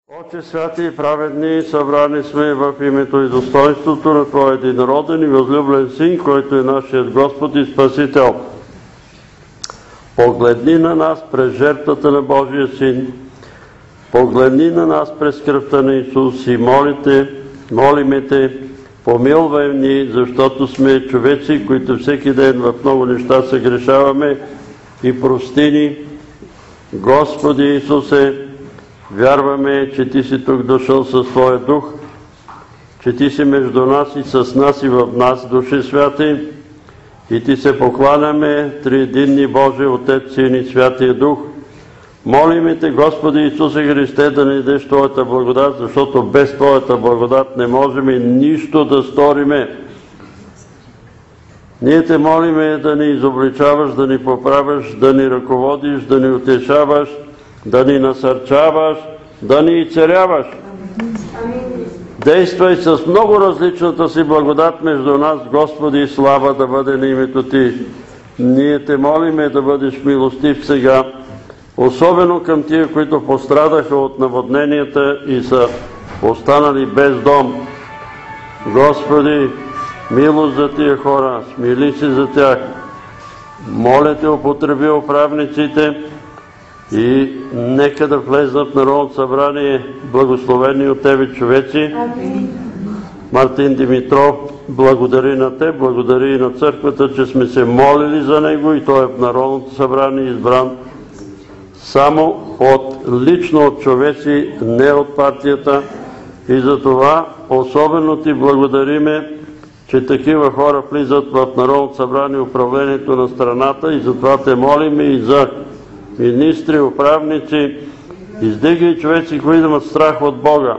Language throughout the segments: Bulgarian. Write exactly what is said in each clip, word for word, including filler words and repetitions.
Отче святи и праведни, събрани сме в името и достоинството на Твоя единороден и възлюблен Син, който е нашият Господ и Спасител. Погледни на нас през жертвата на Божия Син, погледни на нас през кръвта на Исус и молите, молиме Те, помилвай ни, защото сме човеци, които всеки ден в много неща се грешаваме, и прости ни, Господи Исусе. Вярваме, че Ти си тук дошъл със Своя Дух, че Ти си между нас и с нас и в нас, Души Святи, и Ти се покланяме, триединни Боже, Отец, Син и Святия Дух. Молиме Те, Господи Исусе Христе, да ни дадеш Твоята благодат, защото без Твоята благодат не можем нищо да сториме. Ние Те молиме да ни изобличаваш, да ни поправяш, да ни ръководиш, да ни утешаваш, да ни насърчаваш, да ни изцеляваш. Действай с много различната си благодат между нас, Господи, и слава да бъде на името Ти. Ние Те молиме да бъдеш милостив сега, особено към тия, които пострадаха от наводненията и са останали без дом. Господи, милост за тия хора, смили се за тях. Моля Те, употреби управниците и нека да влезнат в Народното събрание благословени от Тебе човеци. Мартин Димитров благодари на Те, благодари и на църквата, че сме се молили за него и той е в Народното събрание избран само от, лично от човеци, не от партията. И за това особено Ти благодариме, че такива хора влизат в Народното събрание управлението на страната, и затова Те молиме и за министри, управници, издигай човеци, които имат страх от Бога,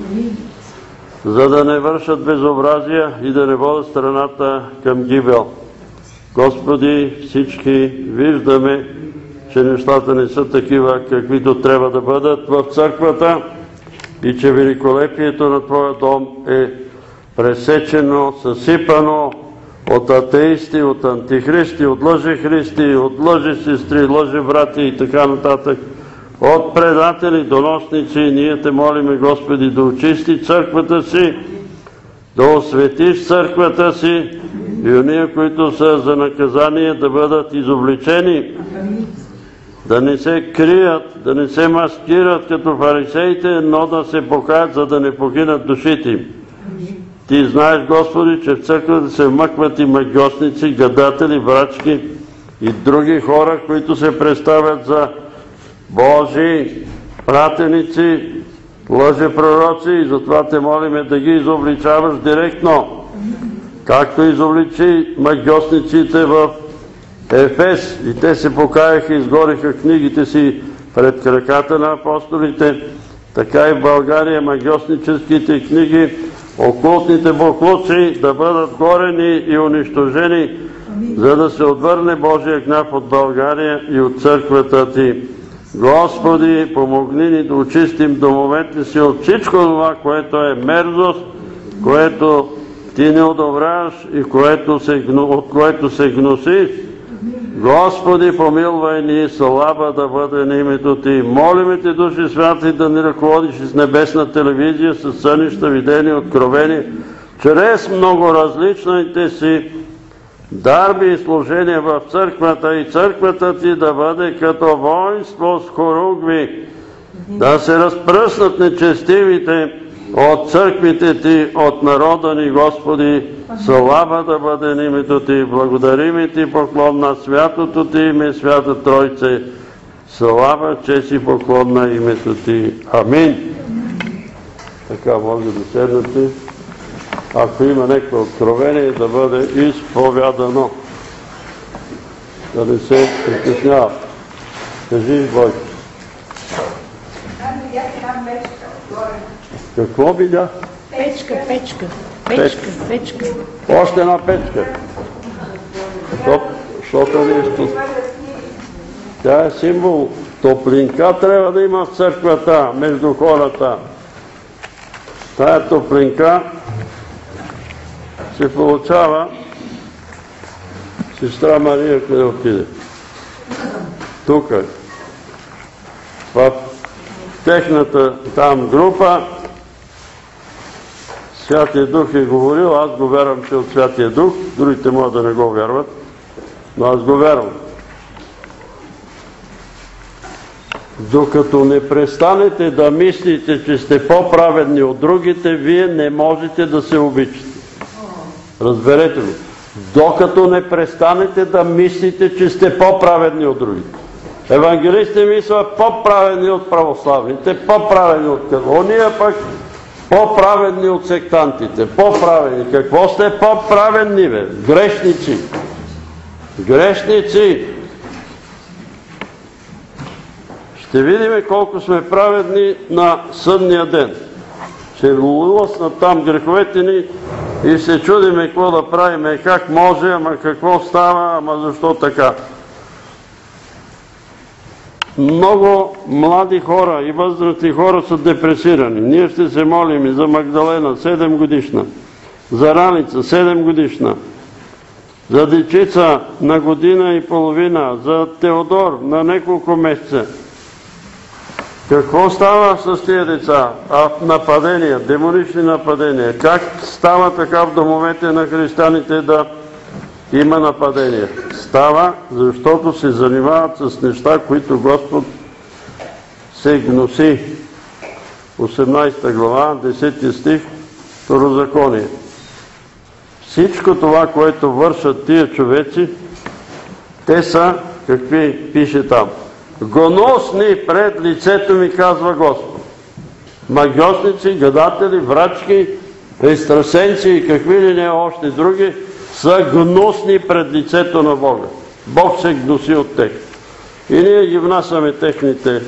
за да не вършат безобразия и да не водят страната към гибел. Господи, всички виждаме, че нещата не са такива, каквито трябва да бъдат в църквата, и че великолепието на Твоя дом е пресечено, съсипано от атеисти, от антихристи, от лъжехристи, от лъжесестри, лъжебрати и така нататък, от предатели, доносници. Ние Те молиме, Господи, да очисти църквата си, да осветиш църквата си, и ония, които са за наказание, да бъдат изобличени, да не се крият, да не се маскират като фарисеите, но да се покаят, за да не погинат душите им. Ти знаеш, Господи, че в църквата се вмъкват и магьосници, гадатели, врачки и други хора, които се представят за Божии пратеници, лъжепророци, и затова Те молиме да ги изобличаваш директно, както изобличи магьосниците в Ефес, и те се покаяха и изгориха книгите си пред краката на апостолите, така и в България магьосническите книги, окултните боклуци да бъдат горени и унищожени, за да се отвърне Божия гняв от България и от църквата Ти. Господи, помогни ни да очистим домовете си от всичко това, което е мерзост, което Ти не одобряваш и което се, от което се гноси. Господи, помилвай ни, слава да бъде на името Ти. Молиме Те, Души Святи, да ни ръководиш с небесна телевизия, с сънища, видени, откровени, чрез много различните си дарби и служения в църквата, и църквата Ти да бъде като воинство с хоругви, да се разпръснат нечестивите от църквите Ти, от народа ни, Господи. Слава да бъде на името Ти. Благодариме Ти, поклон на святото Ти име, Свята Тройце. Слава, чест и поклон на името Ти. Амин. Така, може да седнете. Ако има някакво откровение, да бъде изповядано. Да не се притеснява. Кажи, Бойко. Какво видя? Печка, печка, печка, печка. Още една печка. Защото нещо. Тя е символ. Топлинка трябва да има в църквата, между хората. Тая топлинка се получава. Сестра Мария, къде отиде? Тук е. В техната там група. Святия Дух е говорил, аз го вярвам, че от Святия Дух, другите могат да не го вярват, но аз го вярвам. Докато не престанете да мислите, че сте по-праведни от другите, вие не можете да се обичате. Разберете го. Докато не престанете да мислите, че сте по-праведни от другите. Евангелистите мислят по-праведни от православните, по-праведни от католония, пък по-праведни от сектантите. По-праведни. Какво сте по-праведни, бе? Грешници. Грешници. Ще видим колко сме праведни на съдния ден. Ще лъснат там греховете ни и се чудиме какво да правиме, как може, ама какво става, ама защо така. Много млади хора и възрастни хора са депресирани. Ние ще се молим и за Магдалена, седем годишна, за Раница, седем годишна, за дечица на година и половина, за Теодор на няколко месеца. Какво става с тия деца? А нападения, демонични нападения. Как става така в домовете на християните да има нападения? Става, защото се занимават с неща, които Господ се гноси. осемнадесета глава, десети стих, Второзаконие. Всичко това, което вършат тия човеци, те са, какви пише там? Гоносни пред лицето ми, казва Господ. Магиосници, гадатели, врачки, екстрасенци и какви ли не още други са гнусни пред лицето на Бога. Бог се гноси от тях. И ние ги внасяме техните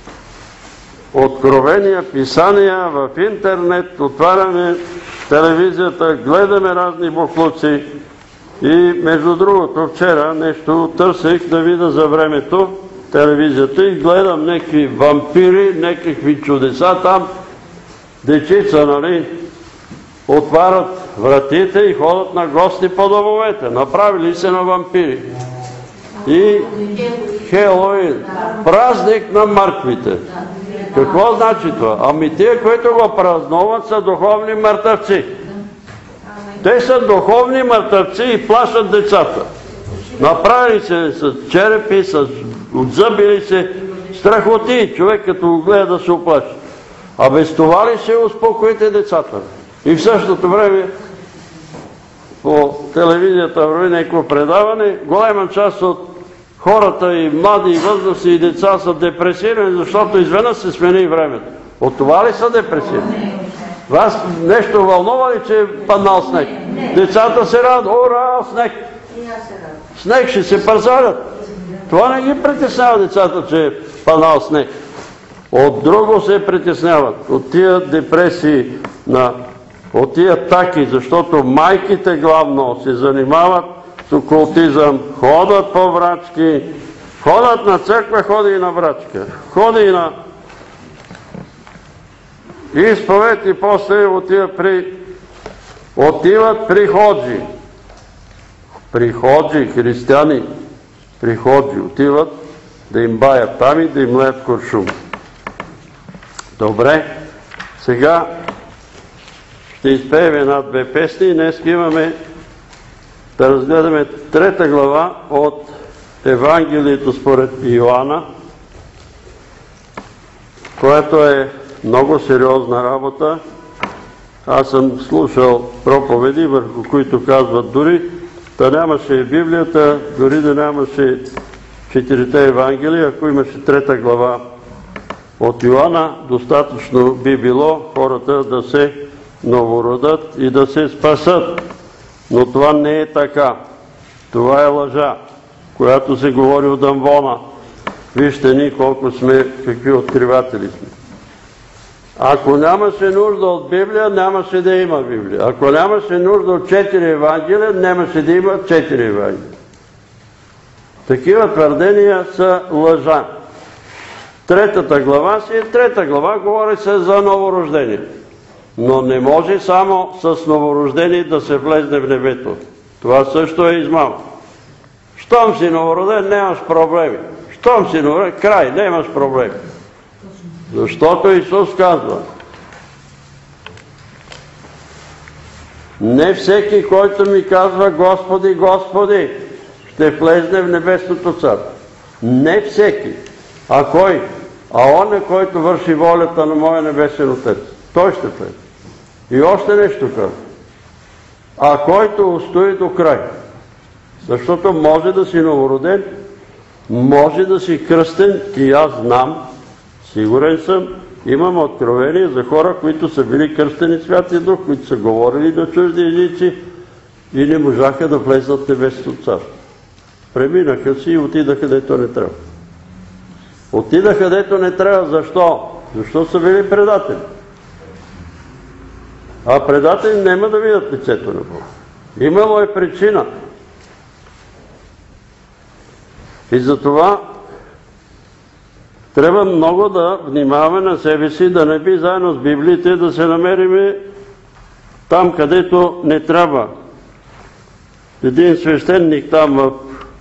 откровения, писания в интернет, отваряме телевизията, гледаме разни буклуци. И между другото, вчера нещо търсех да видя за времето телевизията и гледам някакви вампири, някакви чудеса там, дечица, нали, отварят вратите и ходят на гости по домовете. Направили се на вампири. И Хелоуин, празник на мъртвите. Какво значи това? Ами тия, които го празнуват, са духовни мъртъвци. Те са духовни мъртъвци и плашат децата. Направили се с черепи, с отзъбили се, страхоти. Човек като го гледа да се оплаши. А без това ли ще успокоите децата? И в същото време по телевизията върви някакво предаване, голема част от хората и млади, и възрастни, и деца са депресирани, защото изведнъж се смени времето. От това ли са депресирани? Вас нещо вълнува ли, че е паднал снег? Децата се радват, ура, снег! Снег ще се пазарят. Това не ги притеснява децата, че е паднал снег. От друго се притесняват. От тия депресии, от тия таки, защото майките главно се занимават с окултизъм, ходят по врачки, ходят на църква, ходи и на врачка, ходи и на изповед и после отиват при, отиват при ходжи. Приходжи, християни, приходжи, отиват да им баят там и да им леят куршум. Добре, сега ще изпеем една-две песни и днес имаме да разгледаме трета глава от Евангелието според Йоанна, което е много сериозна работа. Аз съм слушал проповеди, върху които казват дори да нямаше Библията, дори да нямаше четирите Евангелия, ако имаше трета глава от Йоанна, достатъчно би било хората да се новородат и да се спасат. Но това не е така. Това е лъжа, която се говори от амвона. Вижте ни колко сме, какви откриватели сме. Ако нямаше нужда от Библия, нямаше да има Библия. Ако нямаше нужда от четири Евангелия, нямаше да има четири Евангелия. Такива твърдения са лъжа. Третата глава си е трета глава, говори се за новорождение. Но не може само с новорождение да се влезне в небето. Това също е измама. Щом си новороден, нямаш проблеми. Щом си новороден, край, нямаш проблеми. Защото Исус казва: не всеки, който ми казва Господи, Господи, ще влезне в небесното царство. Не всеки. А кой? А он е, който върши волята на моя небесен Отец. Той ще влезе. И още нещо казва: а който устои до край. Защото може да си новороден, може да си кръстен, и аз знам, сигурен съм, имам откровение за хора, които са били кръстени Святия Дух, които са говорили на чужди езици и не можаха да влезнат в небесното царство. Преминаха си и отидаха където не трябва. Отидаха където не трябва. Защо? Защо са били предатели. А предатели няма да видят лицето на Бога. Имало е причина. И затова трябва много да внимаваме на себе си, да не би заедно с Библиите да се намериме там, където не трябва. Един свещеник там в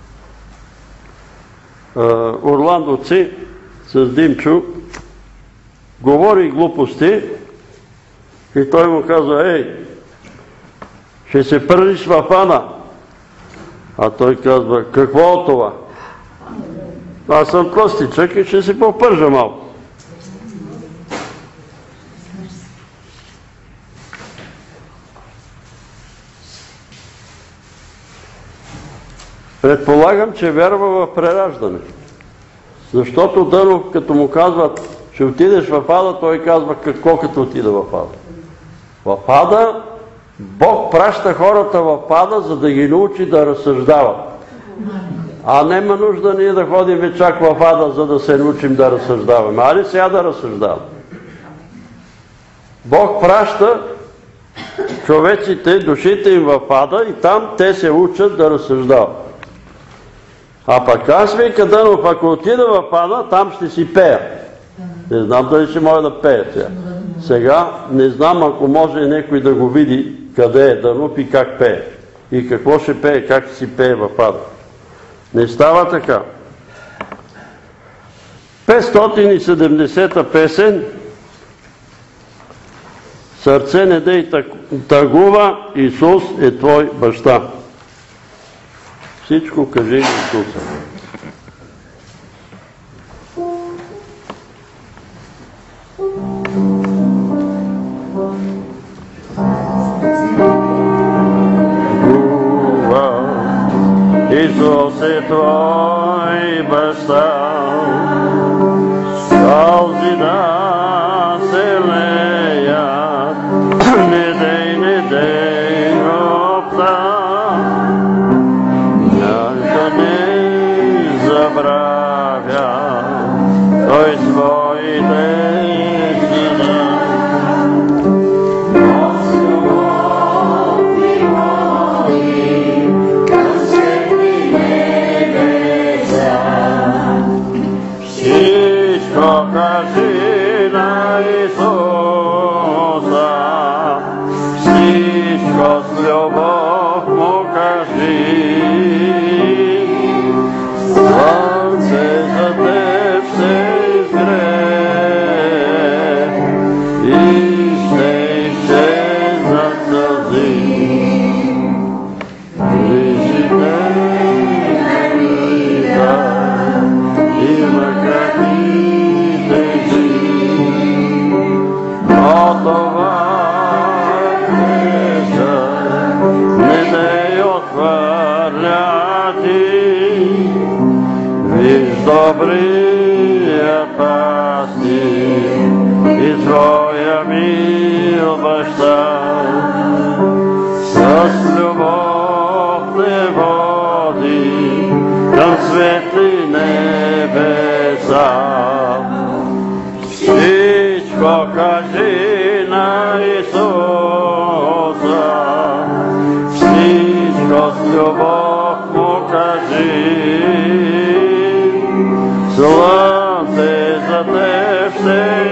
Орландоци с Димчо говори глупости и той му казва: ей, ще се пържиш в Ана. А той казва: какво от това? Аз съм простичък и ще се попържа малко. Предполагам, че вярва в прераждане. Защото Дънов, като му казват: ще отидеш в Ада, той казва: какво като отида в Ада? В Ада Бог праща хората в Ада, за да ги научи да разсъждават. А нема нужда ние да ходим чак в Ада, за да се научим да разсъждаваме. Али сега да разсъждаваме. Бог праща човеците, душите им в Ада и там те се учат да разсъждават. А пък аз вика Дънов, ако отида в Ада, там ще си пея. Не знам дали ще може да пея сега. Сега не знам, ако може някой да го види къде е Дънов и как пее. И какво ще пее, как ще си пее в Ада. Не става така. петстотин и седемдесета песен: сърце не дей тъгува, Исус е твой баща. Всичко кажи Исуса. Исус е твой баща, сълзи да се леят, не дей, не дей ропта, да не забравя той своите кажи на Исуса, всичко с любов му кажи. Слънце за теб ще изгрее и ще изчезнат сълзи. Ближите и макати добрия пастир и твоя мил баща, с любов те води към светли небеса. Всичко кажи на Исуса, всичко с любов му кажи. Слънце за теб ще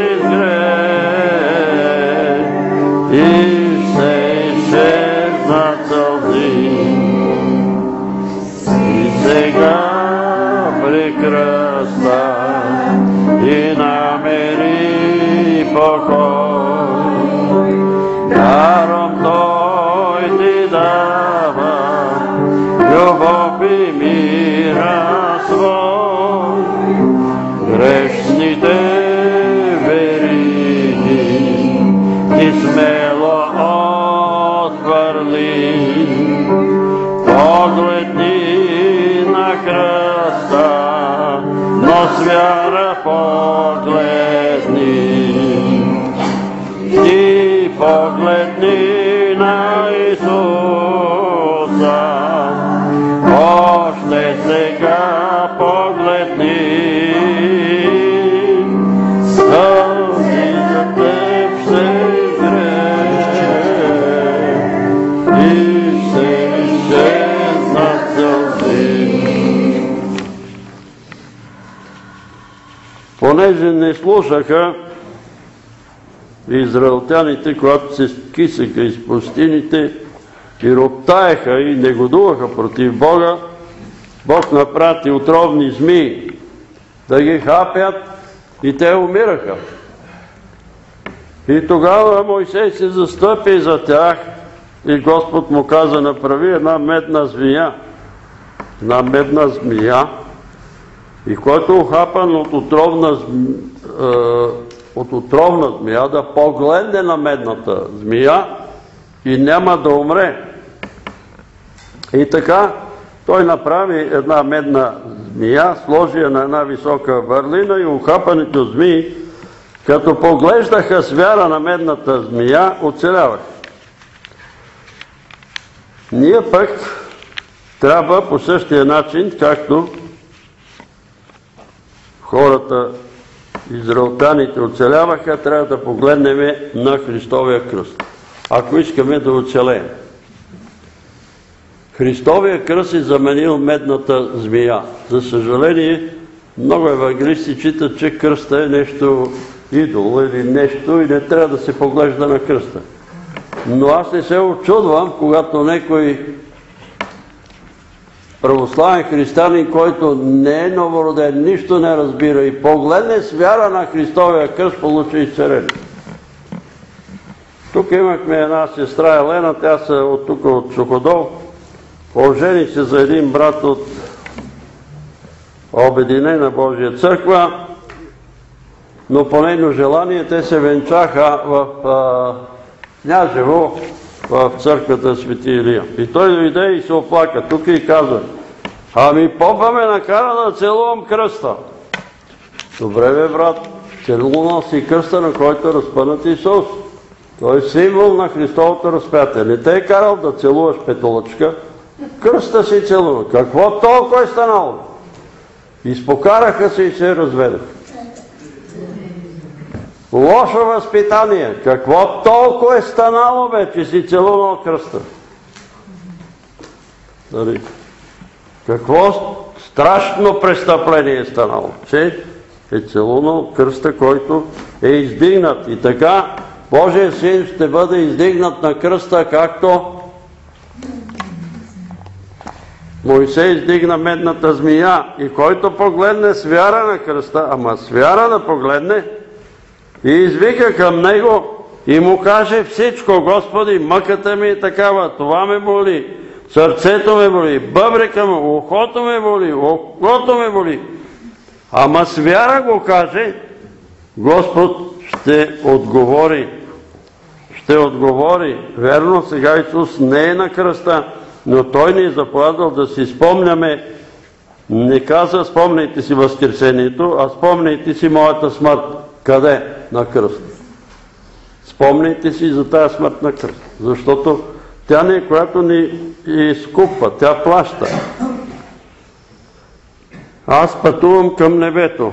изгрее и ще изчезнат сълзи. И сега при кръста и намери покой. Даром Той ти дава, любов и мира свой. Грешните вериги ти смело отвърли. Погледни на кръста, но с вяра погледни. Ти погледни на Исуса, още сега погледни. Сълзи за теб се грее и ще изчезнат сълзи. Понеже не слушаха израелтяните, когато се скисаха из пустините и роптаеха и негодуваха против Бога, Бог напрати отровни змии да ги хапят и те умираха. И тогава Мойсей се застъпи за тях и Господ му каза: направи една медна змия. Една медна змия, и който ухапан от отровна змия, от отровна змия, да погледне на медната змия и няма да умре. И така той направи една медна змия, сложи я на една висока върлина и ухапаните змии, като поглеждаха с вяра на медната змия, оцеляваха. Ние пък трябва по същия начин, както хората, израелтяните оцеляваха, трябва да погледнем на Христовия кръст, ако искаме да оцелеем. Христовия кръст е заменил медната змия. За съжаление, много евангелисти читат, че кръста е нещо идол или нещо и не трябва да се поглежда на кръста. Но аз не се очудвам, когато някой православен християнин, който не е новороден, нищо не разбира и погледне с вяра на Христовия кръст, получи изцеление. Тук имахме една сестра Елена, тя са от тук, от Суходол. Ожени се за един брат от Обединена Божия църква, но по нейно желание те се венчаха в Княжево, в църквата Свети Илия. И той дойде и се оплака тук и каза: ами попа ме накара да целувам кръста. Добре бе, брат, целувал си кръста, на който е разпънат Исус. Той е символ на Христовото разпятие. Не те е карал да целуваш петолъчка, кръста си целува. Какво толкова е станало? Изпокараха се и се разведаха. Лошо възпитание. Какво толкова е станало, бе, че си целувал кръста? Дали? Какво страшно престъпление е станало, че е целунал кръста, който е издигнат. И така Божия син ще бъде издигнат на кръста, както Мойсей издигна медната змия. И който погледне с вяра на кръста, ама с вяра да погледне, и извика към него и му каже всичко: Господи, мъката ми е такава, това ме боли, сърцето ме боли, бъбрека му, ухото ме боли, окото ме боли. Ама с вяра го каже, Господ ще отговори. Ще отговори. Верно, сега Исус не е на кръста, но Той ни е заповядал да си спомняме. Не каза: спомняйте си възкресението, а спомняйте си моята смърт. Къде? На кръст. Спомняйте си за тая смърт на кръст, защото тя не е, която ни изкупва, тя плаща. Аз пътувам към небето.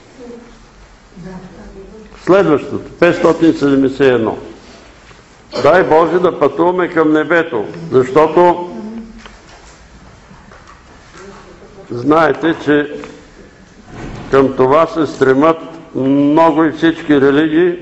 Следващото, петстотин седемдесет и едно. Дай Боже да пътуваме към небето, защото знаете, че към това се стремат много и всички религии.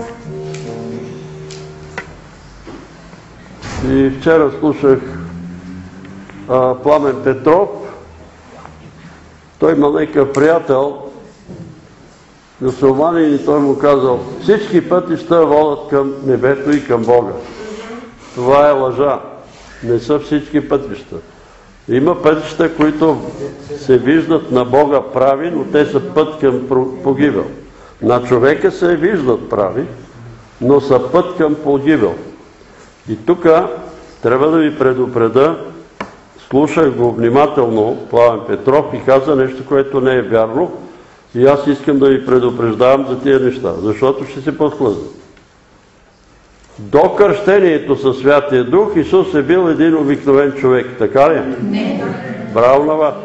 И вчера слушах а, Пламен Петров. Той има някакъв приятел, мюсюлманин и той му казал: всички пътища водят към небето и към Бога. Това е лъжа. Не са всички пътища. Има пътища, които се виждат на Бога прави, но те са път към погибел. На човека се виждат прави, но са път към погибел. И тук трябва да ви предупреда, слушах го внимателно Пламен Петров и каза нещо, което не е вярно, и аз искам да ви предупреждавам за тия неща, защото ще се подхлъзна. До кръщението със Святия Дух Исус е бил един обикновен човек, така ли? Не. Браво на вас.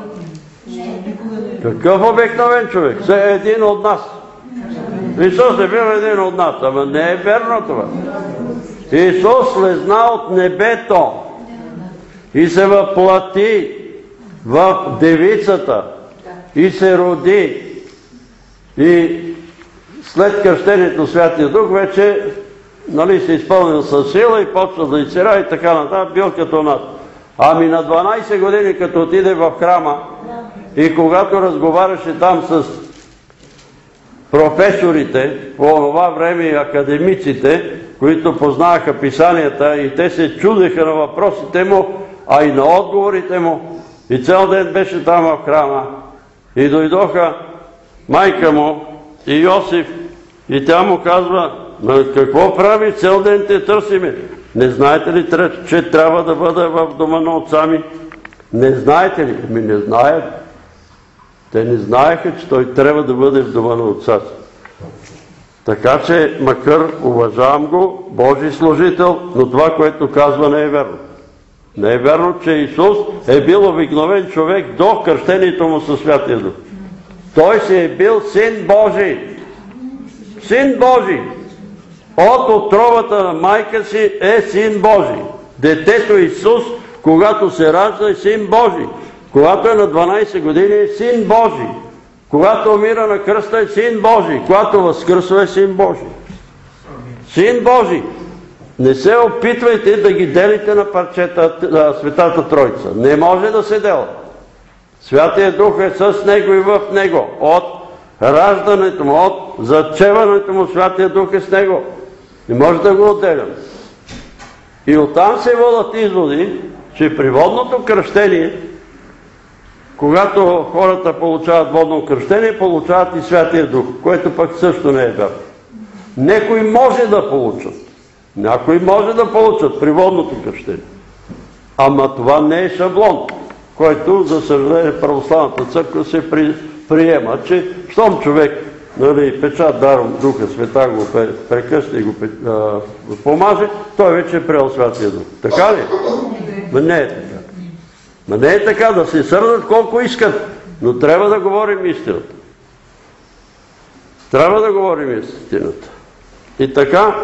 Какъв обикновен човек? Все един от нас. Исус е бил един от нас, ама не е верно това. Исус слезна от небето и се въплати в девицата и се роди. И след кръщението Святия Дух вече, нали, се изпълнил със сила и почва да изцеря и така нататък, бил като нас. Ами на дванайсет години, като отиде в храма и когато разговаряше там с професорите, по това време и академиците, които познаваха писанията и те се чудеха на въпросите му, а и на отговорите му, и цял ден беше там в храма. И дойдоха майка му и Йосиф и тя му казва: какво прави, цял ден те търсиме? Не знаете ли, че трябва да бъда в дома на отца ми? Не знаете ли? Ми не знаят. Те не знаеха, че той трябва да бъде в дома на отца си. Така че, макар уважавам го, Божий служител, но това, което казва, не е верно. Не е верно, че Исус е бил обикновен човек до кръщението му със Святия Дух. Той си е бил Син Божий. Син Божий. От отровата на майка си е Син Божий. Детето Исус, когато се ражда, е Син Божий. Когато е на дванайсет години, е Син Божий. Когато умира на кръста, е Син Божий. Когато възкръсва, е Син Божий. Син Божий. Не се опитвайте да ги делите на парчета на Светата Троица. Не може да се дела. Святия Дух е с Него и в Него. От раждането му, от зачеването му, Святия Дух е с Него. Не може да го отделям. И оттам се водят изводи, че при водното кръщение, когато хората получават водно кръщение, получават и Святия Дух, което пък също не е вярно. Некои може да получат. Някои може да получат при водното кръщение. Ама това не е шаблон, който, за съжаление, православната църква се при, приема, че щом човек, нали, печат даром Духа Света го прекъсне и го а, помаже, той вече е приел Святия Дух. Така ли? Ма не е така. Ма не е така, да се сърдат колко искат, но трябва да говорим истината. Трябва да говорим истината. И така,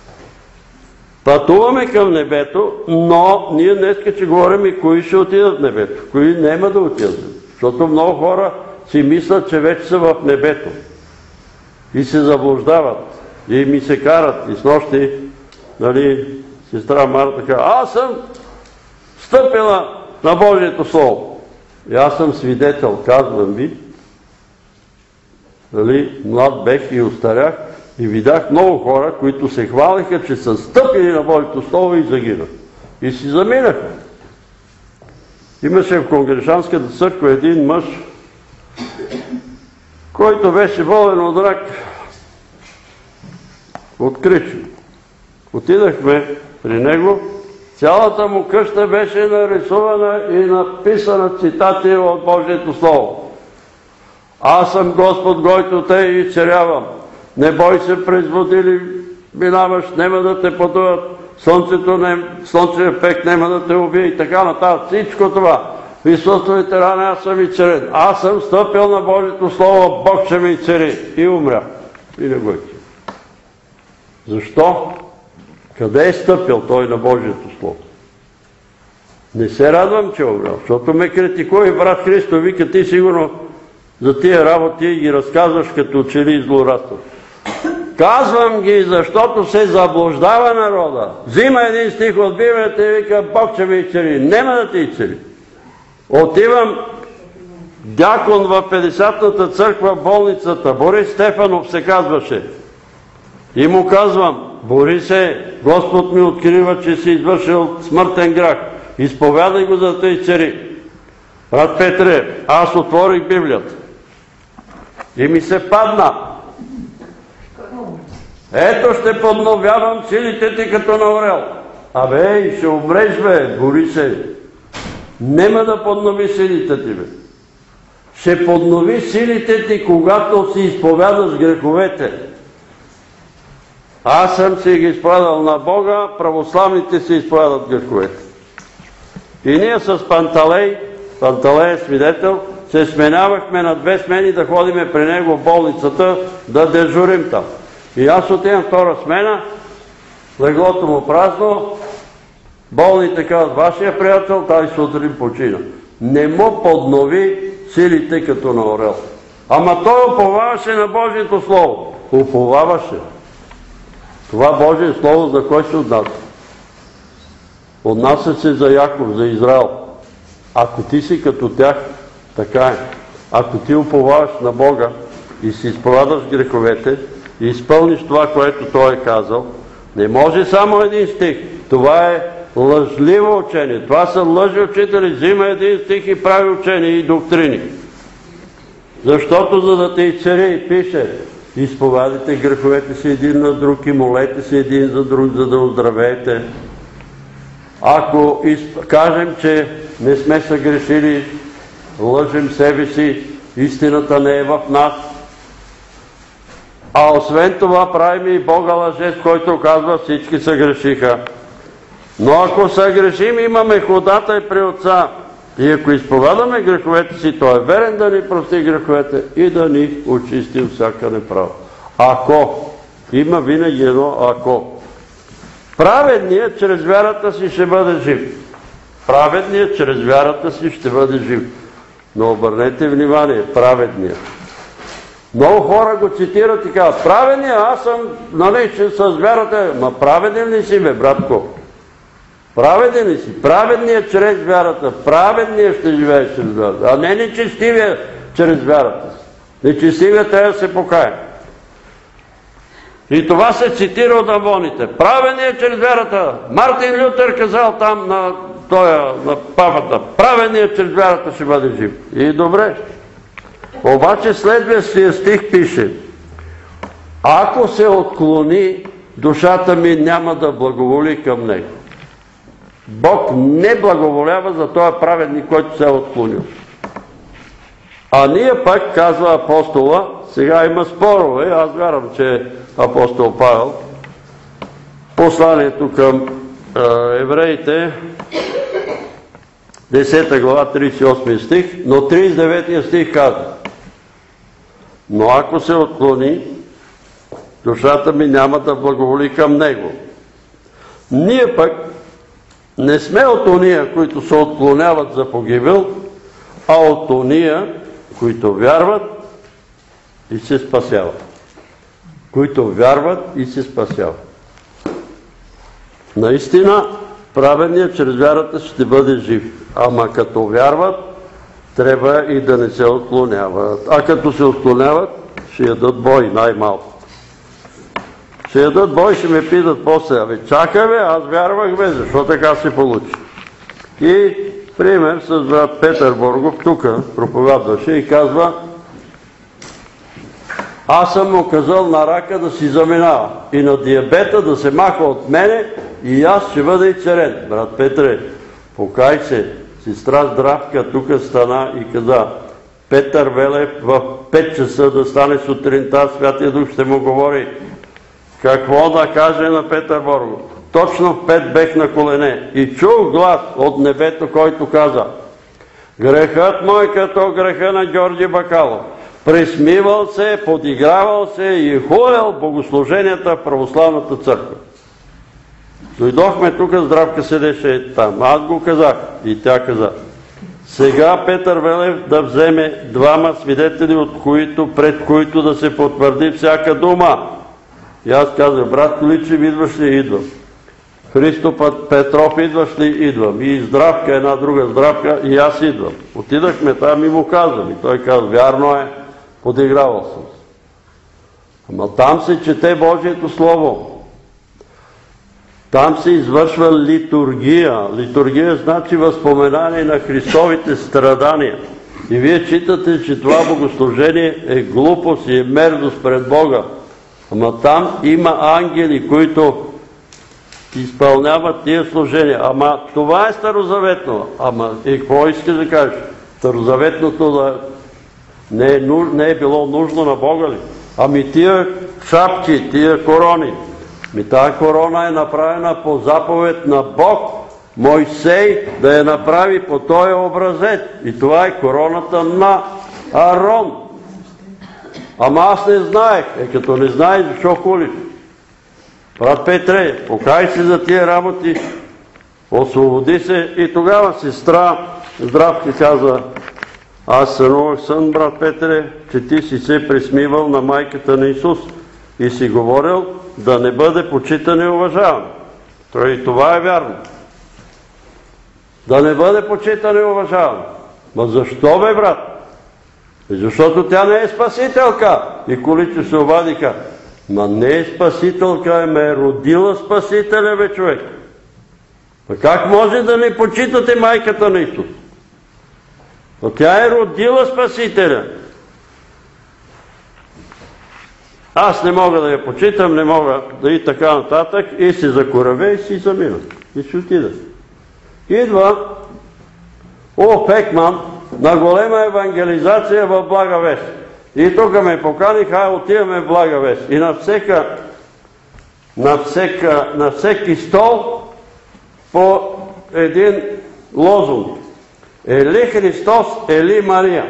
пътуваме към небето, но ние днеска, че говорим и кои ще отидат в небето, кои няма да отидат. Защото много хора си мислят, че вече са в небето. И се заблуждават. И ми се карат. И с нощи, нали, сестра Марта казва: аз съм стъпила на Божието Слово. И аз съм свидетел, казвам ви. Нали, млад бех и остарях. И видях много хора, които се хвалиха, че са стъпили на Божието Слово и загинах. И си заминаха. Имаше в Конгрешанската църква един мъж, който беше болен от рак. Откричен. Отидахме при него. Цялата му къща беше нарисувана и написана цитати от Божието Слово. Аз съм Господ, който те изцелявам. Не бой се, през водили минаваш, няма да те потуват, слънцето, не, слънчев пек няма да те убие и така нататък. Всичко това. В Исусовите рани аз съм изцелен. Аз съм стъпил на Божието Слово, Бог ще ме изцели. И умря. И не го е. Защо? Къде е стъпил той на Божието Слово? Не се радвам, че е умрял, защото ме критикува и брат Христо, вика: ти сигурно за тия работи ги разказваш като учили и злорадство. Казвам ги, защото се заблуждава народа. Взима един стих от Библията и вика: Бог ще ме изцели. Нема да те изцели. Отивам дякон в петдесетната църква в болницата, Борис Стефанов се казваше. И му казвам: Борисе, Господ ми открива, че си извършил смъртен грях. Изповядай го за тъй цари. Брат Петре, аз отворих Библията и ми се падна. Ето, ще подновявам силите ти като на орел. Абе, и ще умреш, бе, Борисе. Нема да поднови силите ти, бе. Ще поднови силите ти, когато си изповядаш греховете. Аз съм си ги изповядал на Бога, православните си изповядат греховете. И ние с Панталей, Панталей е свидетел, се сменявахме на две смени да ходиме при него в болницата, да дежурим там. И аз отивам втора смена, леглото му празно, болните казват: вашия приятел тази сутрин почина. Не му поднови силите като на орел. Ама той уповаваше на Божието Слово. Уповаваше. Това Божие Слово за кой се отнася? Отнася се за Яков, за Израел. Ако ти си като тях, така е. Ако ти уповаваш на Бога и си изповядаш греховете и изпълниш това, което Той е казал, не може само един стих. Това е лъжливо учение. Това са лъжи учители. Взима един стих и прави учение и доктрини. Защото за да те изцери, пише: изповядайте греховете си един на друг и молете си един за друг, за да оздравеете. Ако изп... кажем, че не сме съгрешили, лъжем себе си, истината не е в нас. А освен това правим и Бога лъжец, който казва: всички съгрешиха. Но ако съгрешим, имаме ходата и при Отца. И ако изповядаме греховете си, Той е верен да ни прости греховете и да ни очисти от всяка неправда. Ако, има винаги едно ако. Праведният чрез вярата си ще бъде жив. Праведният чрез вярата си ще бъде жив. Но обърнете внимание, праведният. Много хора го цитират и казват: праведният, аз съм, нали, че с вярата. Ма праведен ли си, бе, братко? Праведен ли си? Праведният чрез вярата. Праведният ще живее чрез вярата. А не нечестивия чрез вярата си. Нечестивия трябва да се покая. И това се цитира от амоните. Праведният чрез вярата. Мартин Лютер казал там на тоя, на папата: праведният чрез вярата ще бъде жив. И добре. Обаче следващия стих пише: ако се отклони, душата ми няма да благоволи към него. Бог не благоволява за този праведник, който се е отклонил. А ние пак, казва апостола, сега има спорове, аз вярвам, че апостол Павел, посланието към е, евреите, десета глава, тридесет и осми стих, но тридесет и девети стих казва: но ако се отклони, душата ми няма да благоволи към него. Ние пък не сме от ония, които се отклоняват за погибел, а от ония, които вярват и се спасяват. Които вярват и се спасяват. Наистина, праведният чрез вярата ще бъде жив. Ама като вярват, трябва и да не се отклоняват. А като се отклоняват, ще ядат бой най-малко. Ще ядат бой, ще ме питат после: абе, чакай бе, аз вярвах бе, защо така се получи? И пример с брат Петър Боргов, тук проповядваше и казва: аз съм му казал на рака да си заминава и на диабета да се маха от мене и аз ще бъда и царен. Брат Петре, покай се, сестра Здравка тук стана и каза: Петър Велев в пет часа да стане сутринта, Святия Дух ще му говори. Какво да каже на Петър Боргов? Точно в пет бех на колене и чух глас от небето, който каза: грехът мой като греха на Георги Бакалов. Присмивал се, подигравал се и хуел богослуженията в православната църква. Дойдохме тук, Здравка седеше там. Аз го казах и тя каза: сега Петър Велев да вземе двама свидетели, от които, пред които да се потвърди всяка дума. И аз казах: брат Количев, идваш ли? Идвам. Христо Петров, идваш ли? Идвам. И Здравка, една друга Здравка, и аз идвам. Отидахме там и му казвам. И той казва, вярно е, подигравал съм се. Ама там се чете Божието Слово. Там се извършва литургия. Литургия значи възпоменание на Христовите страдания. И вие читате, че това богослужение е глупост и е мерзост пред Бога. Ама там има ангели, които изпълняват тия служения. Ама това е старозаветно. Ама и какво искаш да кажеш? Старозаветното да не е, не е било нужно на Бога ли? Ами тия шапки, тия корони. Ми тая корона е направена по заповед на Бог. Мойсей да я направи по този образец. И това е короната на Арон. Ама аз не знаех. Е, като не знаеш, защо хулиш? Брат Петре, покай се за тия работи, освободи се. И тогава сестра Здравка каза, аз сънувах сън, брат Петре, че ти си се присмивал на майката на Исус и си говорил да не бъде почитан и уважаван. И това е вярно. Да не бъде почитан и уважаван. Ма защо, бе, брат? Защото тя не е спасителка. И колите се обадиха. Ма не е спасителка, е ме е родила спасителя, бе, човек. А как може да не почитате майката на Исус? А тя е родила спасителя. Аз не мога да я почитам, не мога да и така нататък, и се закораве и си замина. И си отида. Идва О Пекман на голема евангелизация в Благовест. И тук ме поканих, ай отиваме в Благовест. И на всека, на всека, на всеки стол по един лозунг. Ели Христос, Ели Мария.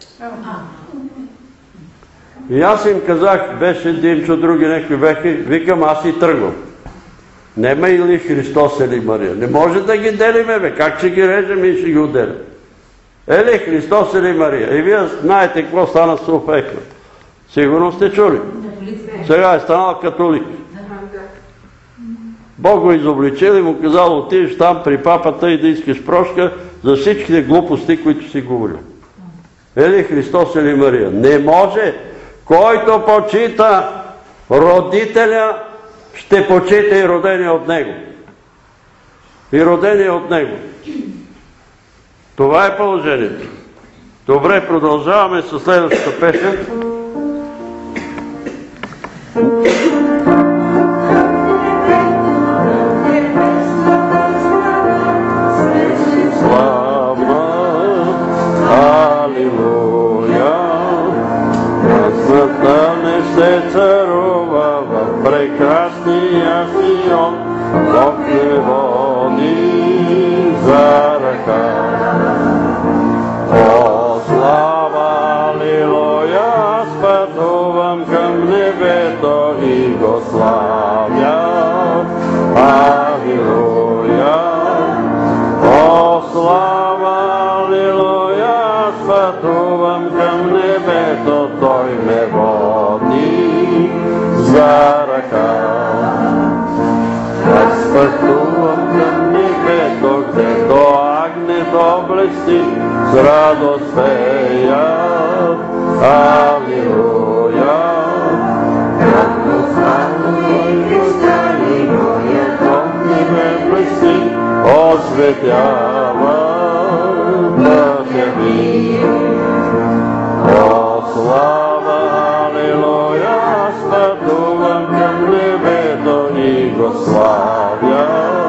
И аз им казах, беше Димчо, други некои беха, викам, аз и тръгвам. Нема или Христос, Ели Мария. Не може да ги делиме, бе. Как ще ги режем и ще ги отделим? Ели Христос, Ели Мария. И вие знаете какво стана с Офекна. Сигурно сте чули. Сега е станал католик. Бог го изобличил и му казал, отидеш там при папата и да искаш прошка за всичките глупости, които си говорил. Ели Христос, Ели Мария. Не може. Който почита родителя, ще почита и родения от него. И родения от него. Това е положението. Добре, продължаваме с следващата песен. Слава, алилуя, красната не се царува в прекрасния Сион, Бог не води за ръка. О, слава, алилуя, аз пътувам към небето и го славя. Алилуя, о, слава, алилуя, аз пътувам към небето, той ме води за ръка. Аз пътувам към небето, гдето агнето блести, с радост пеят. Алилуя. Както слава и остани, моят дом ни ме блести, осветява пътя ми. О, слава, алилуя, аз пътувам към небето и го славя.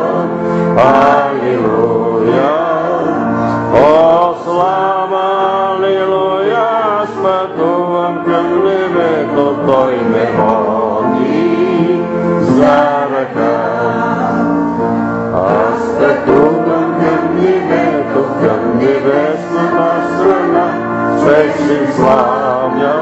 Алилуя. О, слава, алилуя, аз пътувам към небето, той ме води за ръка. Аз пътувам към небето, към небесната страна, вече славя.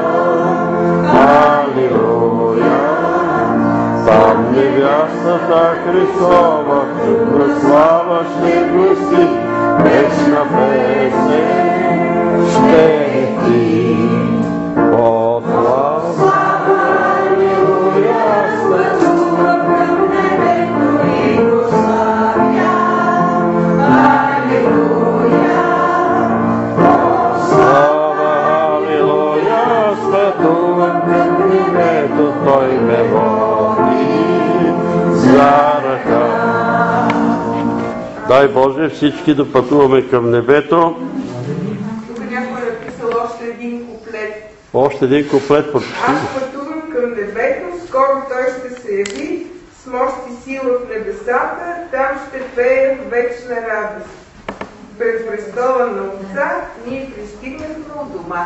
Алилуя. Там невястата Христова, чудна слава ще гласи, вечна песен ще ти. О, слава, алилуя, аз пътувам към небето и го славя. ме води за ръка. Дай Боже всички да пътуваме към небето. Тук някой е написал още един куплет. Още един куплет прочети. Аз пътувам към небето, скоро той ще се яви, с мощ и сила в небесата, там ще пея в вечна радост. Пред престола на Отца ние пристигнахме у дома.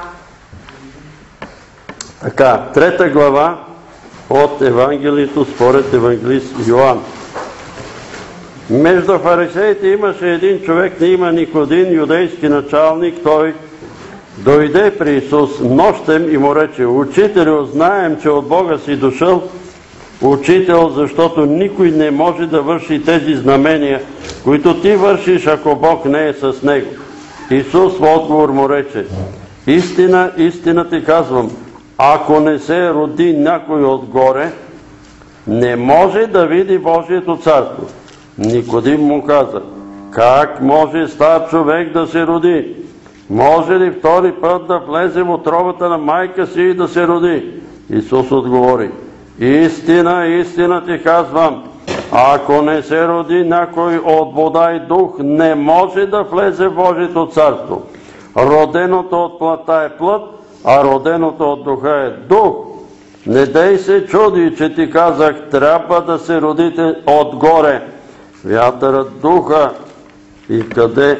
Така, трета глава от Евангелието според евангелист Йоан. Между фарисеите имаше един човек на име Никодим, юдейски началник. Той дойде при Исус нощем и му рече: Учителю, знаем, че от Бога си дошъл, Учител, защото никой не може да върши тези знамения, които ти вършиш, ако Бог не е с него. Исус в отговор му рече: Истина, истина ти казвам, ако не се роди някой отгоре, не може да види Божието царство. Никодим му каза: Как може стар човек да се роди? Може ли втори път да влезе в утробата на майка си и да се роди? Исус отговори: Истина, истина ти казвам, ако не се роди някой от вода и дух, не може да влезе в Божието царство. Роденото от плътта е плът, а роденото от духа е дух. Не дей се чуди, че ти казах, трябва да се родите отгоре. Вятърът духа и къде,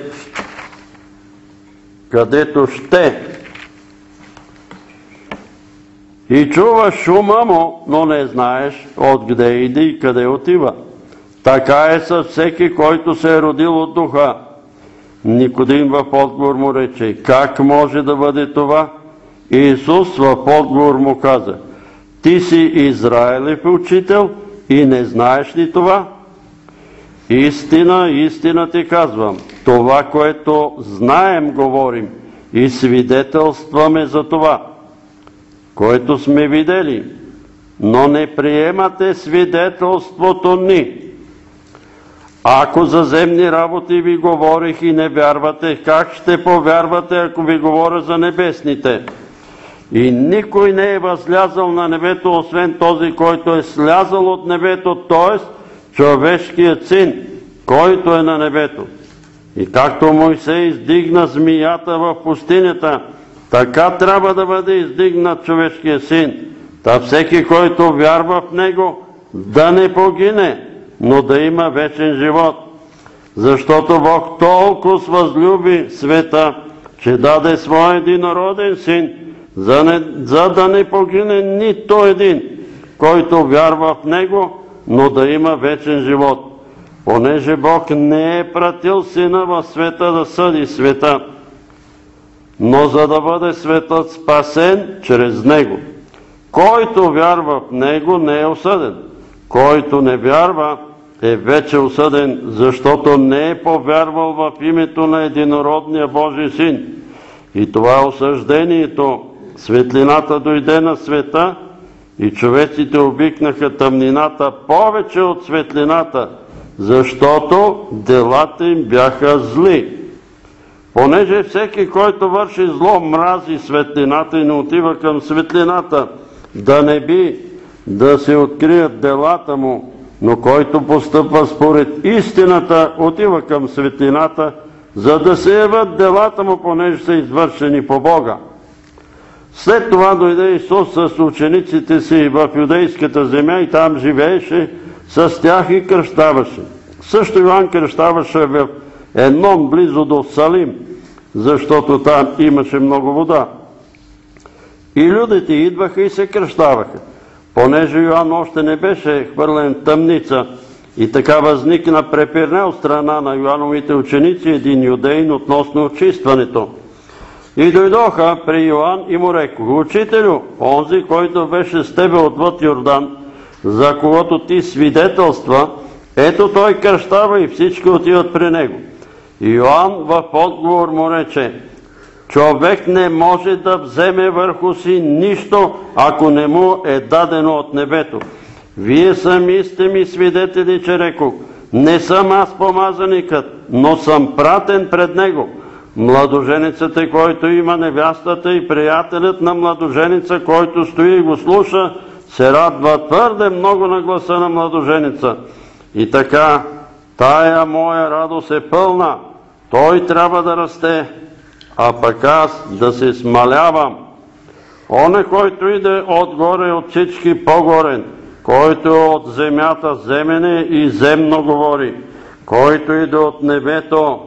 където ще. И чуваш шума му, но не знаеш откъде иде и къде отива. Така е със всеки, който се е родил от духа. Никодим в отговор му рече: Как може да бъде това? Исус в отговор му каза: Ти си Израилев учител и не знаеш ли това? Истина, истина ти казвам, това, което знаем, говорим и свидетелстваме за това, което сме видели, но не приемате свидетелството ни. Ако за земни работи ви говорих и не вярвате, как ще повярвате, ако ви говоря за небесните? И никой не е възлязал на небето, освен този, който е слязал от небето, т.е. човешкият син, който е на небето. И както Мойсей издигна змията в пустинята, така трябва да бъде издигнат човешкият син. Та всеки, който вярва в него, да не погине, но да има вечен живот. Защото Бог толкова възлюби света, че даде своя единороден син, за, не, за да не погине нито един, който вярва в него, но да има вечен живот. Понеже Бог не е пратил сина в света да съди света, но за да бъде светът спасен чрез него. Който вярва в него, не е осъден. Който не вярва, е вече осъден, защото не е повярвал в името на единородния Божий син. И това е осъждението. Светлината дойде на света и човеците обикнаха тъмнината повече от светлината, защото делата им бяха зли. Понеже всеки, който върши зло, мрази светлината и не отива към светлината, да не би да се открият делата му, но който постъпва според истината, отива към светлината, за да се явят делата му, понеже са извършени по Бога. След това дойде Исус с учениците си в юдейската земя и там живееше с тях и кръщаваше. Също Йоан кръщаваше в Еном, близо до Салим, защото там имаше много вода. И людите идваха и се кръщаваха, понеже Йоан още не беше хвърлен в тъмница. И така възникна препирне от страна на Йоановите ученици, един юдеин, относно очистването. И дойдоха при Йоан и му рекоха: Учителю, онзи, който беше с тебе отвъд Йордан, за когото ти свидетелства, ето той кръщава и всички отиват при него. И Йоан в отговор му рече: Човек не може да вземе върху си нищо, ако не му е дадено от небето. Вие сами сте ми свидетели, че рекох: Не съм аз помазаникът, но съм пратен пред него. Младоженецът е, който има невястата, и приятелят на младоженеца, който стои и го слуша, се радва твърде много на гласа на младоженица. И така, тая моя радост е пълна. Той трябва да расте, а пък аз да се смалявам. Оне, който иде отгоре от всички по-горен, който от земята земене и земно говори, който иде от небето,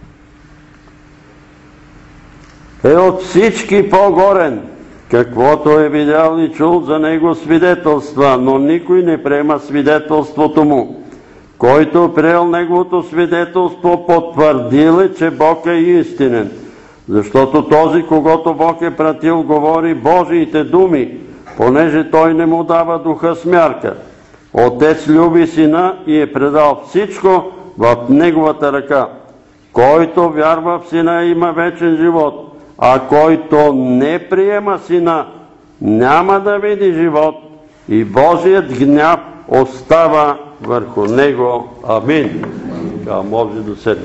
е от всички по-горен. Каквото е видял и чул за него свидетелства, но никой не приема свидетелството му. Който приел неговото свидетелство, потвърдил е, че Бог е истинен. Защото този, когото Бог е пратил, говори Божиите думи, понеже той не му дава духа с мярка. Отец люби сина и е предал всичко в неговата ръка. Който вярва в сина, има вечен живот, а който не приема сина, няма да види живот и Божият гняв остава върху него. Амин. Така може да седне.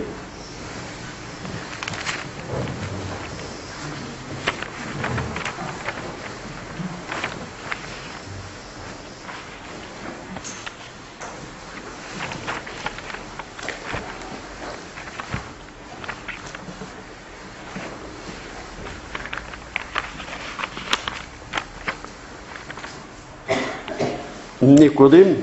Никодим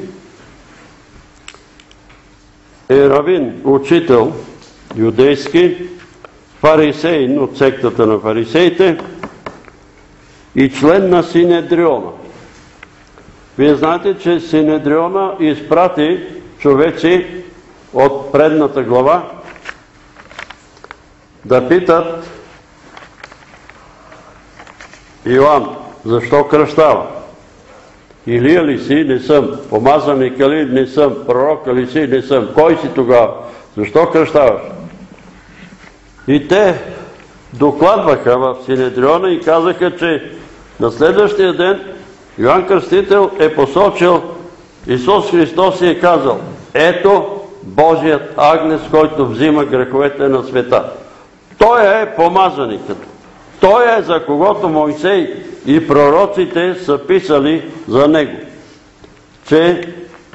е равин, учител, юдейски, фарисеин от сектата на фарисеите и член на Синедриона. Вие знаете, че Синедриона изпрати човеци от предната глава да питат Йоан, защо кръщава? Илия ли си? Не съм. Помазаника ли? Не съм. Пророка ли си? Не съм. Кой си тогава? Защо кръщаваш? И те докладваха в Синедриона и казаха, че на следващия ден Йоан Кръстител е посочил Исус Христос и е казал: ето Божият агнец, който взима греховете на света. Той е помазаникът. Той е, за когото Мойсей и пророците са писали за него, че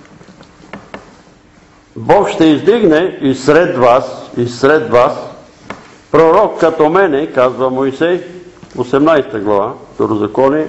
Бог ще издигне и сред вас, и сред вас пророк като мене, казва Мойсей, осемнадесета глава, Второзаконие.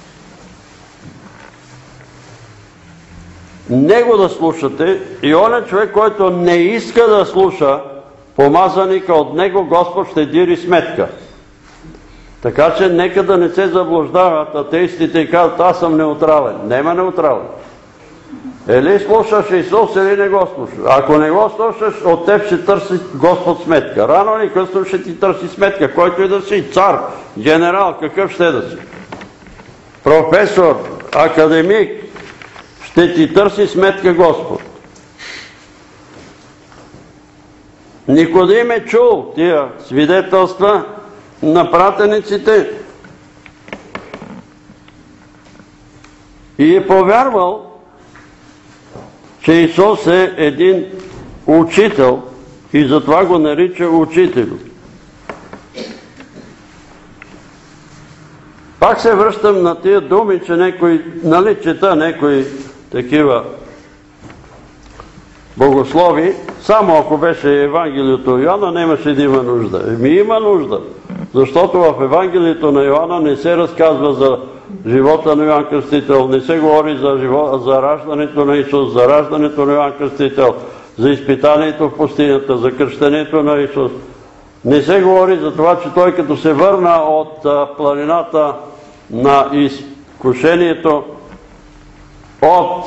Него да слушате и онен човек, който не иска да слуша помазаника, от него Господ ще дири сметка. Така че нека да не се заблуждават атеистите и казват: аз съм неутрален. Нема неутрален. Или слушаш Исус, или не го слушаш. Ако не го слушаш, от теб ще търси Господ сметка. Рано или късно ще ти търси сметка. Който и да си, цар, генерал, какъв ще да си. Професор, академик, ще ти търси сметка Господ. Никодим е чул тия свидетелства на пратениците и е повярвал, че Исус е един учител и затова го нарича учител. Пак се връщам на тия думи, че някой, нали чета някои такива богослови, само ако беше Евангелието на Йоанна, нямаше да има нужда. Еми има нужда, защото в Евангелието на Йоанна не се разказва за живота на Йоан Кръстител, не се говори за, живо... за раждането на Исус, за раждането на Йоан Кръстител, за изпитанието в пустинята, за кръщението на Исус. Не се говори за това, че той като се върна от планината на изкушението, от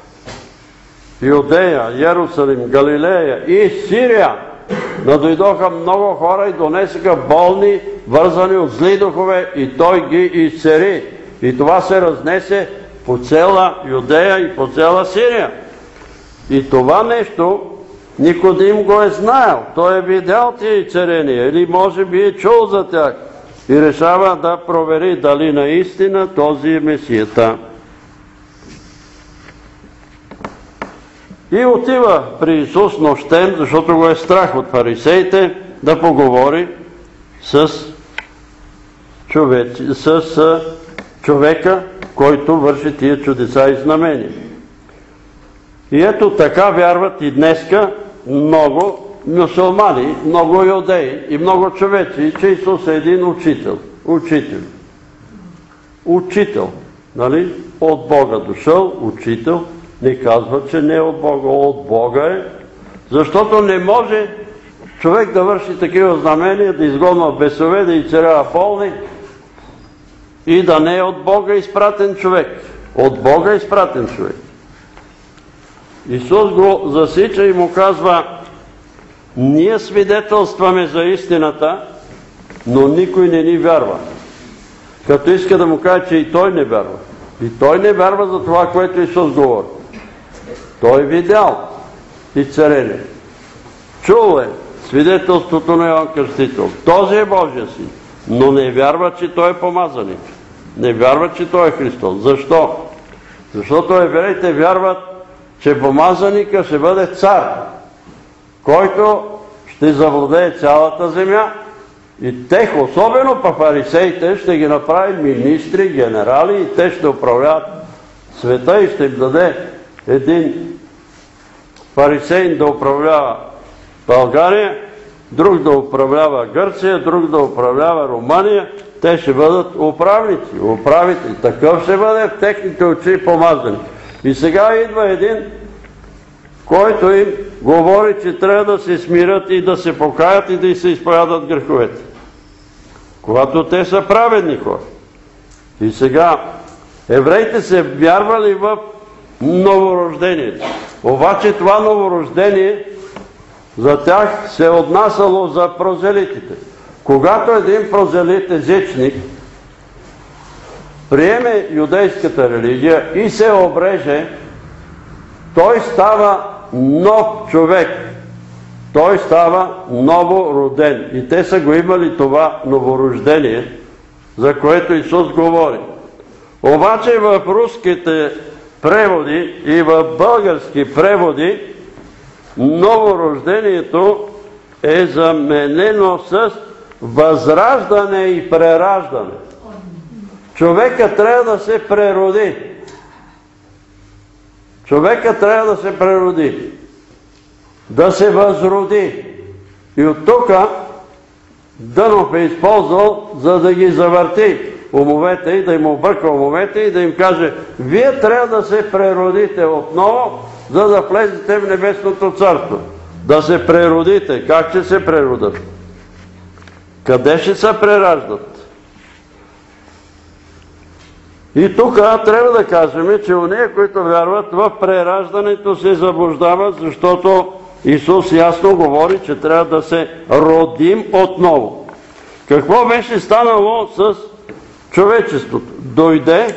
Юдея, Йерусалим, Галилея и Сирия, надойдоха много хора и донесаха болни, вързани от зли духове, и той ги изцери. И това се разнесе по цяла Юдея и по цяла Сирия. И това нещо Никодим го е знаел. Той е видял тия изцерения или може би е чул за тях и решава да провери дали наистина този е Месията. И отива при Исус нощем, защото го е страх от фарисеите, да поговори с, човек, с човека, който върши тия чудеса и знамения. И ето така вярват и днеска много мюсюлмани, много юдеи и много човеци, че Исус е един учител. Учител. Учител. Нали? От Бога дошъл, учител. Не казва, че не е от Бога. От Бога е. Защото не може човек да върши такива знамения, да изгонва бесове, да изцелява болни и да не е от Бога изпратен човек. От Бога изпратен човек. Исус го засича и му казва: ние свидетелстваме за истината, но никой не ни вярва. Като иска да му каже, че и той не вярва. И той не вярва за това, което Исус говори. Той видял изцеление. Чул е свидетелството на Йоан Кръстител. Този е Божия син. Но не вярва, че той е помазаник. Не вярва, че той е Христос. Защо? Защото евреите вярват, че помазаника ще бъде цар, който ще завладее цялата земя и тех, особено па фарисеите, ще ги направи министри, генерали и те ще управляват света и ще им даде един фарисеин да управлява България, друг да управлява Гърция, друг да управлява Румъния. Те ще бъдат управници, управители. Такъв ще бъде в техните очи помазани. И сега идва един, който им говори, че трябва да се смирят и да се покаят и да се изповядат греховете. Когато те са праведни хора. И сега евреите се вярвали в новорождението. Обаче това новорождение за тях се отнасяло за прозелитите. Когато един прозелит езичник приеме юдейската религия и се обреже, той става нов човек. Той става новороден. И те са го имали това новорождение, за което Исус говори. Обаче в руските преводи и в български преводи новорождението е заменено с възраждане и прераждане. Човека трябва да се прероди. Човека трябва да се прероди. Да се възроди. И от тук Дънов е използвал, за да ги завърти умовете и да им обърка умовете и да им каже: вие трябва да се преродите отново, за да влезете в небесното царство. Да се преродите. Как ще се преродят? Къде ще се прераждат? И тук трябва да кажем, че онези, които вярват в прераждането, се заблуждават, защото Исус ясно говори, че трябва да се родим отново. Какво беше станало с човечеството? Дойде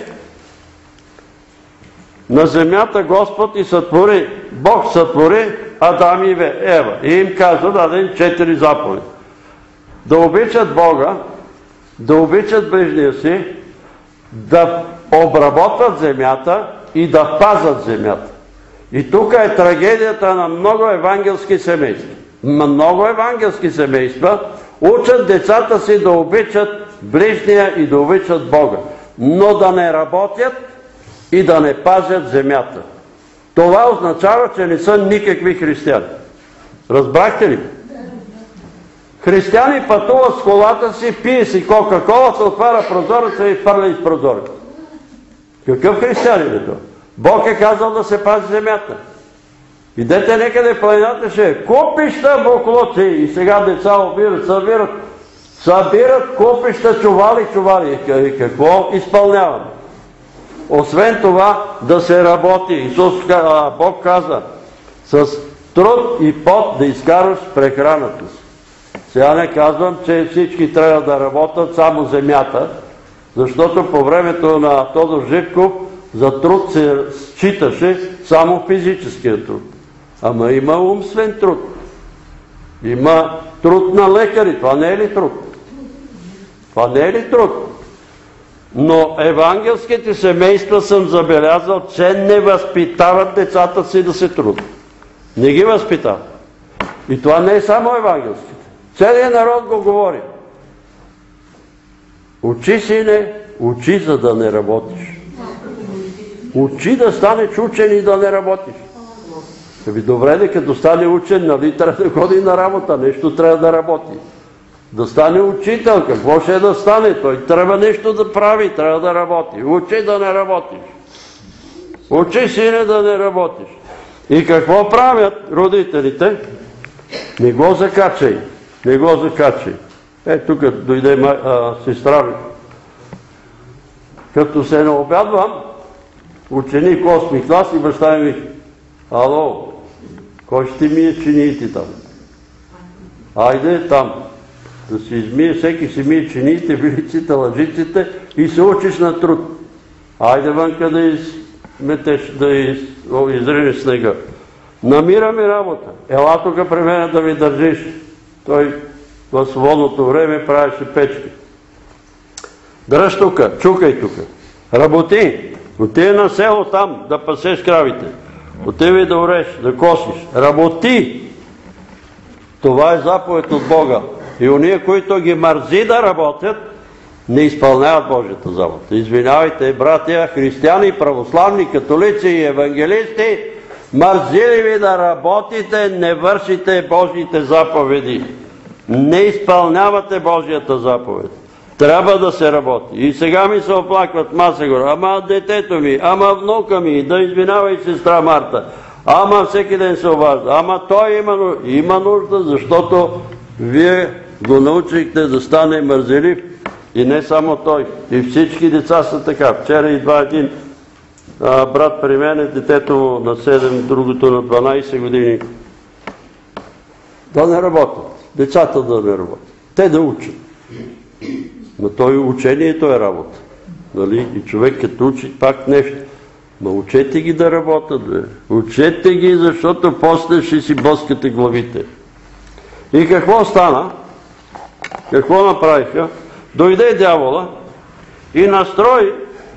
на земята Господ и сътвори, Бог сътвори Адам и Ева. И им каза, даде им четири заповеди. Да обичат Бога, да обичат ближния си, да обработват земята и да пазат земята. И тук е трагедията на много евангелски семейства. Много евангелски семейства учат децата си да обичат ближния и да обичат Бога, но да не работят и да не пазят земята. Това означава, че не са никакви християни. Разбрахте ли? Християни пътуват с колата си, пие си кока-кола, се отваря прозореца и фърля из прозореца. Какъв християнин е това? Бог е казал да се пази земята. Идете некъде в планината, ще е купища буклуци. И сега деца обират, събират, събират купища, чували, чували. И какво изпълняваме? Освен това да се работи. Исус, Бог каза, с труд и пот да изкараш прехраната си. Сега не казвам, че всички трябва да работят само земята, защото по времето на Тодор Живков за труд се считаше само физическия труд. Ама има умствен труд. Има труд на лекари. Това не е ли труд? Това не е ли труд? Но евангелските семейства съм забелязал, че не възпитават децата си да се трудят. Не ги възпитават. И това не е само евангелските. Целият народ го говори. Учи, сине, учи, за да не работиш. Учи да станеш учен и да не работиш. Ами добре, де, като стане учен, нали трябва да ходи на работа, нещо трябва да работи. Да стане учител, какво ще е да стане? Той трябва нещо да прави, трябва да работи. Учи да не работиш. Учи, сине, да не работиш. И какво правят родителите? Не го закачай, не го закачай. Е, тук дойде а, сестра ми. Като се наобядвам, ученик осми клас и баща ми вика: ало, кой ще ми е чиниите там? Айде там, да си измие, всеки си мие чиниите, вилиците, лъжиците и се учиш на труд. Айде вънка да изметеш, да из, о, изринеш снега. Намираме работа. Ела тук при мен да ми държиш. Той в свободното време правеше печки. Дръж тук, чукай тук. Работи. Отиде на село там да пасеш кравите. Отиде да ореш, да косиш. Работи! Това е заповед от Бога. И ония, които ги мързи да работят, не изпълняват Божията заповед. Извинявайте, братя, християни, православни, католици и евангелисти, мързили ви да работите, не вършите Божите заповеди. Не изпълнявате Божията заповед. Трябва да се работи. И сега ми се оплакват маса гора. Ама детето ми, ама внука ми, да извинава и сестра Марта. Ама всеки ден се обажда. Ама той има нужда. Има нужда, защото вие го научихте да стане мързелив. И не само той. И всички деца са така. Вчера идва един а, брат при мене, детето му на седем, другото на дванайсет години. Да не работят. Децата да не работят. Те да учат. Но той учението е работа. Нали? И човек като учи пак нещо. Ма учете ги да работят, бе. Учете ги, защото после ще си блъскате главите. И какво стана? Какво направиха? Дойде дявола и настрои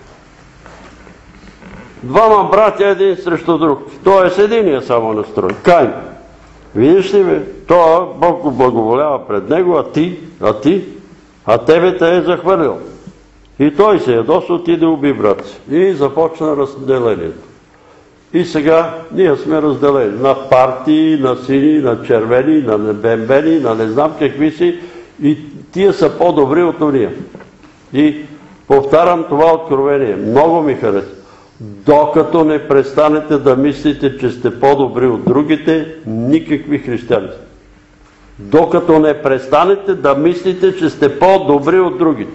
двама братя един срещу друг. Тоест единия само настрои. Кайн. Видиш ли, бе? Това Бог го благоволява пред него, а ти, а ти, а тебе те е захвърлил. И той се ядоса, отиде уби брат си. И започна разделението. И сега ние сме разделени на партии, на сини, на червени, на бембени, на не знам какви си. И тия са по-добри от уния. И повтарям това откровение. Много ми хареса. Докато не престанете да мислите, че сте по-добри от другите, никакви християни. Докато не престанете да мислите, че сте по-добри от другите.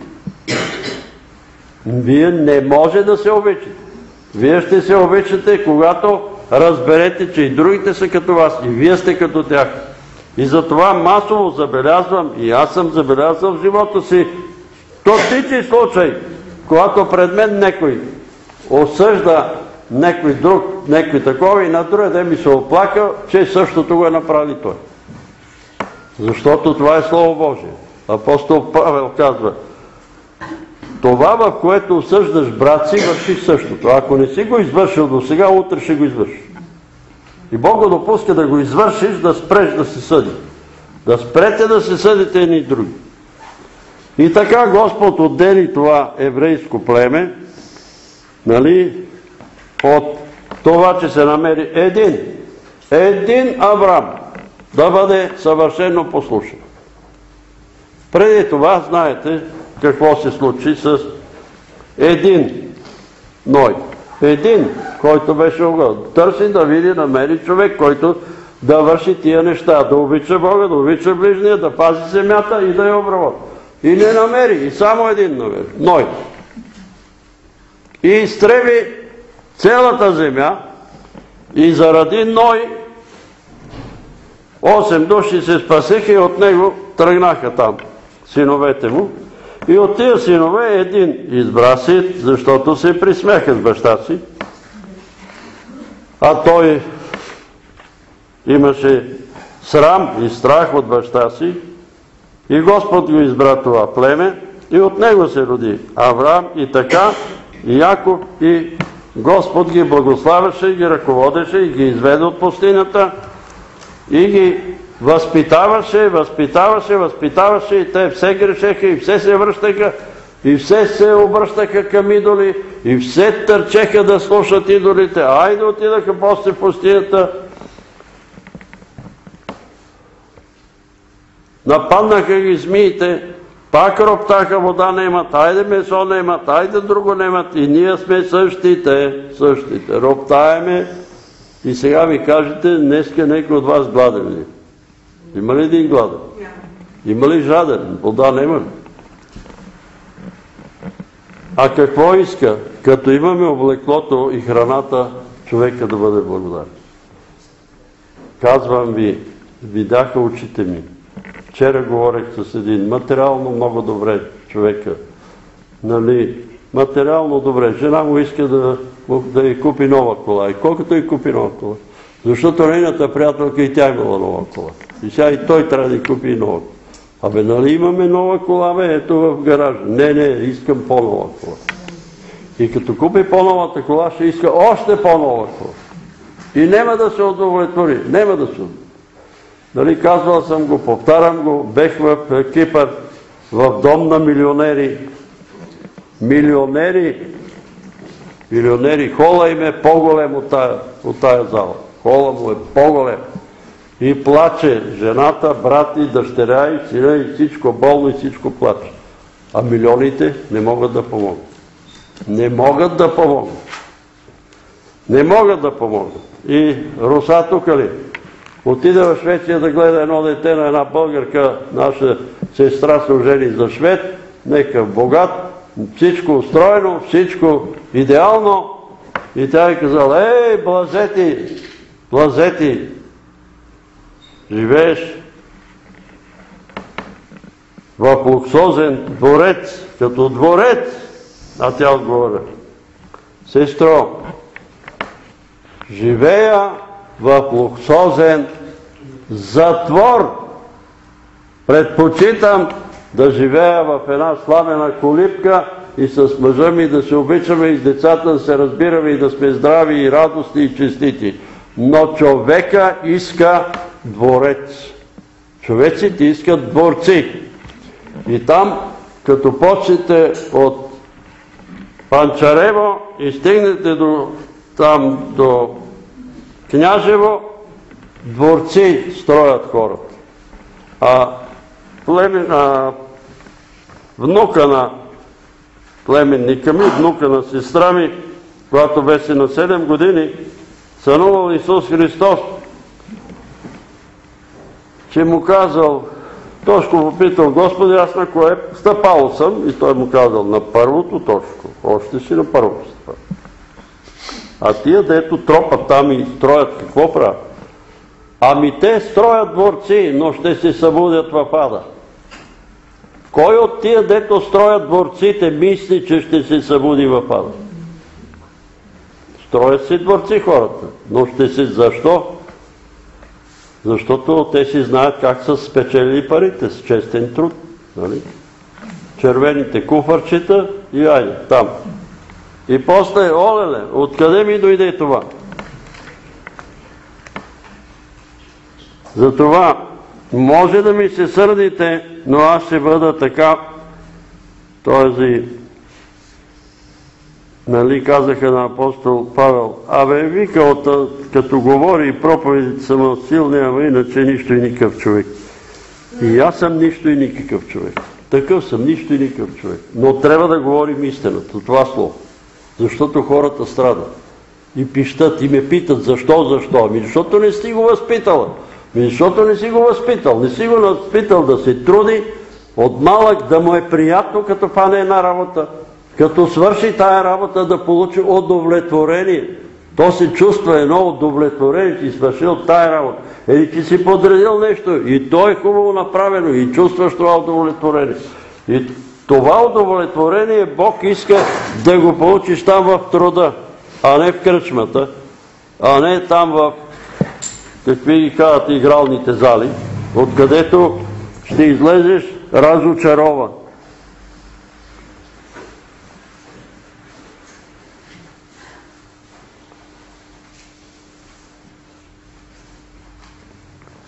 Вие не може да се обичате. Вие ще се обичате, когато разберете, че и другите са като вас, и вие сте като тях. И затова масово забелязвам, и аз съм забелязал в живота си, стотици случаи, когато пред мен некой осъжда некой друг, некой такова, и на другия ден ми се оплака, че същото го е направили той. Защото това е Слово Божие. Апостол Павел казва: това, в което осъждаш брат си, върши същото. Ако не си го извършил до сега, утре ще го извършиш. И Бог го допуска да го извършиш, да спреш да се съди. Да спрете да се съдите едни и други. И така Господ отдели това еврейско племе, нали, от това, че се намери един, един Авраам, да бъде съвършено послушен. Преди това, знаете какво се случи с един Ной. Един, който беше огъл. Търси да види, намери човек, който да върши тия неща, да обича Бога, да обича ближния, да пази земята и да я обработи. И не намери, и само един намери. Ной. И изтреби цялата земя, и заради Ной осем души се спасиха и от него тръгнаха там синовете му. И от тия синове един избра си, защото се присмяха с баща си, а той имаше срам и страх от баща си, и Господ го избра това племе, и от него се роди Авраам, и така и Яков, и Господ ги благославяше, и ги ръководеше, и ги изведе от пустинята, и ги възпитаваше, възпитаваше, възпитаваше, и те все грешеха, и все се връщаха, и все се обръщаха към идоли, и все търчеха да слушат идолите. Айде отидаха после в пустинята, нападнаха ги змиите, пак роптаха, вода немат, айде месо немат, айде друго немат, и ние сме същите, същите. Роптаеме, и сега ми кажете, днеска някой от вас гладен ли? Има ли един гладен? Има ли жаден? Вода нема ли? А какво иска? Като имаме облеклото и храната, човека да бъде благодарен. Казвам ви, видяха очите ми. Вчера говорех с един, материално много добре човека. Нали, материално добре. Жена му иска да, да й купи нова кола. И колкото й купи нова кола. Защото нейната приятелка и тя имала нова кола. И сега и той трябва да й купи нова кола. Абе, нали имаме нова кола, бе, ето в гаража. Не, не, искам по-нова кола. И като купи по-новата кола, ще иска още по-нова кола. И няма да се удовлетвори. Няма да се удовлетвори. Нали, казвал съм го, повтарям го, бех в Кипър, в дом на милионери. Милионери, милионери, хола им е по-голем от тая, от тая зала. Хола му е по-голем. И плаче жената, брат и дъщеря и сина и всичко болно и всичко плаче. А милионите не могат да помогнат. Не могат да помогнат. Не могат да помогнат. И Руса тук ли? Отиде в Швеция да гледа едно дете на една българка, наша сестра се ожени за швед, некъв богат, всичко устроено, всичко идеално. И тя е казала, ей, блазети, блазети, живееш в луксозен дворец, като дворец. А тя отговоря, сестро, живея в луксозен затвор. Предпочитам да живея в една сламена колипка и с мъжа ми да се обичаме и с децата да се разбираме и да сме здрави и радостни и честити. Но човека иска дворец. Човеците искат дворци. И там, като почнете от Панчарево и стигнете до, там до Княжево, дворци строят хората. А, племен, а внука на племенника ми, внука на сестра ми, когато беше на седем години, сънувал Исус Христос, че му казал, Тошко попитал, Господи, аз на кое стъпало съм? И той му казал, на първото, Тошко, още си на първото стъпало. А тия, дето тропат там и строят, какво правят? Ами те строят дворци, но ще се събудят в ада. Кой от тия, дето строят дворците, мисли, че ще се събуди в ада? Строят си дворци хората, но ще се... Защо? Защото те си знаят как са спечелили парите с честен труд. Нали? Червените куфарчета и айде, там. И после, олеле, откъде ми дойде това? Затова може да ми се сърдите, но аз ще бъда така, този, нали, казаха на апостол Павел, абе, вика, като говори и проповедите съм от силния, ама иначе нищо и никакъв човек. И аз съм нищо и никакъв човек. Такъв съм, нищо и никакъв човек. Но трябва да говорим истината, това слово. Защото хората страдат. И пищат, и ме питат, защо, защо? Ами защото не си го възпитала. Ами защото не си го възпитал. Не си го възпитал да се труди, от малък да му е приятно, като фане една работа. Като свърши тая работа да получи удовлетворение. То се чувства едно удовлетворение, че си свършил тая работа. Или че си подредил нещо и то е хубаво направено и чувстваш това удовлетворение. И това удовлетворение Бог иска да го получиш там в труда, а не в кръчмата, а не там в, какви ги казват, игралните зали, откъдето ще излезеш разочарован.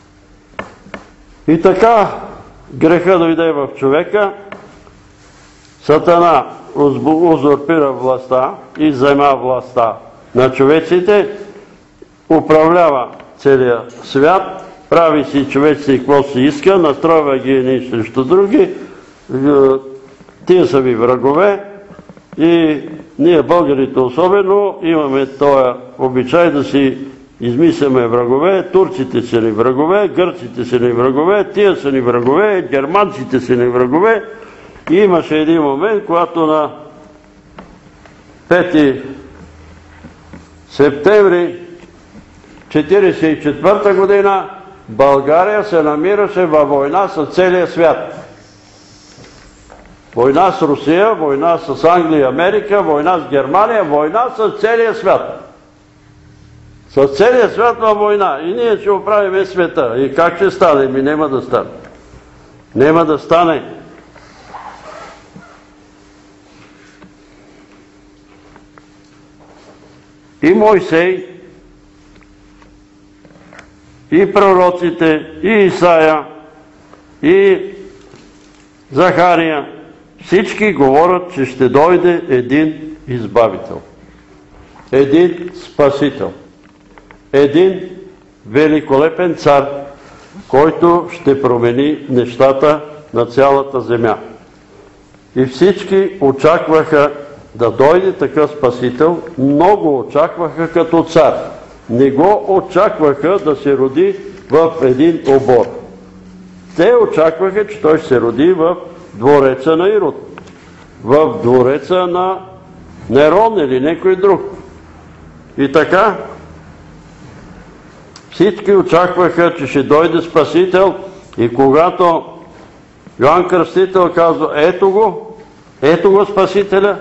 И така греха дойде в човека Сатана узурпира властта и взема властта на човеците, управлява целия свят, прави си човеците какво си иска, настройва ги едни срещу други, тия са ви врагове и ние българите особено имаме този обичай да си измисляме врагове, турците са ни врагове, гърците са ни врагове, тия са ни врагове, германците са ни врагове. И имаше един момент, когато на пети септември четиридесет и четвърта година България се намираше във война с целия свят. Война с Русия, война с Англия и Америка, война с Германия, война с целия свят. С целия свят във война. И ние ще оправим света. И как ще стане? Ми няма да стане. Нема да стане. И Мойсей, и пророците, и Исаия, и Захария, всички говорят, че ще дойде един избавител, един спасител, един великолепен цар, който ще промени нещата на цялата земя. И всички очакваха да дойде такъв спасител, много очакваха като цар. Не го очакваха да се роди в един обор. Те очакваха, че той ще се роди в двореца на Ирод, в двореца на Нерон или някой друг. И така, всички очакваха, че ще дойде спасител и когато Йоан Кръстител казва, ето го, ето го спасителя,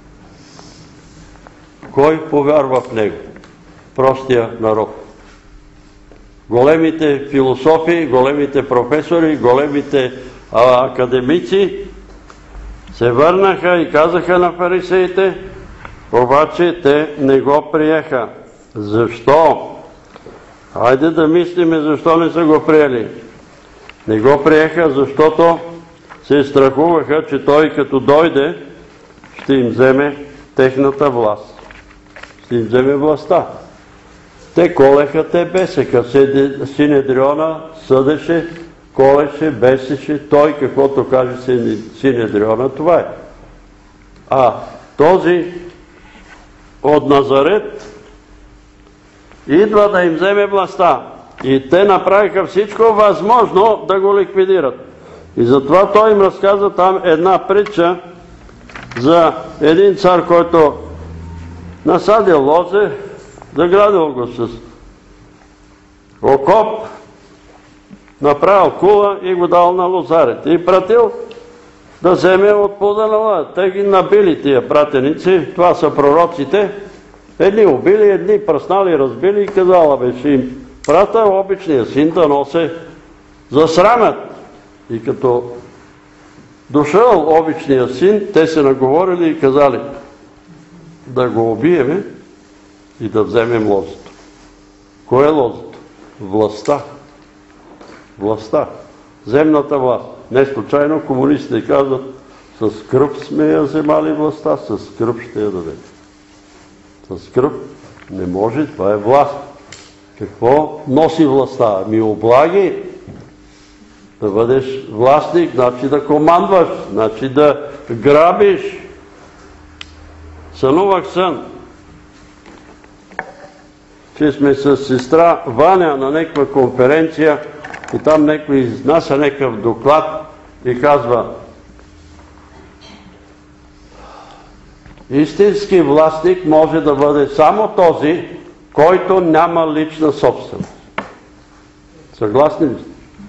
кой повярва в него? Простия народ. Големите философи, големите професори, големите а, академици се върнаха и казаха на фарисеите, обаче те не го приеха. Защо? Хайде да мислиме защо не са го приели. Не го приеха, защото се страхуваха, че той като дойде ще им вземе техната власт. Ще им вземе властта. Те колеха, те бесеха. Синедриона съдеше, колеше, бесеше. Той каквото каже Синедриона, това е. А този от Назарет идва да им вземе властта. И те направиха всичко възможно да го ликвидират. И затова той им разказа там една притча за един цар, който насадил лозе, заградил го с окоп, направил кула и го дал на лозарите. И пратил да вземе от плода на лоза. Те ги набили тия пратеници, това са пророците. Едни убили, едни пръснали, разбили и казала, бе, ще им прата обичния син да носе засрамят. И като дошъл обичния син, те се наговорили и казали да го убиеме и да вземем лозето. Кое е лозето? Властта. Властта. Земната власт. Не случайно комунистите казват, с кръв сме я вземали властта, с кръв ще я дадем. С кръв не може, това е власт. Какво носи властта? Ами облаги. Да бъдеш властник, значи да командваш, значи да грабиш. Сънувах сън, че сме с сестра Ваня на някаква конференция и там някой изнася някакъв доклад и казва: истински властник може да бъде само този, който няма лична собственост. Съгласни ли сте?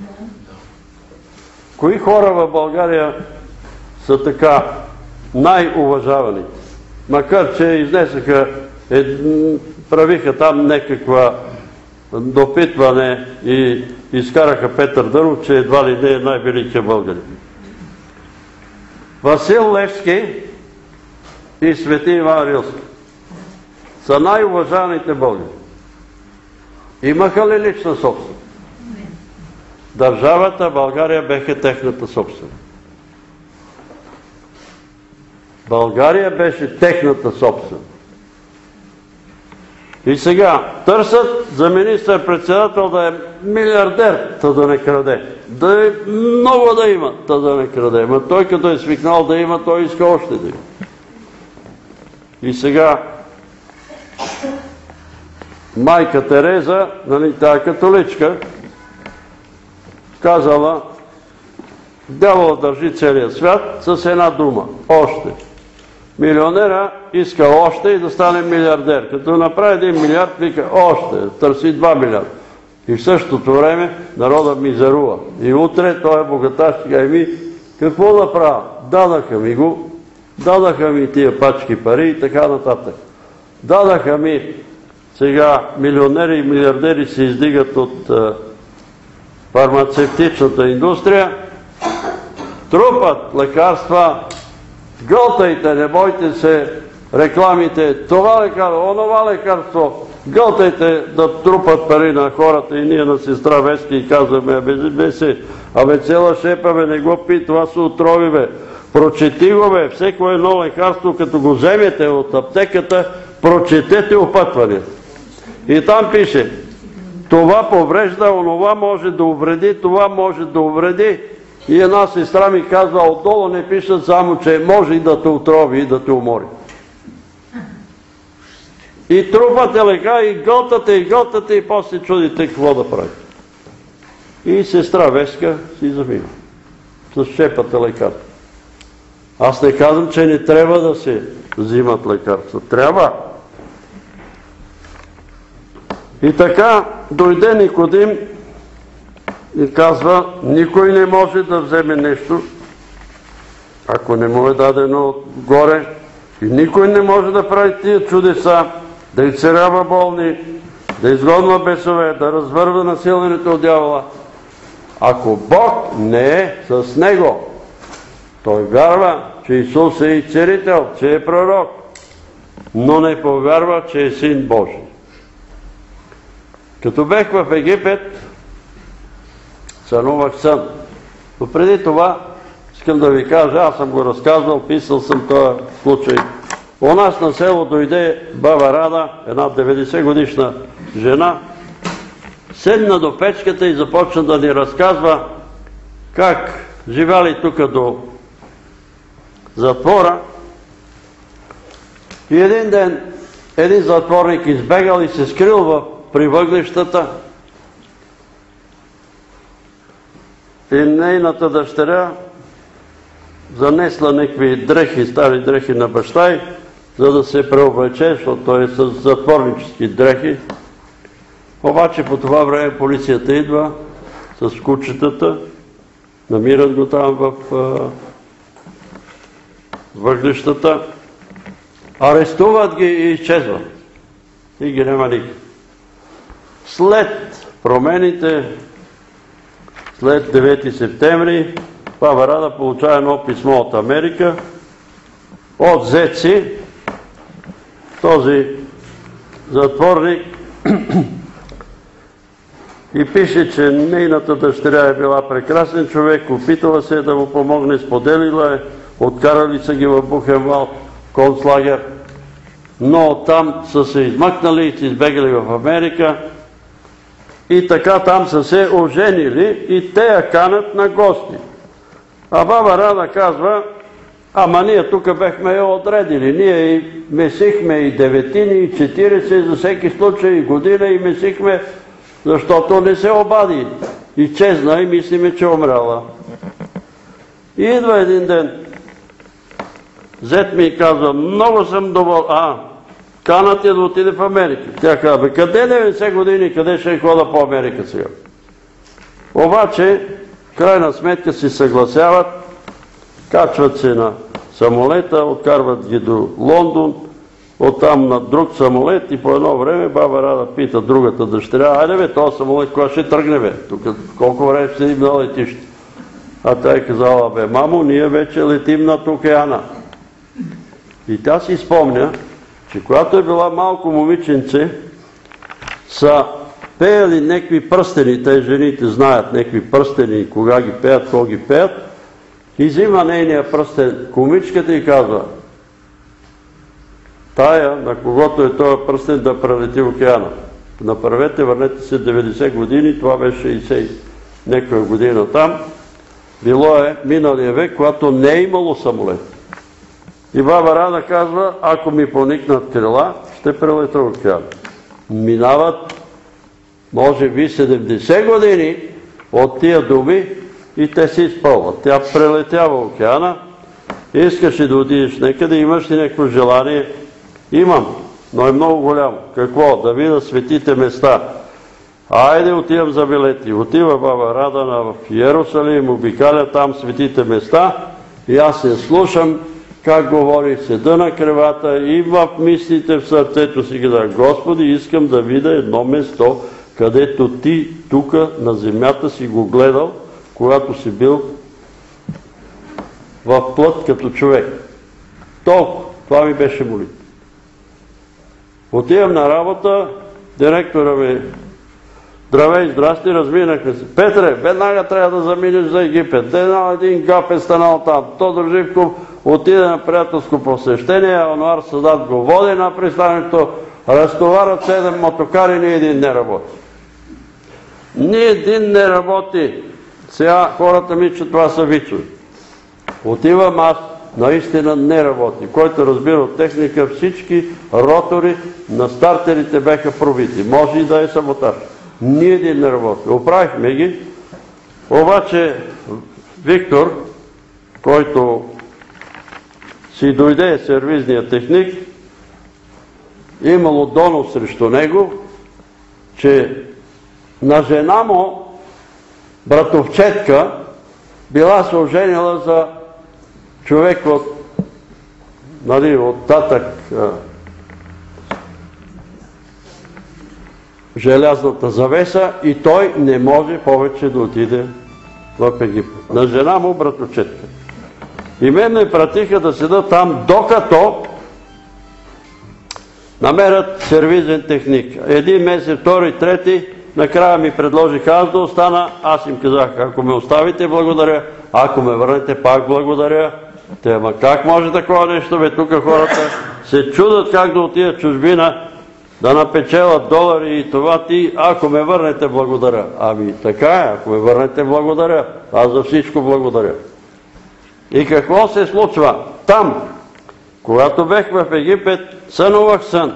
Кои хора в България са така най-уважаваните? Макар че изнесаха, е, правиха там някаква допитване и изкараха Петър Дънов, че едва ли не е най-великия българин. Васил Левски и Свети Иван Рилски са най-уважаните българи. Имаха ли лична собственост? Държавата България беха техната собственост. България беше техната собственост. И сега търсят за министър-председател да е милиардер, та да не краде. Да е много да има, та да не краде. Ма той като е свикнал да има, той иска още да има. И сега майка Тереза, нали, тая католичка, казала: дявол държи целия свят с една дума – още. Милионера иска още и да стане милиардер. Като направи един милиард, вика още, търси два милиарда. И в същото време народът мизерува. И утре той е богаташ, и ми, какво да правя? Дадаха ми го, дадаха ми тия пачки пари и така нататък. Дадаха ми, сега милионери и милиардери се издигат от а, фармацевтичната индустрия, трупат лекарства, гълтайте, не бойте се, рекламите, това лекарство, онова лекарство, гълтайте да трупат пари на хората. И ние на сестра Вески и казваме: абе, бе се, абе цела шепа, бе, не го пи, това са отрови, бе. Прочети го, бе, всеко едно лекарство, като го вземете от аптеката, прочетете опътванията. И там пише: това поврежда, онова може да увреди, това може да увреди. И една сестра ми казва: отдолу не пишат само, че може и да те отрови и да те умори. И трупате лека, и гълтате, и гълтате, и после чудите какво да правите. И сестра Веска си замина с шепата лекарства. Аз не казвам, че не трябва да се взимат лекарства. Трябва. И така дойде Никодим и казва: никой не може да вземе нещо, ако не му е дадено отгоре. И никой не може да прави тия чудеса, да изцелява болни, да изгонва бесове, да развърва насилването от дявола, ако Бог не е с него. Той вярва, че Исус е и целител, че е пророк, но не повярва, че е Син Божий. Като бех в Египет, сънувах сън. Но преди това искам да ви кажа, аз съм го разказвал, писал съм този случай. У нас на село дойде баба Рада, една деветдесет годишна жена, седна до печката и започна да ни разказва как живяли тук до затвора. И един ден един затворник избегал и се скрил при въглищата. И нейната дъщеря занесла някакви дрехи, стари дрехи на баща й, за да се преоблече, защото той е с затворнически дрехи. Обаче по това време полицията идва с кучетата, намират го там в въглищата, арестуват ги и изчезват. И ги няма никак. След промените, след девети септември, баба Рада получава едно писмо от Америка, от Зеци. Този затворник и пише, че нейната дъщеря е била прекрасен човек, опитала се да му помогне, споделила е, откарали са ги в Бухенвалд, концлагер, но оттам са се измъкнали и са избегали в Америка и така там са се оженили и те я канат на гости. А баба Рада казва: ама ние тук бехме я отредили, ние и месихме и деветини, и четиридесет, за всеки случай и година и месихме, защото не се обади. И чезна и мислиме, че умряла. И идва един ден, зет ми казва: много съм доволен. А, канат я да отиде в Америка. Тя казва: бе, къде деветдесет години, къде ще хода по Америка сега? Обаче, крайна сметка си съгласяват, качват се на самолета, откарват ги до Лондон, оттам на друг самолет и по едно време баба Рада пита другата дъщеря: айде бе, този самолет кога ще тръгне бе? Тук колко време ще седим на летище? А тя е казала: бе, мамо, ние вече летим над океана. И тя си спомня, че когато е била малко момиченце, са пеяли някакви пръстени, те жените знаят някакви пръстени, кога ги пеят, кога ги пеят, и взима нейния пръстен кумичката и казва: тая, на когото е този пръстен, да прелети океана. Направете, върнете се деветдесет години, това беше шейсет някоя година там. Било е миналия век, когато не е имало самолет. И баба Рада казва, ако ми поникнат крила, ще прелета океана. Минават, може би, седемдесет години от тия думи и те се изпълват. Тя прелетява океана, искаше да отидеш некъде, имаш ли някакво желание? Имам, но е много голямо. Какво? Да видя светите места. Айде отивам за билети. Отива баба Рада в Йерусалим, обикаля там светите места и аз се слушам как говори, седа на кревата и в мислите, в сърцето си казах, Господи, искам да видя едно место, където ти тук на земята си го гледал, когато си бил в плът като човек. Толкова. Това ми беше молитва. Отивам на работа, директора ми, здравей, здрасти, разминахме се. Петре, веднага трябва да заминеш за Египет. Един гап е станал там. Тодор Живков отиде на приятелско посещение, Ануар Садат го води на пристанището, разтоварят седем мотокари, ни един не работи. Ни един не работи. Сега хората ми, че това са вицови. Отивам аз, наистина не работи. Който разбира от техника, всички ротори на стартерите беха пробити. Може и да е саботаж. Ни един не работи. Оправихме ги, обаче Виктор, който си дойде сервизния техник, имало донос срещу него, че на жена му братовчетка била се оженила за човек от, нали, от татък желязната завеса и той не може повече да отиде в Египет. На жена му братовчетка. И мен ме пратиха да седа там, докато намерят сервизен техник. Един месец, втори, трети, накрая ми предложиха аз да остана. Аз им казах, ако ме оставите, благодаря. Ако ме върнете, пак благодаря. Те, ама как може такова нещо, бе? Тук хората се чудат как да отидат в чужбина, да напечелят долари и това ти, ако ме върнете, благодаря. Ами така е, ако ме върнете, благодаря. Аз за всичко благодаря. И какво се случва? Там, когато бех в Египет, сънувах сън,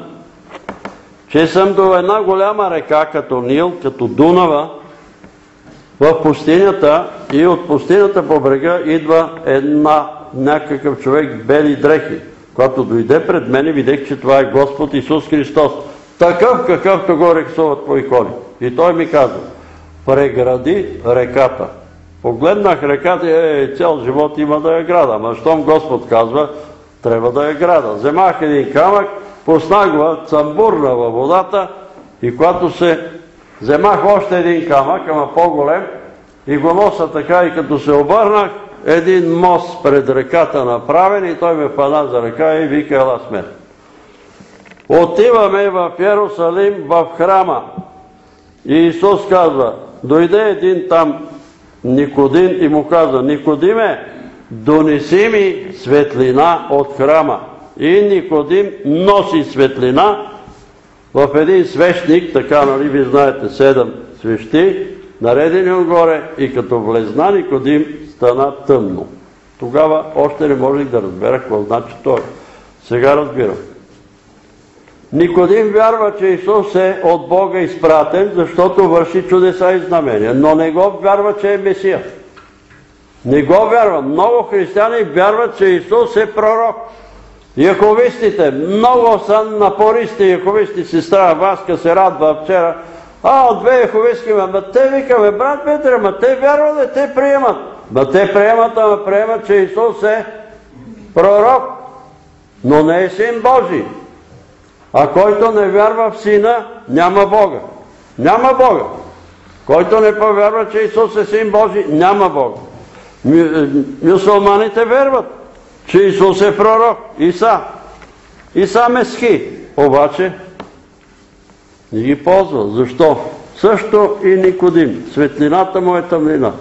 че съм до една голяма река, като Нил, като Дунава, в пустинята и от пустинята по брега идва една, някакъв човек в бели дрехи. Когато дойде пред мене, видях, че това е Господ Исус Христос. Такъв, какъвто го рисуват по икони. И той ми казва, прегради реката. Погледнах реката и е, цял живот има да я града. Ама щом Господ казва, трябва да я града. Вземах един камък, пуснах го, цамбурна във водата и когато се вземах още един камък, ама по-голем, и го носа така и като се обърнах, един мост пред реката направен и той ме пада за ръка и вика, ела с мен. Отиваме в Йерусалим, в храма. И Исус казва, дойде един там Никодим и му каза, Никодиме, донеси ми светлина от храма. И Никодим носи светлина в един свещник, така, нали, ви знаете, седем свещи, наредени отгоре и като влезна Никодим, стана тъмно. Тогава още не можех да разбера какво значи той. Сега разбирам. Никодим вярва, че Исус е от Бога изпратен, защото върши чудеса и знамения, но не го вярва, че е Месия. Не го вярва. Много християни вярват, че Исус е пророк. Яховистите, много са напористи яховисти, сестра Васка се радва вчера. А, от две яховистки, ама те викаме, брат Петър, ама те вярват ли, те приемат. Ма те приемат, ама приемат, че Исус е пророк, но не е син Божий. А който не вярва в Сина, няма Бога. Няма Бога. Който не повярва, че Исус е син Божий, няма Бога. Мюсулманите вярват, че Исус е пророк, Иса. Иса Месхи. Обаче не ги ползва. Защо? Също и Никодим. Светлината му е тъмнина.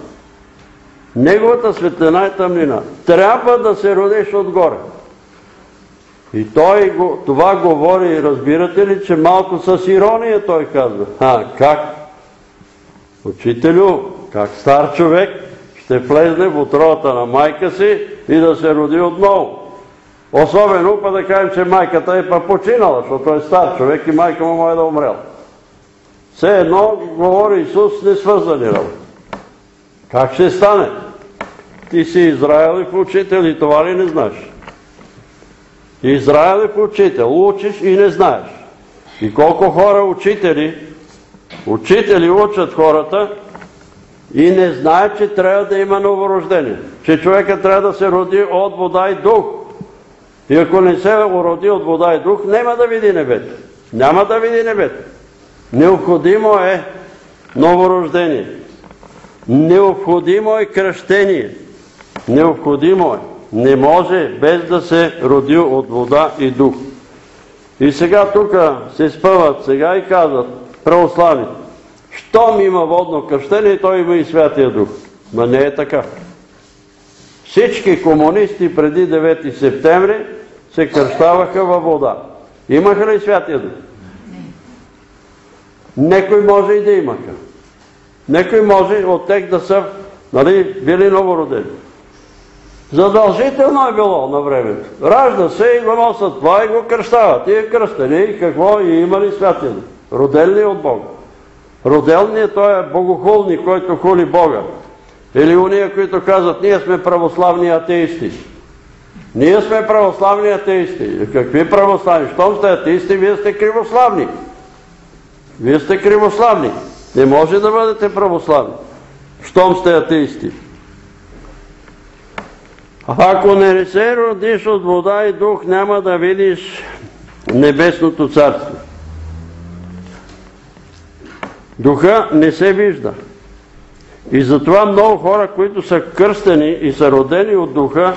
Неговата светлина е тъмнина. Трябва да се родиш отгоре. И той това говори, разбирате ли, че малко с ирония той казва. А, как? Учителю, как стар човек ще влезне в утробата на майка си и да се роди отново? Особено па да кажем, че майката е па починала, защото е стар човек и майка му може да умрела. Все едно говори Исус несвързани работи. Как ще стане? Ти си Израилев учител и това ли не знаеш? Израилев учител, учиш и не знаеш. И колко хора учители, учители учат хората и не знаят, че трябва да има новорождение. Че човека трябва да се роди от вода и дух. И ако не се роди от вода и дух, няма да види небето. Няма да види небето. Необходимо е новорождение. Необходимо е кръщение. Необходимо е. Не може без да се роди от вода и дух. И сега тук се спъват сега и казват православните, щом има водно кръщение, той има и Святия Дух. Ма не е така. Всички комунисти преди девети септември се кръщаваха във вода. Имаха ли Святия Дух? Некои може и да имаха. Некои може от тях да са, нали, били новородени. Задължително е било на времето. Ражда се и го носят това и го кръщават. И е кръстени и какво и има ли Святия Дух? Роден ли е от Бога? Роден ли е той е богохулник, който хули Бога? Или уния, които казват, ние сме православни атеисти. Ние сме православни атеисти. Какви православни? Щом сте атеисти, вие сте кривославни. Вие сте кривославни. Не може да бъдете православни. Щом сте атеисти. Ако не се родиш от вода и дух, няма да видиш небесното царство. Духа не се вижда. И затова много хора, които са кръстени и са родени от духа,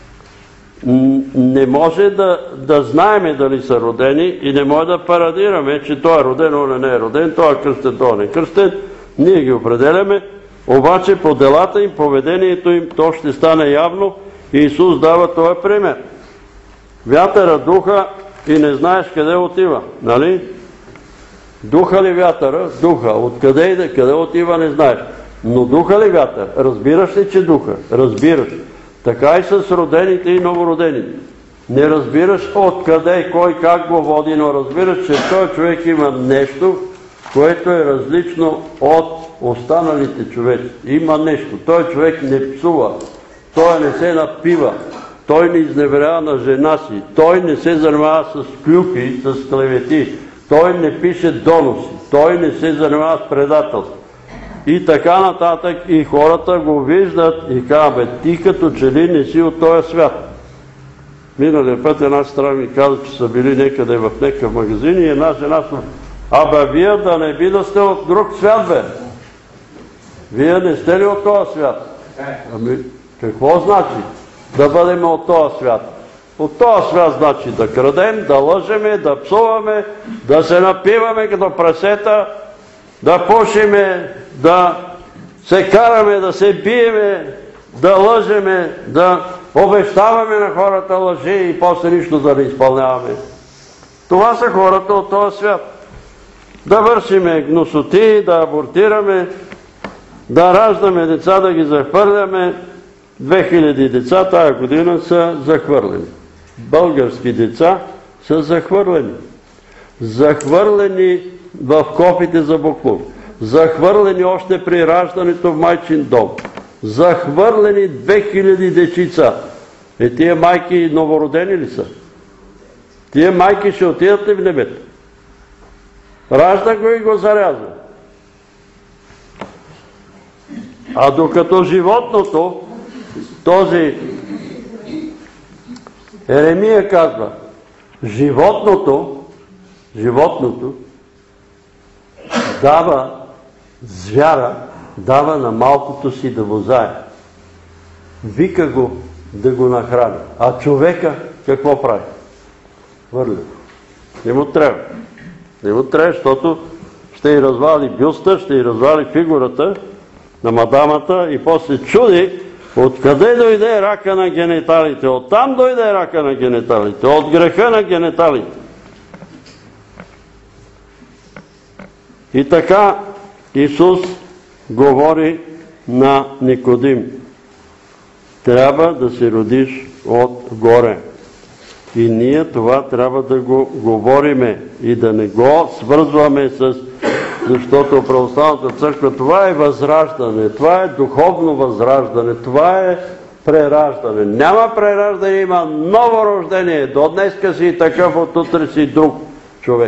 не може да, да знаеме дали са родени и не може да парадираме, че той е роден, он не е роден, той е кръстен, той не е кръстен. Ние ги определяме, обаче по делата им, поведението им, то ще стане явно и Исус дава този пример. Вятъра духа и не знаеш къде отива, нали? Духа ли вятъра? Духа. Откъде иде? Къде отива? Не знаеш. Но духа ли вятър? Разбираш ли, че духа? Разбираш. Така и с родените и новородените. Не разбираш откъде, кой, как го води, но разбираш, че той човек има нещо, което е различно от останалите човеци. Има нещо. Той човек не псува. Той не се напива. Той не изневерява на жена си. Той не се занимава с клюки, с клевети. Той не пише доноси. Той не се занимава с предателство. И така нататък, и хората го виждат и казват, бе, ти като че ли не си от този свят. Миналия път една сестра ми каза, че са били некъде в някакъв магазин и една жена са, абе, вие да не би да сте от друг свят, бе. Вие не сте ли от този свят? Ами, какво значи да бъдем от този свят? От този свят значи да крадем, да лъжеме, да псуваме, да се напиваме като прасета, да пушиме, да се караме, да се биеме, да лъжеме, да обещаваме на хората лъжи и после нищо да не изпълняваме. Това са хората от този свят. Да вършиме гносоти, да абортираме, да раждаме деца, да ги захвърляме. две хиляди деца тая година са захвърлени. Български деца са захвърлени. Захвърлени в кофите за буклук. Захвърлени още при раждането в майчин дом. Захвърлени две хиляди дечица. Е, тия майки новородени ли са? Тия майки ще отидат ли в небето? Ражда го и го зарязва. А докато животното, този Еремия казва, животното, животното дава звяра, дава на малкото си да возае. Вика го да го нахрани. А човека какво прави? Хвърля. Не му трябва. Не му трябва, защото ще й развали бюста, ще й развали фигурата на мадамата и после чуди Откъде дойде рака на гениталите? Оттам дойде рака на гениталите, от греха на гениталите. И така Исус говори на Никодим: трябва да се родиш отгоре. И ние това трябва да го говориме и да не го свързваме с... Защото православната църква, това е възраждане, това е духовно възраждане, това е прераждане. Няма прераждане, има ново рождение. До днеска си такъв, от утре си друг човек.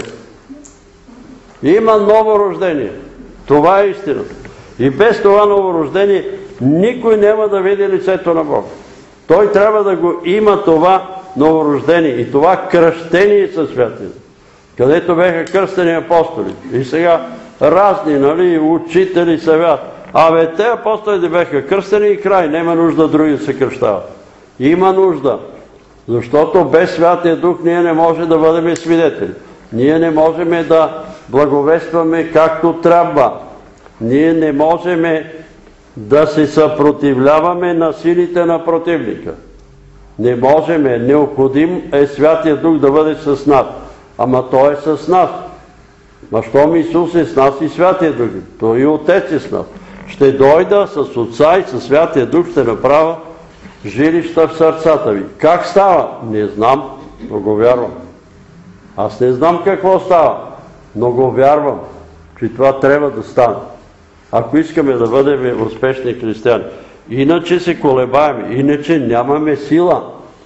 Има ново рождение. Това е истината. И без това ново рождение никой няма да види лицето на Бога. Той трябва да го има това новорождение и това кръщение със Святия, където беха кръстени апостоли. И сега разни, нали, учители се вят. Абе, те апостоли беха кръстени и край. Нема нужда други да се кръщават. Има нужда. Защото без Святия Дух ние не можем да бъдем свидетели. Ние не можем да благовестваме както трябва. Ние не можем да се съпротивляваме на силите на противника. Не можем. Необходим е Святия Дух да бъде с нас. Ама Той е с нас. Ма щом Исус е с нас и Святия Дух, Той и Отец е с нас. Ще дойда с Отца и с Святия Дух ще направя жилища в сърцата ви. Как става? Не знам, но го вярвам. Аз не знам какво става, но го вярвам, че това трябва да стане. Ако искаме да бъдем успешни християни. Иначе се колебаем, иначе нямаме сила.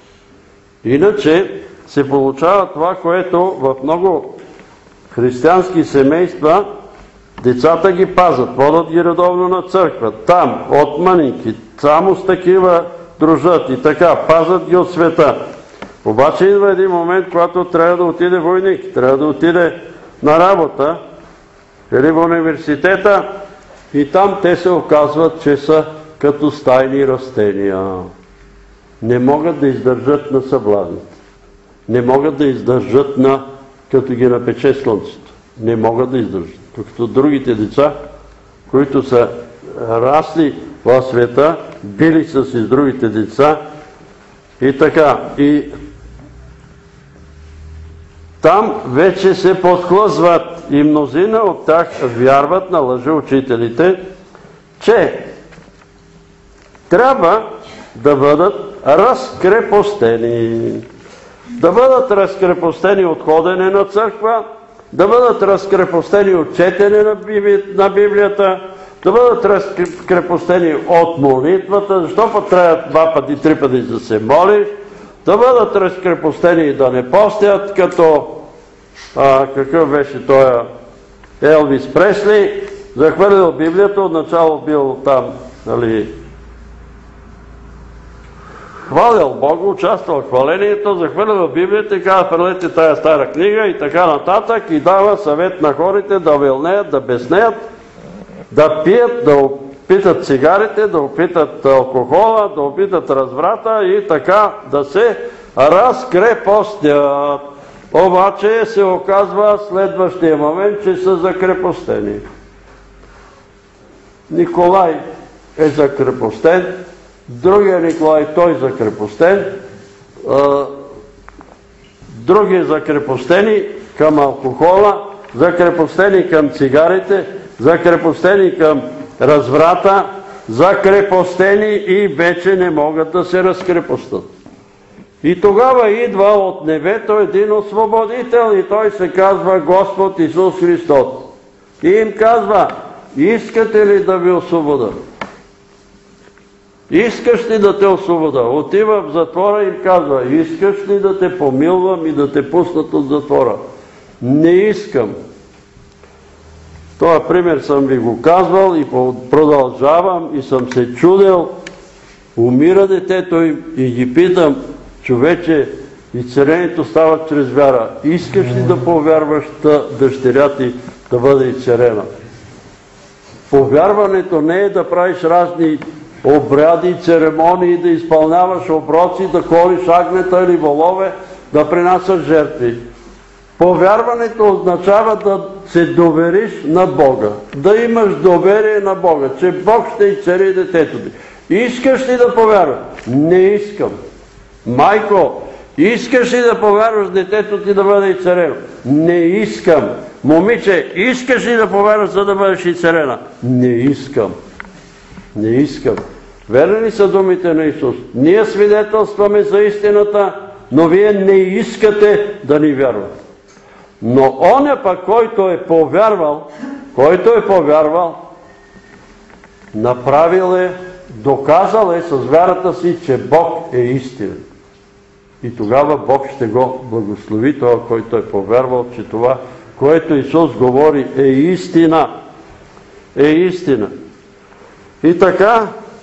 Иначе се получава това, което в много християнски семейства децата ги пазят, водят ги редовно на църква, там, от мънинки, само с такива дружат и така, пазят ги от света. Обаче идва един момент, когато трябва да отиде войник, трябва да отиде на работа или в университета и там те се оказват, че са като стайни растения. Не могат да издържат на съблазните. Не могат да издържат на, като ги напече слънцето. Не могат да издържат. Докато другите деца, които са расли в света, били са с другите деца и така. И там вече се подхлъзват и мнозина от тях вярват на лъжеучителите, че трябва да бъдат разкрепостени. Да бъдат разкрепостени от ходене на църква, да бъдат разкрепостени от четене на Библията, да бъдат разкрепостени от молитвата, защо път трябва два пъти, три пъти да се молиш, да бъдат разкрепостени и да не постят, като а, какъв беше той Елвис Пресли, захвърлил Библията, отначало бил там, нали, хвалил Бога, участвал в хвалението, захвърлил Библията и казва: прелете тая стара книга и така нататък, и дава съвет на хорите да вълнеят, да безнеят, да пият, да опитат цигарите, да опитат алкохола, да опитат разврата и така да се разкрепостят. Обаче се оказва следващия момент, че са закрепостени. Николай е закрепостен, другия Николай, той закрепостен, други закрепостени към алкохола, закрепостени към цигарите, закрепостени към разврата, закрепостени и вече не могат да се разкрепостят. И тогава идва от небето един освободител и той се казва Господ Исус Христос. И им казва: искате ли да ви освобода? Искаш ли да те освобода? Отива в затвора и им казва: искаш ли да те помилвам и да те пуснат от затвора? Не искам. Това пример съм ви го казвал и продължавам и съм се чудел. Умира детето им и ги питам: човече, изцелението става чрез вяра. Искаш ли да повярваш дъщеря ти да бъде изцелена? Повярването не е да правиш разни обряди, церемонии, да изпълняваш оброци, да колиш агнета или волове, да принасяш жертви. Повярването означава да се довериш на Бога, да имаш доверие на Бога, че Бог ще изцели детето ти. Искаш ли да повярваш? Не искам. Майко, искаш ли да повярваш детето ти да бъде и царено? Не искам. Момиче, искаш ли да повярваш, за да бъдеш и царена? Не искам. Не искам. Верни ли са думите на Исус? Ние свидетелстваме за истината, но вие не искате да ни вярвате. Но оня пък, който е повярвал, който е повярвал, направил е, доказал е с вярата си, че Бог е истинен. И тогава Бог ще го благослови, това, който е повярвал, че това, което Исус говори, е истина. Е истина. И така,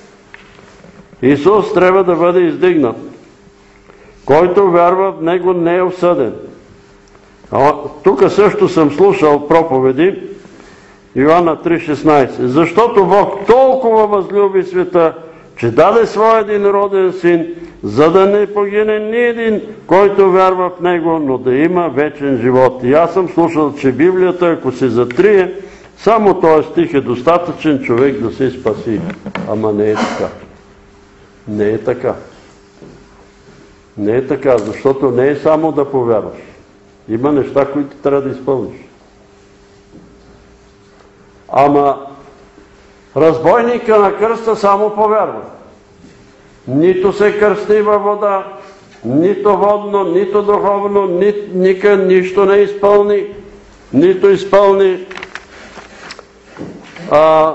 Исус трябва да бъде издигнат. Който вярва в Него, не е осъден. Тук също съм слушал проповеди, Йоанна три шестнайсет. Защото Бог толкова възлюби света, че даде своя единороден син, за да не погине ни един, който вярва в Него, но да има вечен живот. И аз съм слушал, че Библията, ако се затрие, само този стих е достатъчен човек да се спаси. Ама не е така. Не е така. Не е така, защото не е само да повярваш. Има неща, които трябва да изпълниш. Ама разбойника на кръста само повярва. Нито се кръсти във вода, нито водно, нито духовно, ни, ника нищо не изпълни, нито изпълни а,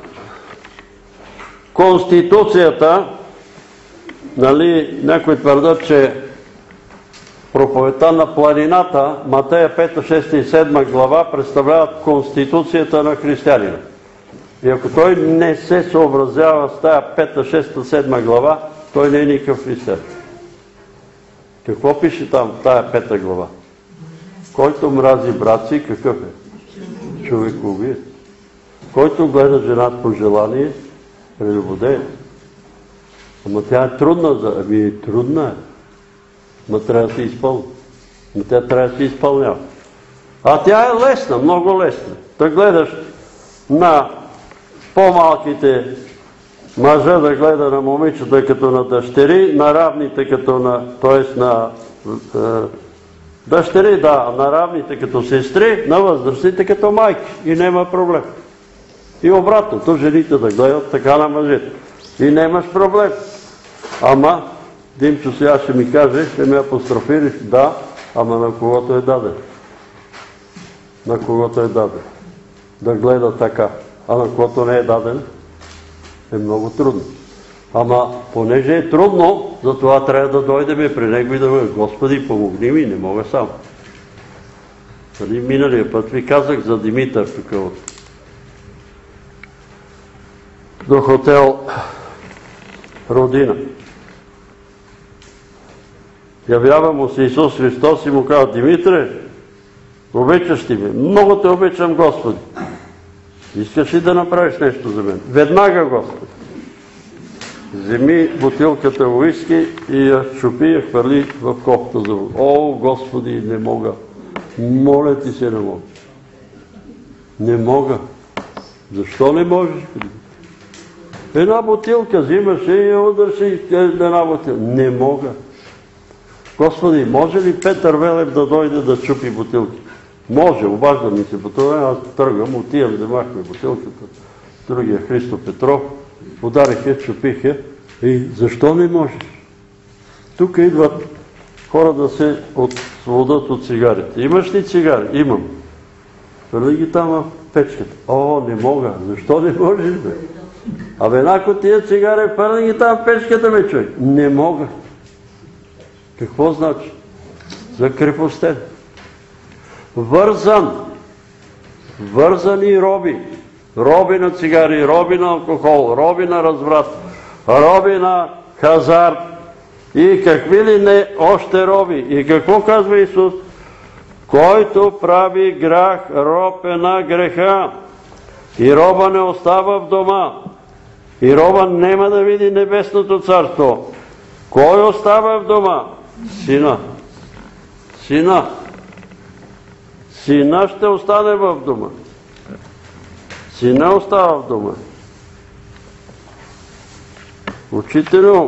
Конституцията. Нали, някои твърдят, че проповедта на планината, Матея пета, шеста и седма глава, представляват Конституцията на християнина. И ако той не се съобразява с тая пета, шеста, седма глава, той не е никакъв християн. Какво пише там в тая пета глава? Който мрази брат си, какъв е? Човекоубиец. Който гледа жената по желание, прелюбодеец. Ама тя е трудна, за... ами е трудна е. Ма трябва да се изпълни. Ама тя трябва да се изпълнява. А тя е лесна, много лесна. Да гледаш на по-малките мъжа, да гледа на момичета като на дъщери, на равните като на, т.е. на е, дъщери, да, на равните като сестри, на възрастните като майки. И няма проблем. И обратното, жените да гледат така на мъжете. И нямаш проблем. Ама, Димчо сега ще ми каже, ще ме апострофириш, да, ама на когото е даден. На когото е даден. Да гледа така. А на когото не е даден, е много трудно. Ама, понеже е трудно, затова трябва да дойдем при него и да бъде, Господи, помогни ми, не мога сам. Нали, миналия път ви казах за Димитър тук от до хотел Родина. Явява му се Исус Христос и му казва: Димитре, обичаш ли ме? Много те обичам, Господи. Искаш ли да направиш нещо за мен? Веднага, Господи. Вземи бутилката уиски и я чупи, я хвърли в кофта за вода. О, Господи, не мога. Моля ти се, не мога. Не мога. Защо не можеш? Една бутилка взимаш и я удръш и една бутилка. Не мога. Господи, може ли Петър Велев да дойде да чупи бутилки? Може, обажда ми се по това, аз тръгвам, отивам, вземахме бутилката. Другия Христо Петров, ударих я, чупих я. И защо не можеш? Тук идват хора да се освободят от цигарите. Имаш ли цигари? Имам. Хвърли ги там в печката. О, не мога. Защо не можеш, бе? Абе, една кутия цигари, хвърли ги там в печката, бе, човек. Не мога. Какво значи? Закрепостен. Вързан. Вързани роби. Роби на цигари, роби на алкохол, роби на разврат, роби на хазарт и какви ли не още роби. И какво казва Исус? Който прави грях, роб е на греха. И роба не остава в дома. И роба нема да види небесното царство. Кой остава в дома? Сина. Сина. Сина ще остане в дома. Сина остава в дома. Учителю,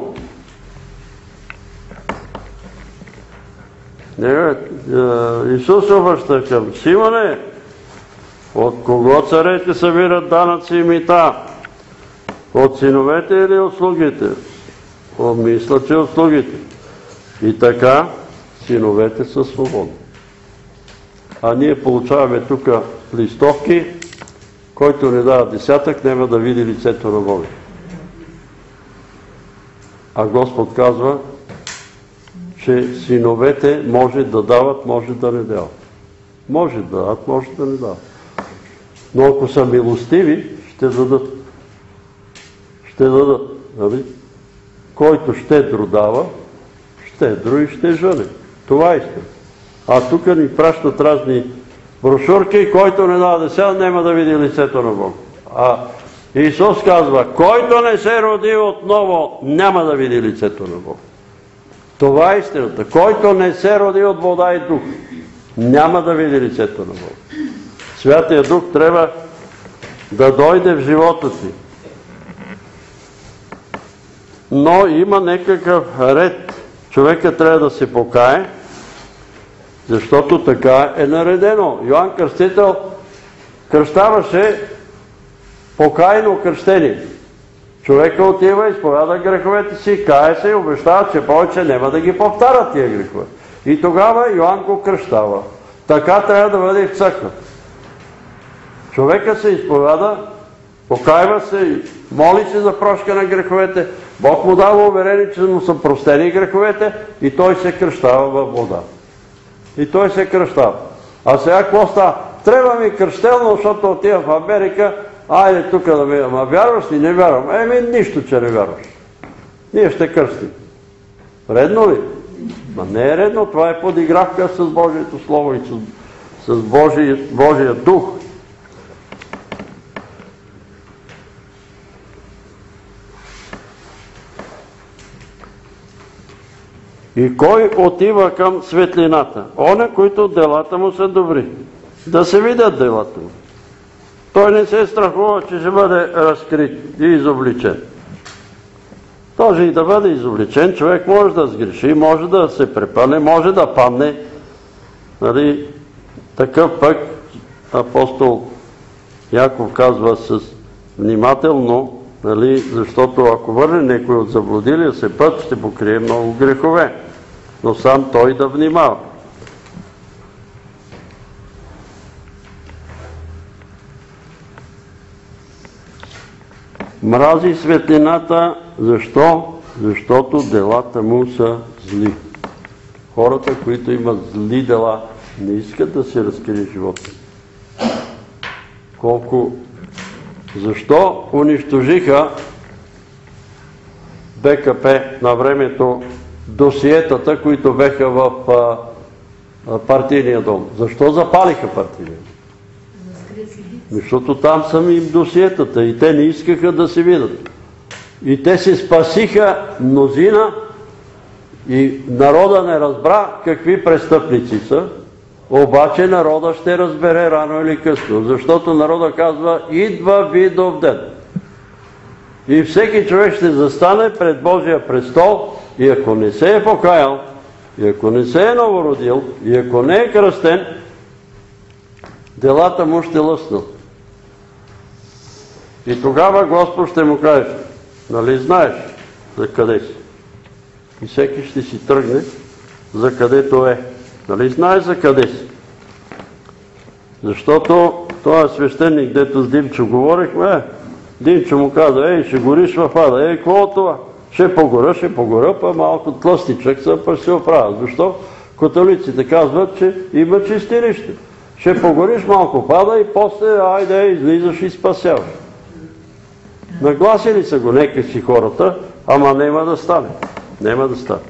Исус обръща към Симоне, от кого царете събират данъци и мита? От синовете или от слугите? Мисля, че от слугите. И така, синовете са свободни. А ние получаваме тук листовки, който не дава десятък, няма да види лицето на Бога. А Господ казва, че синовете може да дават, може да не дават. Може да дават, може да не дават. Но ако са милостиви, ще дадат. Ще дадат. Нали? Който щедро дава, щедро и ще жъне. Това е истина. А тук ни пращат разни брошурки, който не дава десятък, няма да види лицето на Бога. А Исус казва, който не се роди отново, няма да види лицето на Бога. Това е истината. Който не се роди от вода и дух, няма да види лицето на Бога. Святия Дух трябва да дойде в живота ти. Но има някакъв ред. Човека трябва да се покае, защото така е наредено. Йоан Кръстител кръщаваше покайно кръщение. Човека отива, изповяда греховете си, кае се и обещава, че повече няма да ги повтаря тия грехове. И тогава Йоан го кръщава. Така трябва да бъде и в църквата. Човека се изповяда, покайва се, моли се за прошка на греховете, Бог му дава уверение, че му са простени греховете и той се кръщава във вода. И той се кръщава. А сега какво става? Трябва ми кръщелно, защото отива в Америка, айде тук да ми, ама вярваш ли? Не вярвам. Еми, нищо, че не вярваш. Ние ще кръстим. Редно ли? Ма не е редно, това е подигравка с Божието Слово и с, с Божия, Божия Дух. И кой отива към светлината? Оне, които делата му са добри. Да се видят делата му. Той не се страхува, че ще бъде разкрит и изобличен. Може и да бъде изобличен, човек може да сгреши, може да се препъне, може да падне. Нали, такъв пък апостол Яков казва с внимателно, нали, защото ако върне някой от заблудилия се път, ще покрие много грехове. Но сам той да внимава. Мрази светлината. Защо? Защото делата му са зли. Хората, които имат зли дела, не искат да се разкрие живота. Колко... Защо унищожиха Б К П на времето досиетата, които беха в а, а, партийния дом? Защо запалиха партийния дом? Защото там са им досиетата и те не искаха да се видят. И те се спасиха мнозина и народа не разбра какви престъпници са, обаче народа ще разбере рано или късно, защото народа казва, идва видов ден. И всеки човек ще застане пред Божия престол и ако не се е покаял, и ако не се е новородил, и ако не е кръстен, делата му ще лъснат. И тогава Господ ще му каже, нали знаеш за къде си? И всеки ще си тръгне за където е. Нали знаеш за къде си? Защото този свещеник, дето с Димчо говорихме, Димчо му каза, ей, ще гориш в ада. Ей, какво е това? Ще погоря, ще погоря, па малко тлъстичък са, па ще се оправя. Защо? Католиците казват, че има чистилище. Ще погориш малко пада и после, айде, излизаш и спасяваш. Нагласили са го нека си хората, ама няма да стане. Няма да стане.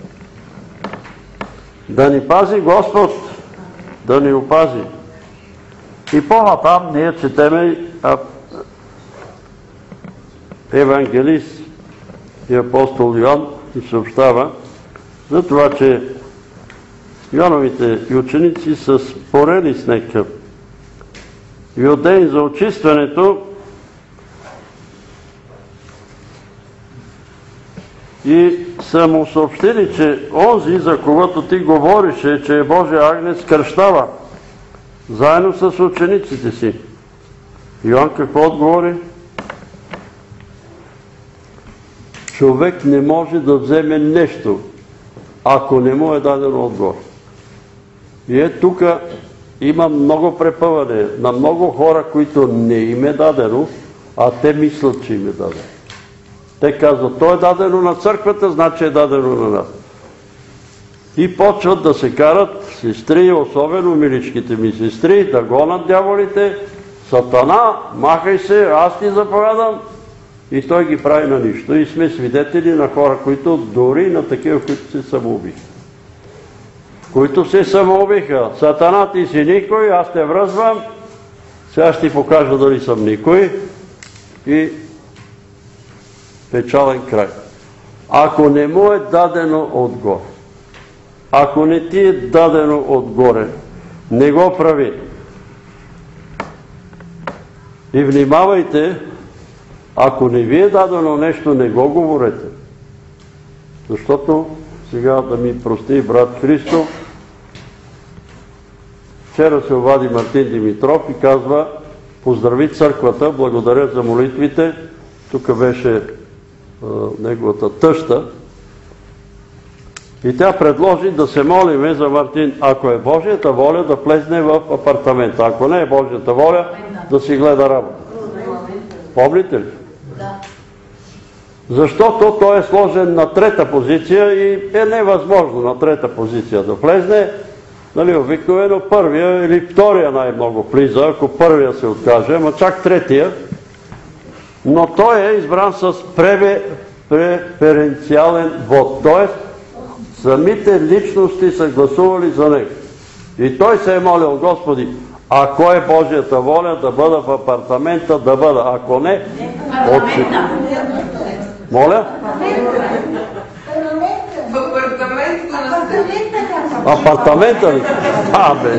Да ни пази Господ, да ни опази. И по-натам ние четеме евангелист и апостол Йоан и съобщава за това, че Йоановите ученици са спорели с някакъв юдей за очистването и са му съобщили, че онзи, за когото ти говорише, че е Божия агнец, кръщава, заедно с учениците си. Йоан какво отговори? Човек не може да вземе нещо, ако не му е дадено отгоре. И е тук има много препъване на много хора, които не им е дадено, а те мислят, че им е дадено. Те казват, то е дадено на църквата, значи е дадено на нас. И почват да се карат сестри, особено миличките ми сестри, да гонат дяволите. Сатана, махай се, аз ти заповядам. И той ги прави на нищо. И сме свидетели на хора, които дори на такива, които се самоубиха. Които се самоубиха. Сатана, ти си никой, аз те връзвам. Сега ще ти покажа дали съм никой. И печален край. Ако не му е дадено отгоре, ако не ти е дадено отгоре, не го прави. И внимавайте, ако не ви е дадено нещо, не го говорете. Защото, сега да ми прости брат Христо, вчера се обади Мартин Димитров и казва, поздрави църквата, благодаря за молитвите. Тук беше а, неговата тъща. И тя предложи да се молиме за Мартин, ако е Божията воля, да влезне в апартамента. Ако не е Божията воля, да си гледа работа. Помните ли? Да. Защото той е сложен на трета позиция и е невъзможно на трета позиция да влезне. Нали, обикновено първия или втория най-много влиза, ако първия се откаже, ама чак третия. Но той е избран с преференциален вод, т.е. самите личности са гласували за него. И той се е молил, Господи, ако е Божията воля да бъда в апартамента, да бъда. Ако не, отчет. Моля? В апартамента на Апартамента ли? А, бе.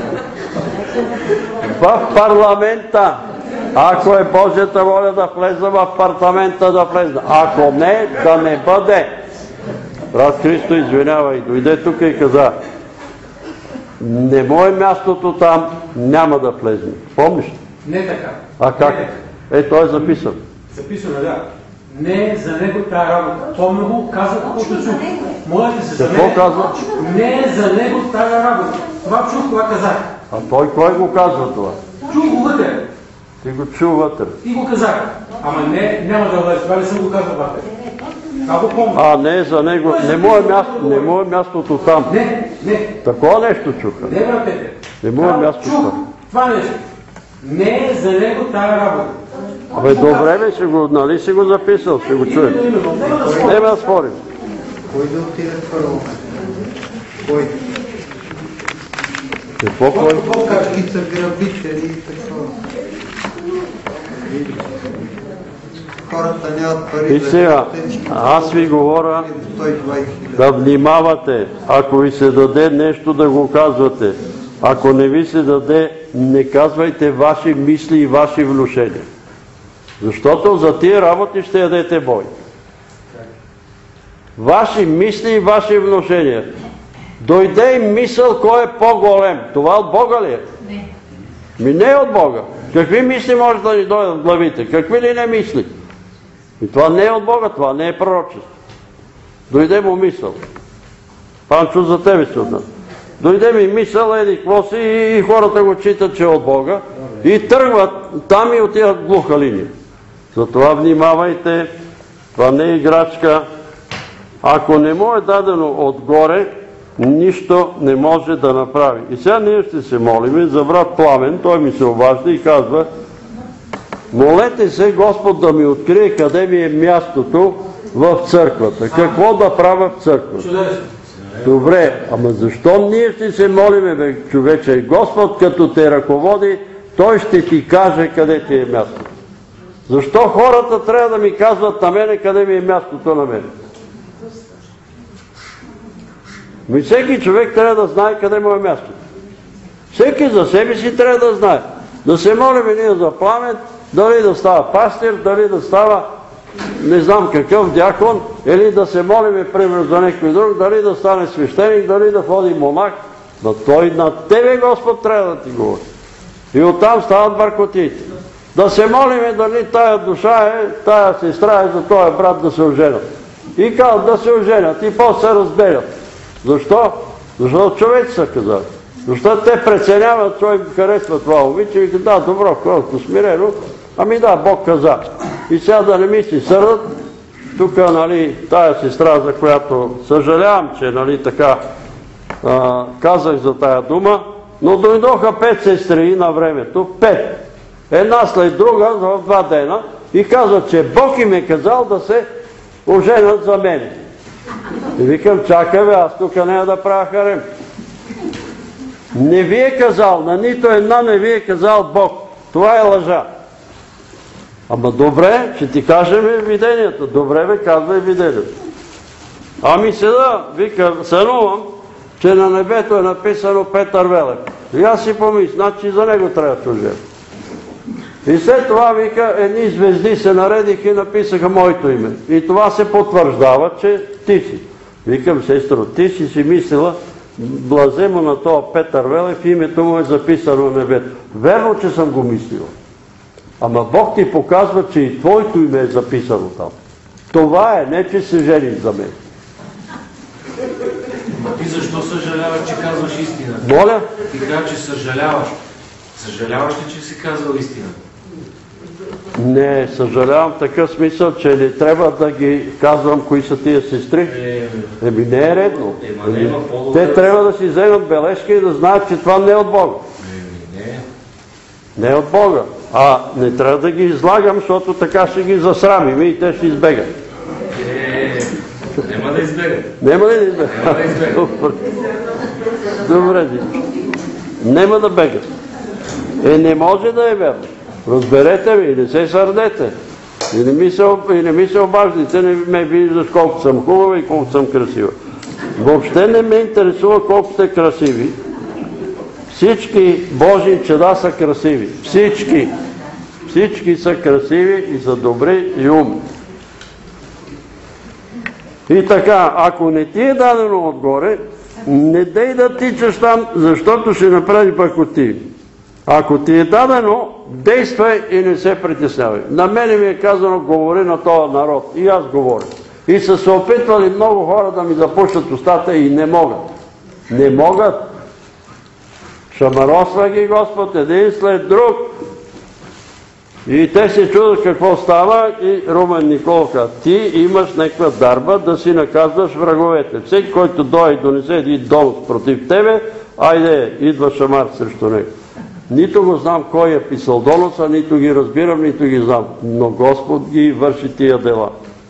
В парламента. Ако е Божията воля да влеза в апартамента, да влеза. Ако не, да не бъде. Брат Христо, извинявай, дойде тук и каза, не му е мястото там, няма да влезне. Помниш? Не така. А как? Е, той е записан. Записано, да. Не е за него тая работа. Помня го, каза каквото чух. Молете се за мен. Какво казва? Не е за него тая работа. Това чух, това казах. А той кой го казва това? Чух го вътре. Ти го чу вътре. И го казах. Ама не, няма да влезе. Това не съм го казал вътре. А го помня. А, не е за него. Не му е, място, не му е мястото там. Не, не. Такова нещо чуха. Не, братете. Не му е мястото чух там. това нещо. Не е за него тая работа. Абе, добре бе, ще го, нали си го записал, ще го чуем. Не ме да спорим. Кой да отиде в парламент? Кой? Какво кой? Какви са грабители и такова. Хората нямат пари. И сега, аз ви говоря да внимавате. Ако ви се даде нещо, да го казвате. Ако не ви се даде, не казвайте ваши мисли и ваши внушения. Защото за тия работи ще ядете бой. Ваши мисли и ваши внушения. Дойде и мисъл кой е по-голем. Това от Бога ли е? Не. Ми не е от Бога. Какви мисли може да ни дойдат в главите? Какви ли не мисли? И това не е от Бога, това не е пророчество. Дойде му мисъл. Панчо, за тебе се отнася. Дойде ми мисъл, еди какво си, и хората го читат, че е от Бога. И тръгват там и отиват глуха линия. Затова внимавайте, това не е играчка. Ако не му е дадено отгоре, нищо не може да направи. И сега ние ще се молим за брат Пламен, той ми се обажда и казва, молете се Господ да ми открие къде ми е мястото в църквата. Какво да правя в църквата? Добре, ама защо ние ще се молиме, бе, човече? Господ като те ръководи, той ще ти каже къде ти е мястото. Защо хората трябва да ми казват на мене къде ми е мястото на мене? Ми всеки човек трябва да знае къде му е мястото. Всеки за себе си трябва да знае. Да се молиме ние за Пламен, дали да става пастир, дали да става не знам какъв дякон, или да се молиме, примерно, за някой друг, дали да стане свещеник, дали да ходи монах, но той на тебе Господ трябва да ти говори. И оттам стават бъркотиите. Да се молиме дали тая душа е, тая сестра е за този брат да се оженят. И казват да се оженят и после се разделят. Защо? Защото човеци са казали. Защото те преценяват, той харесва това момиче и да, добро, колко смирено, ами да, Бог каза. И сега да не ми си сърдат, тук, нали, тая сестра, за която съжалявам, че, нали, така а, казах за тая дума, но дойдоха пет сестри на времето, пет. Една след друга в два дена и казват, че Бог им е казал да се оженят за мене. И викам, чакай бе, аз тук няма да правя харем. Не ви е казал, на нито една не ви е казал Бог. Това е лъжа. Ама добре, ще ти кажем виденията. Добре бе, казвай виденията. Ами сега, викам, сънувам, че на небето е написано Петър Велев. И аз си помисля, значи за него трябва да се оженя. И след това, вика, едни звезди се наредиха и написаха моето име. И това се потвърждава, че ти си. Викам, сестро, ти си си мислила, блаземо на това Петър Велев, името му е записано на небето. Верно, че съм го мислила. Ама Бог ти показва, че и твоето име е записано там. Това е, не че се жениш за мен. Ти защо съжаляваш, че казваш истина? Моля? Ти казва, че съжаляваш. Съжаляваш ли, че си казал истина? Не, съжалявам такъв смисъл, че не трябва да ги казвам кои са тия сестри. Еми не е редно. Те трябва да си вземат бележка и да знаят, че това не е от Бога. Не е от Бога. А не трябва да ги излагам, защото така ще ги засрамим и те ще избегат. Нема да избегат. Нема ли да избегат? Нема да избегат. Добре, нема да бегат. Е, не може да е верно. Разберете ми и не се сърдете. И не ми се, и не ми се обаждайте, не ме виждаш колко съм хубава и колко съм красива. Въобще не ме интересува колко сте красиви. Всички Божии чеда са красиви. Всички. Всички са красиви и са добри и умни. И така, ако не ти е дадено отгоре, не дей да тичаш там, защото ще направи бъркотии. Ако ти е дадено, действай и не се притеснявай. На мене ми е казано, говори на този народ. И аз говоря. И са се опитвали много хора да ми запушат устата и не могат. Не могат. Шамаросва ги Господ един след друг. И те се чудят какво става и Румен Никола казва, ти имаш някаква дарба да си наказваш враговете. Всеки, който дойде и донесе един донос против тебе, айде, идва шамар срещу него. Нито го знам кой е писал доноса, нито ги разбирам, нито ги знам. Но Господ ги върши тия дела.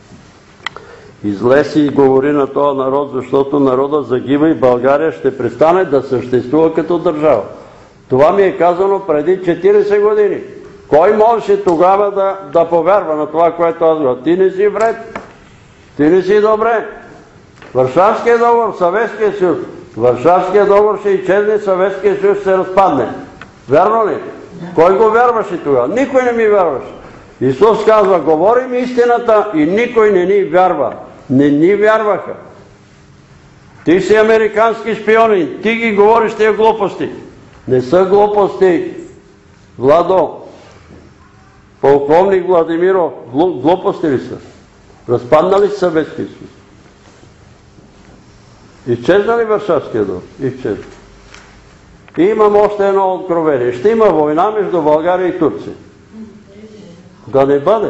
Излез и говори на този народ, защото народа загива и България ще престане да съществува като държава. Това ми е казано преди четирийсет години. Кой можеше тогава да, да повярва на това, което аз говоря? Ти не си вред. Ти не си добре. Варшавския договор, Съветския съюз. Варшавския договор ще изчезне, Съветския съюз ще се разпадне. Вярно ли? Кой го вярваше тогава? Никой не ми вярваше. Исус казва, говорим истината и никой не ни вярва. Не ни вярваха. Ти си американски шпионин, ти ги говориш тия глупости. Не са глупости. Владо, полковник Владимиров, глупости ли са? Разпаднали са Съветския съюз? Изчезна ли Варшавския договор? Изчезна. И имам още едно откровение. Ще има война между България и Турция. Да не бъде.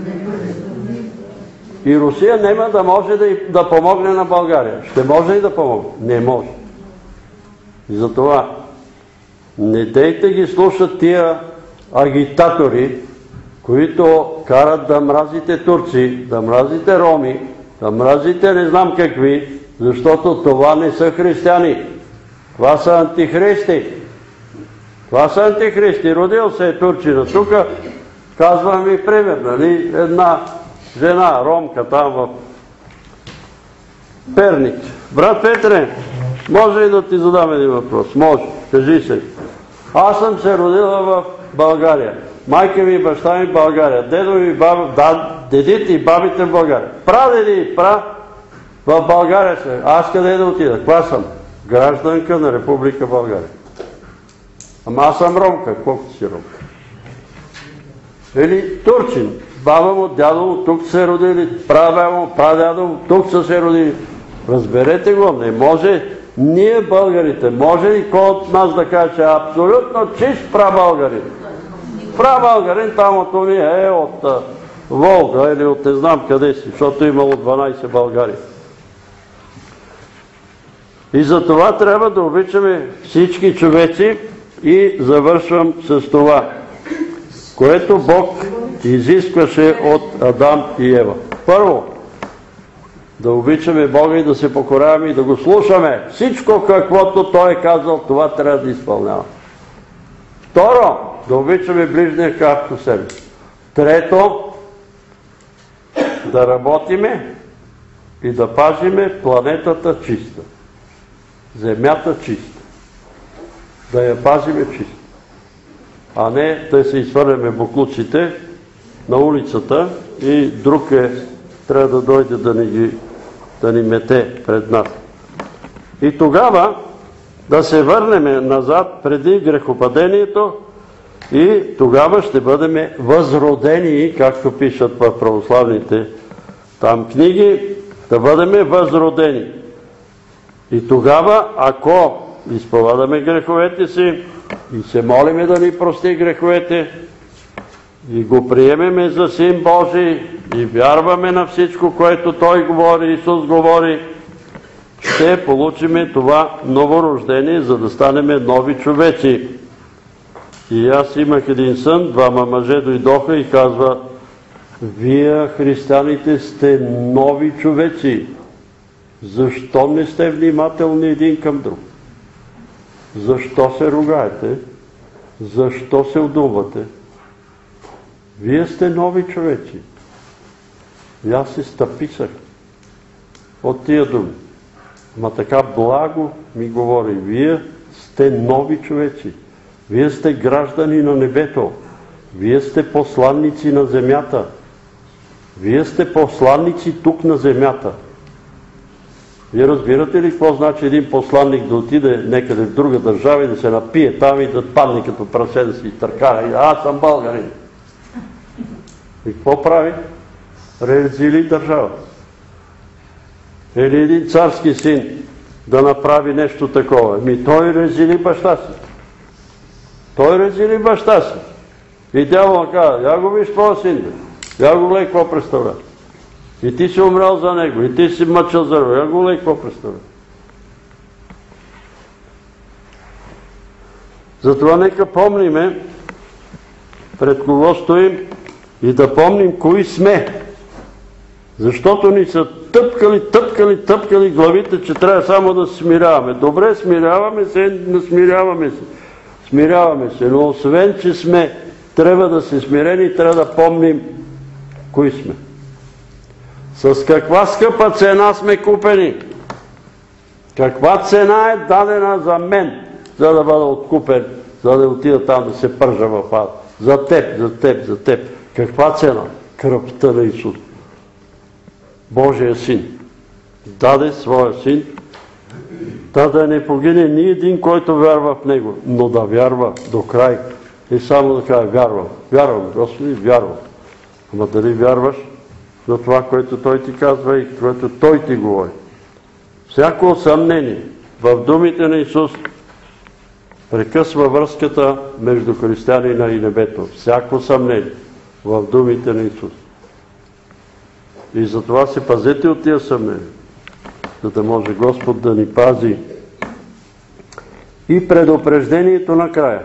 И Русия няма да може да, да помогне на България. Ще може ли да помогне? Не може. И затова не дейте ги слушат тия агитатори, които карат да мразите турци, да мразите роми, да мразите не знам какви, защото това не са християни. Това са антихристи. Това са антихристи. Родил се е турчина. Тук казвам ви пример, нали? Една жена, ромка там в Перник. Брат Петре, може ли да ти задам един въпрос? Може. Кажи се. Аз съм се родила в България. Майка ми и баща ми в България, дедо ми и баба, да, дедите и бабите в България, прадеди и пра в България се. Аз къде да отида? Каква съм? Гражданка на Република България. Ама аз съм ромка, колкото си ромка. Или турчин. Баба му, дядо му, тук се родили, прадядо му, прадядо му, тук са се родили. Разберете го, не може ние българите, може ли кой от нас да каже, че е абсолютно чист прабългарин? Прабългарин там от уния е от а, Волга или от не знам къде си, защото имало дванайсет Българи. И за това трябва да обичаме всички човеци и завършвам с това, което Бог изискваше от Адам и Ева. Първо, да обичаме Бога и да се покоряваме и да го слушаме. Всичко каквото Той е казал, това трябва да изпълнява. Второ, да обичаме ближния както себе. Трето, да работиме и да пазиме планетата чиста. Земята чиста. Да я пазиме чиста. А не да се изхвърляме буклуците на улицата и друг е, трябва да дойде да ни, ги, да ни мете пред нас. И тогава да се върнем назад преди грехопадението и тогава ще бъдем възродени, както пишат в православните там книги, да бъдем възродени. И тогава, ако изповядаме греховете си и се молиме да ни прости греховете и го приемеме за Син Божий и вярваме на всичко, което Той говори, Исус говори, ще получиме това новорождение, за да станем нови човеци. И аз имах един сън, двама мъже дойдоха и казва: вие, християните, сте нови човеци. Защо не сте внимателни един към друг? Защо се ругаете? Защо се удувате? Вие сте нови човеци. И аз се стъписах от тия думи. Ма така благо ми говори: вие сте нови човеци. Вие сте граждани на небето. Вие сте посланници на земята. Вие сте посланници тук на земята. Вие разбирате ли какво значи един посланник да отиде некъде в друга държава и да се напие там и да падне като прасе, да си изтъркава? Аз съм българин. И какво прави? Разили държавата. Или един царски син да направи нещо такова. Ми той разили баща си. Той разили баща си. И дявол казва: я го виж твоя син, я го гледай какво представлява. И ти си умрял за него, и ти си мъчил за него, я го гледай какво представлява. Затова нека помниме пред кого стоим и да помним кои сме. Защото ни са тъпкали, тъпкали, тъпкали главите, че трябва само да се смиряваме. Добре, смиряваме се, не смиряваме се. Смиряваме се, но освен, че сме, трябва да се смирени, трябва да помним кои сме. С каква скъпа цена сме купени? Каква цена е дадена за мен, за да бъда откупен, за да отида там да се пържа в ад? За теб, за теб, за теб. Каква цена? Кръвта на Исус. Божия син. Даде своя син, да да не погине ни един, който вярва в него, но да вярва до край. И само да каже: вярвам, вярвам, Господи, вярвам. Ама дали вярваш за това, което Той ти казва и което Той ти говори? Всяко съмнение в думите на Исус прекъсва връзката между християнина и небето. Всяко съмнение в думите на Исус. И затова се пазете от тия съмнения, за да може Господ да ни пази. И предупреждението накрая.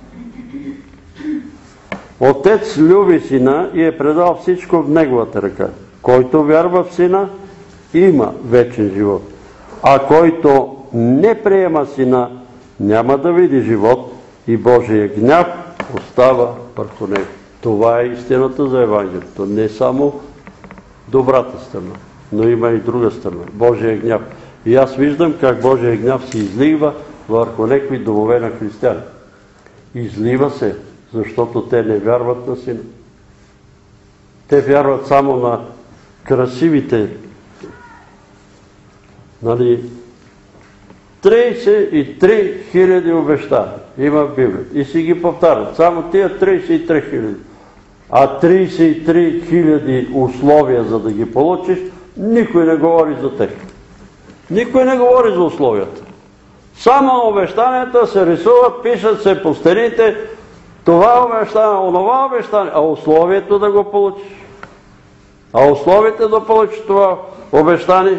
Отец люби Сина и е предал всичко в Неговата ръка. Който вярва в Сина, има вечен живот. А който не приема Сина, няма да види живот и Божия гняв остава върху него. Това е истината за Евангелието. Не само добрата страна, но има и друга страна. Божия гняв. И аз виждам как Божия гняв се излива върху някакви домове на християни. Излива се защото те не вярват на Сина. Те вярват само на красивите, нали, тридесет и три хиляди обещания има в Библията и си ги повтарят. Само тия тридесет и три хиляди. А тридесет и три хиляди условия, за да ги получиш, никой не говори за тях. Никой не говори за условията. Само обещанията се рисуват, пишат се по стените, това обещание, онова обещание, а условието да го получиш. А условието да получиш това обещание.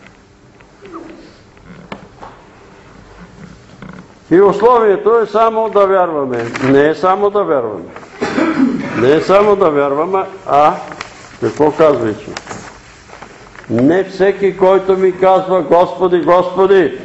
И условието е само да вярваме. Не е само да вярваме. Не е само да вярваме, а какво казва Исус? Не всеки, който ми казва Господи, Господи,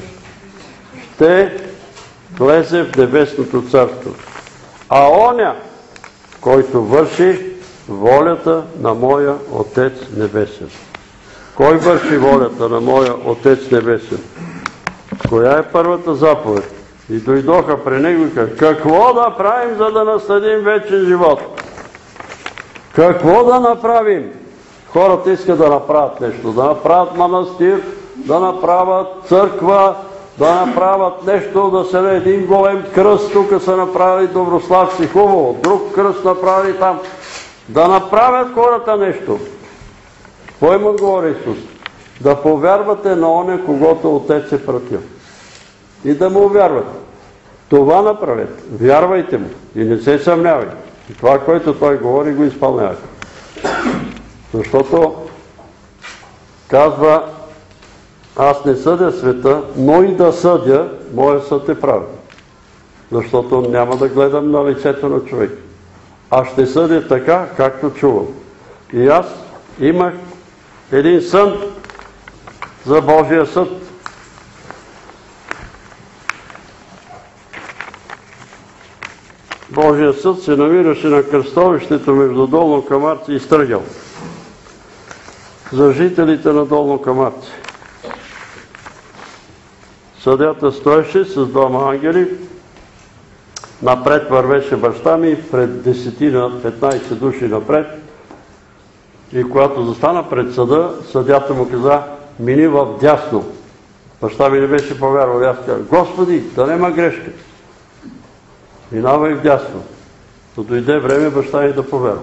ще влезе в небесното царство. А оня, който върши волята на моя Отец Небесен. Кой върши волята на моя Отец Небесен? Коя е първата заповед? И дойдоха при него и казаха, какво да правим, за да наследим вечен живот? Какво да направим? Хората искат да направят нещо, да направят манастир, да направят църква, да направят нещо, да се даде един голем кръст, тук са направили Доброславци, хубаво, друг кръст направили там. Да направят хората нещо. Какво им отговори Исус? Да повярвате на оня, когото Отец е пратил. И да му вярвате. Това направете. Вярвайте му. И не се съмнявайте. И това, което той говори, го изпълнявайте. Защото казва, аз не съдя света, но и да съдя, моя съд е правен. Защото няма да гледам на лицето на човек. А ще съдя така, както чувам. И аз имах един сън за Божия съд. Божия съд се намираше на кръстовището между Долно Камарци и Стъргел. За жителите на Долно Камарци. Съдята стоеше с двама ангели. Напред вървеше баща ми, пред десетина, петнайсет души напред. И когато застана пред съда, съдята му каза, мини в дясно. Баща ми не беше повярвал. Аз казах, Господи, да нема грешка. Минава и в дясно. То дойде време баща ми да повярва.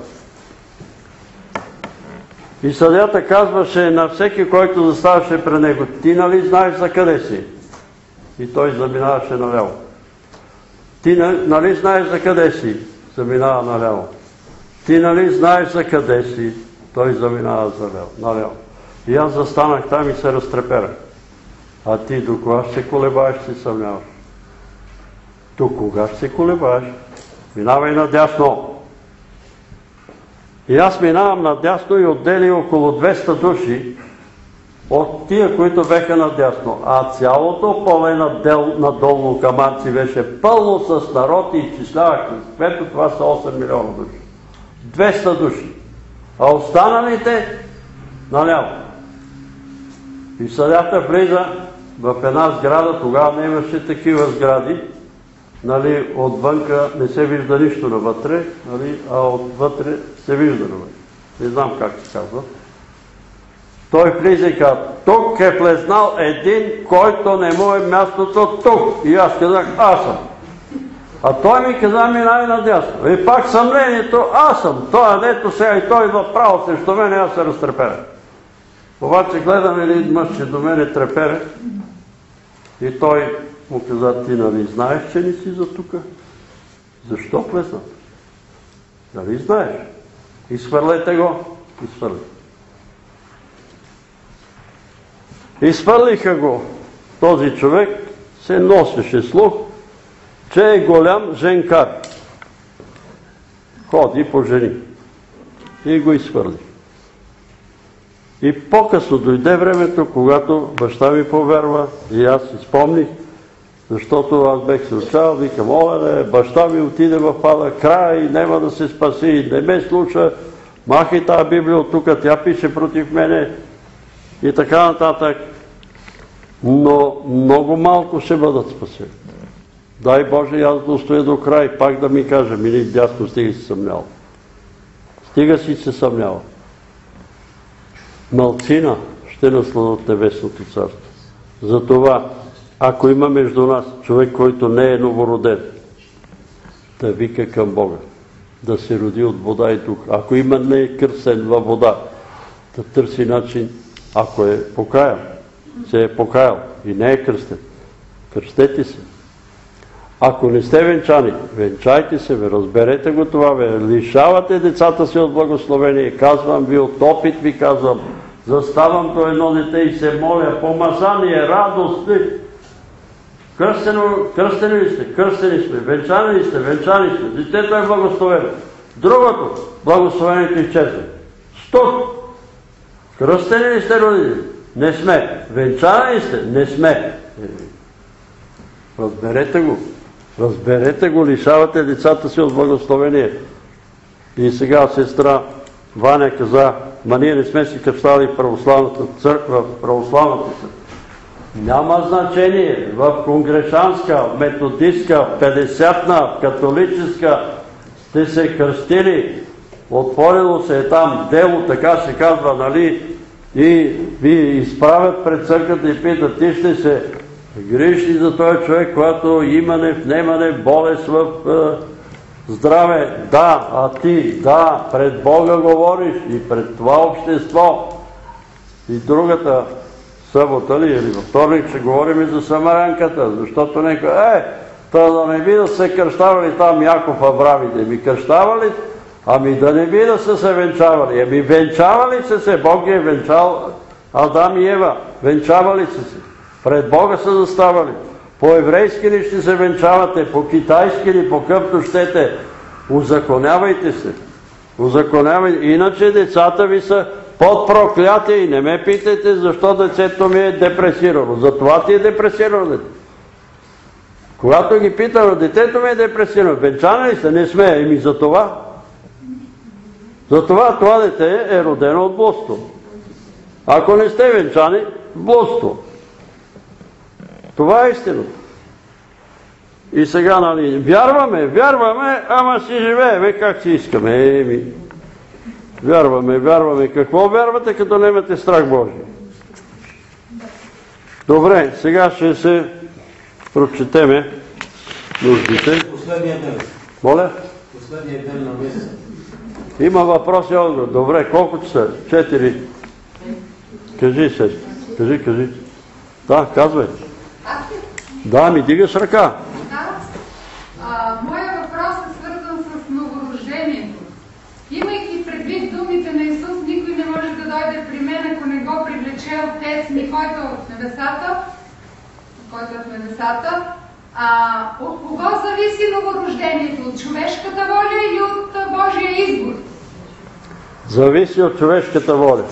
И съдята казваше на всеки, който заставаше пред него, ти нали знаеш за къде си? И той заминаваше наляво. Ти нали знаеш за къде си? Заминава наляво. Ти нали знаеш за къде си? Той заминава наляво. И аз застанах там и се разтреперах. А ти до кога ще се колебаеш, се съмняваш? До кога ще се колебаеш? Минавай надясно. И аз минавам надясно и отдели около двеста души от тия, които беха надясно. А цялото поле на, дел, на Долно Камарци беше пълно с народ и изчислявахме. Ето това са осем милиона души. двеста души. А останалите наляво. И съдята влиза в една сграда, тогава не имаше такива сгради, нали, отвънка не се вижда нищо навътре, нали, а отвътре се вижда навътре. Не знам как се казва. Той влиза и казва, тук е влезнал един, който не му е мястото тук. И аз казах, аз съм. А той ми каза, минай надясно. И пак съмнението, аз съм. Той, дето сега и той идва право срещу мен, аз се разтреперя. Обаче гледам един мъж, че до мене трепере. И той му каза, ти нали знаеш, че не си за тука? Защо влезна? Нали знаеш? Изхвърлете го. Изхвърлете. Изхвърлиха го. Този човек се носеше слух, че е голям женкар. Ходи по жени. И го изхвърли. И по-късно дойде времето, когато баща ми повярва и аз си спомних, защото аз бех се учал, викам, оле, баща ми отиде в пада край, няма да се спаси, не ме слуша, махай тази Библия от тук, тя пише против мене и така нататък. Но много малко ще бъдат спасени. Дай Боже, аз да устоя до край, пак да ми каже, мили дядко, стига си съмнял. Стига си се съмнял. Малцина ще насладат небесното царство. Затова, ако има между нас човек, който не е новороден, да вика към Бога, да се роди от вода и дух. Ако има не е кръстен във вода, да търси начин, ако е покаял, се е покаял и не е кръстен, кръстете се. Ако не сте венчани, венчайте се, бе, разберете го това, бе, лишавате децата си от благословение, казвам ви, от опит ви казвам, заставам до едно дете и се моля, помазание, радост, кръстени ли сте, кръстени сме, венчани ли сте, венчани сме, детето е благословено. Другото, благословението изчезва. Стоп! Кръстени ли сте, родители? Не сме. Венчани ли сте? Не сме. Разберете го. Разберете го, лишавате децата си от благословение. И сега сестра Ваня каза, ма ние не сме си кръщали православната църква, православната църква. Няма значение в конгрешанска, методистка, петдесятна, католическа сте се кръстили, отворило се е там дело, така се казва, нали, и ви изправят пред църквата и питат, ти ще се грижиш ли за този човек, когато имане, внемане, болест в е, здраве? Да, а ти, да, пред Бога говориш и пред това общество. И другата събота ли, или във вторник ще говорим и за самарянката, защото некой, е, та да не би да се кръщавали там Яков Аврамите, ми кръщавали, ами да не би да са се венчавали, ами венчавали са се, Бог е венчал Адам и Ева, венчавали са се, пред Бога са заставали, по еврейски ли ще се венчавате, по китайски ли, по къвто щете, узаконявайте се, узаконявайте, иначе децата ви са под проклятие и не ме питайте защо децето ми е депресирано. Затова ти е депресирано дете. Когато ги питам, детето ми е депресирано, венчани ли сте? Не сме. Еми за това. Затова това дете е родено от блудство. Ако не сте венчани, блудство. Това е истината. И сега, нали, вярваме, вярваме, ама си живееме как си искаме. Еми, вярваме, вярваме. Какво вярвате, като нямате страх Божий? Добре, сега ще се прочетеме нуждите. Последния ден. Моля? Последния ден на месец. Има въпроси и отговор. Добре, колко часа? Четири. Кажи, сестра. Кажи, кажи. Да, казвай. Да, ми дигаш ръка. Да. Моя въпрос е свързан с новорождението. Имайки предвид думите на Исус, никой не може да дойде при мен, ако не го привлече Отец ми, който е в небесата, който е в небесата. А, от кого зависи новорождението? От човешката воля или от Божия избор? Зависи от човешката воля.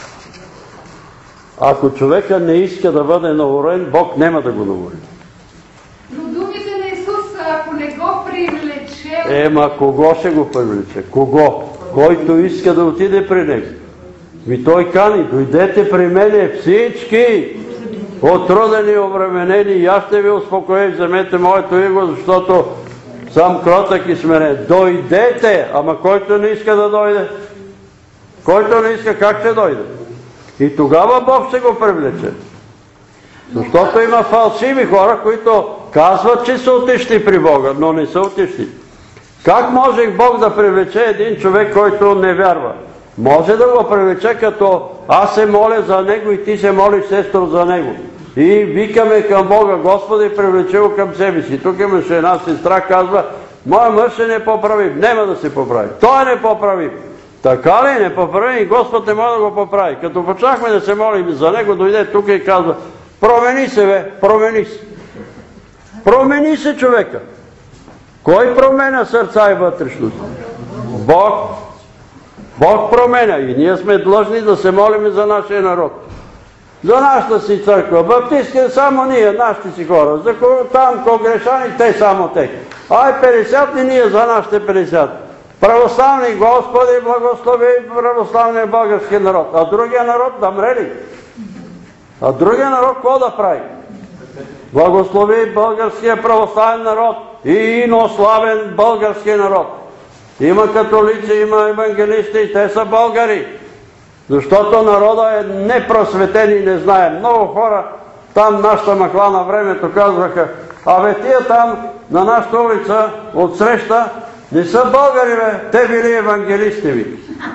Ако човека не иска да бъде новороден, Бог няма да го новори. Но думите на Исус, ако не го привлече... Ема, кого ще го привлече? Кого? Който иска да отиде при него. Ми той кани, дойдете при мене всички, отрудени и обременени, и аз ще ви успокоя, вземете моето иго, защото съм кротък и смирен. Дойдете, ама който не иска да дойде, който не иска, как ще дойде? И тогава Бог ще го привлече. Защото има фалшиви хора, които казват, че са отишли при Бога, но не са отишли. Как може Бог да привлече един човек, който не вярва? Може да го привлече, като аз се моля за него и ти се молиш, сестро, за него. И викаме към Бога, Господи, привлече го към себе си. Тук имаше една сестра, казва, моя мъж е непоправим. Нема да се поправи. Той е непоправим. Така ли е непоправим и Господ не може да го поправи. Като почнахме да се молим за него, дойде тук и казва, промени се, бе, промени се. Промени се, човека. Кой променя сърца и вътрешност? Бог. Бог променя и ние сме длъжни да се молим за нашия народ. За нашата си църква. Баптистки само ние, нашите си хора. За там конгрешани, те само те. Ай, петдесятни ние за нашите петдесят. Православни, Господи, благослови православния български народ. А другия народ да мрели. А другия народ какво да прави? Благослови българския православен народ и инославен български народ. Има католици, има евангелисти и те са българи. Защото народа е непросветен и не знае. Много хора там, нашата махла на времето, казваха: абе тия там на нашата улица отсреща не са българи, бе, те били евангелисти, ви.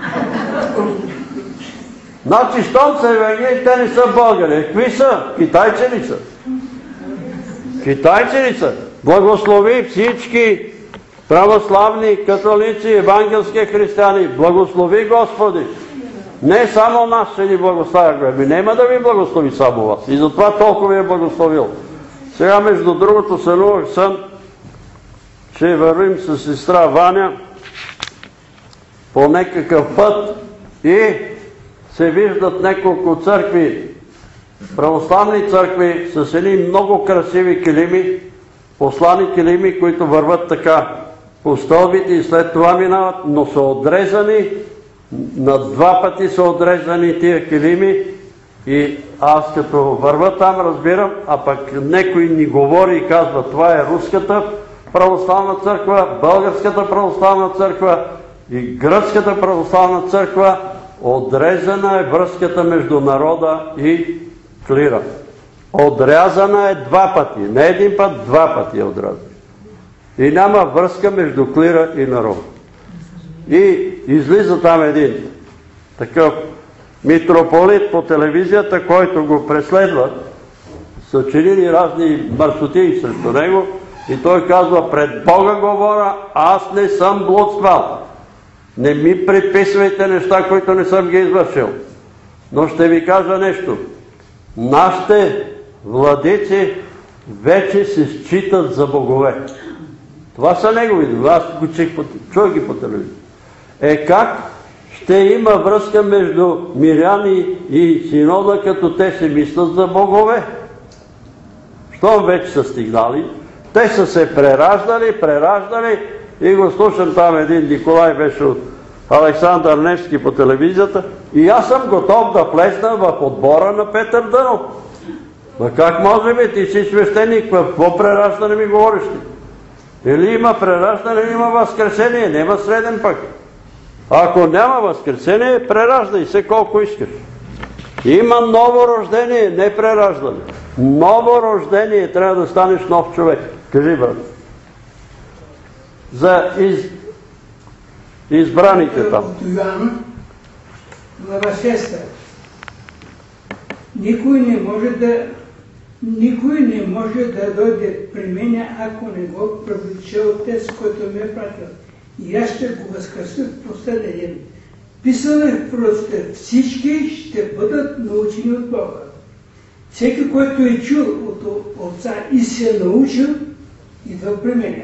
Значи, щом са евангелисти, те не са българи. Какви са? Китайци ли са? Китайци ли са? Благослови всички православни, католици, евангелски християни. Благослови, Господи! Не само нас ще ни благославя, бе. Нема да ви благослови само вас. И затова толкова ви е благословил. Сега, между другото, сънувах сън, че вървим с сестра Ваня по някакъв път и се виждат няколко църкви, православни църкви с едни много красиви килими, послани килими, които върват така по стълбите и след това минават, но са отрезани, на два пъти са отрезани тия килими и аз като върва там разбирам, а пък некой ни говори и казва: това е руската православна църква, българската православна църква и гръцката православна църква. Отрезана е връзката между народа и клира. Отрязана е два пъти. Не един път, два пъти е отрязана. И няма връзка между клира и народ. И излиза там един такъв митрополит по телевизията, който го преследват. Са чинили разни мърсотии срещу него и той казва: пред Бога говоря, аз не съм блудствал. Не ми приписвайте неща, които не съм ги извършил. Но ще ви кажа нещо. Нашите владици вече се считат за богове. Това са негови. Аз го чух ги по телевизия. Е как ще има връзка между миряни и синода, като те се мислят за богове? Щом вече са стигнали, те са се прераждали, прераждали и го слушам там, един Николай беше от Александър Невски по телевизията и аз съм готов да плесна в отбора на Петър Дънов. Ма как може би, ти си свещеник, какво прераждане ми говориш ти? Или има прераждане, или има възкресение, няма среден пък. Ако няма възкресение, прераждай се колко искаш. Има ново рождение, не прераждане. Ново рождение, трябва да станеш нов човек. Кажи, брат. За из... избраните там. От Йоанна, глава шеста. Никой не може да никой не може да дойде при мене, ако не го привлече Отец, който ме е пратил. И аз ще го възкръся в последния ден. Писано е в пророците: всички ще бъдат научени от Бога. Всеки, който е чул от Отца и се е научил, идва при мене.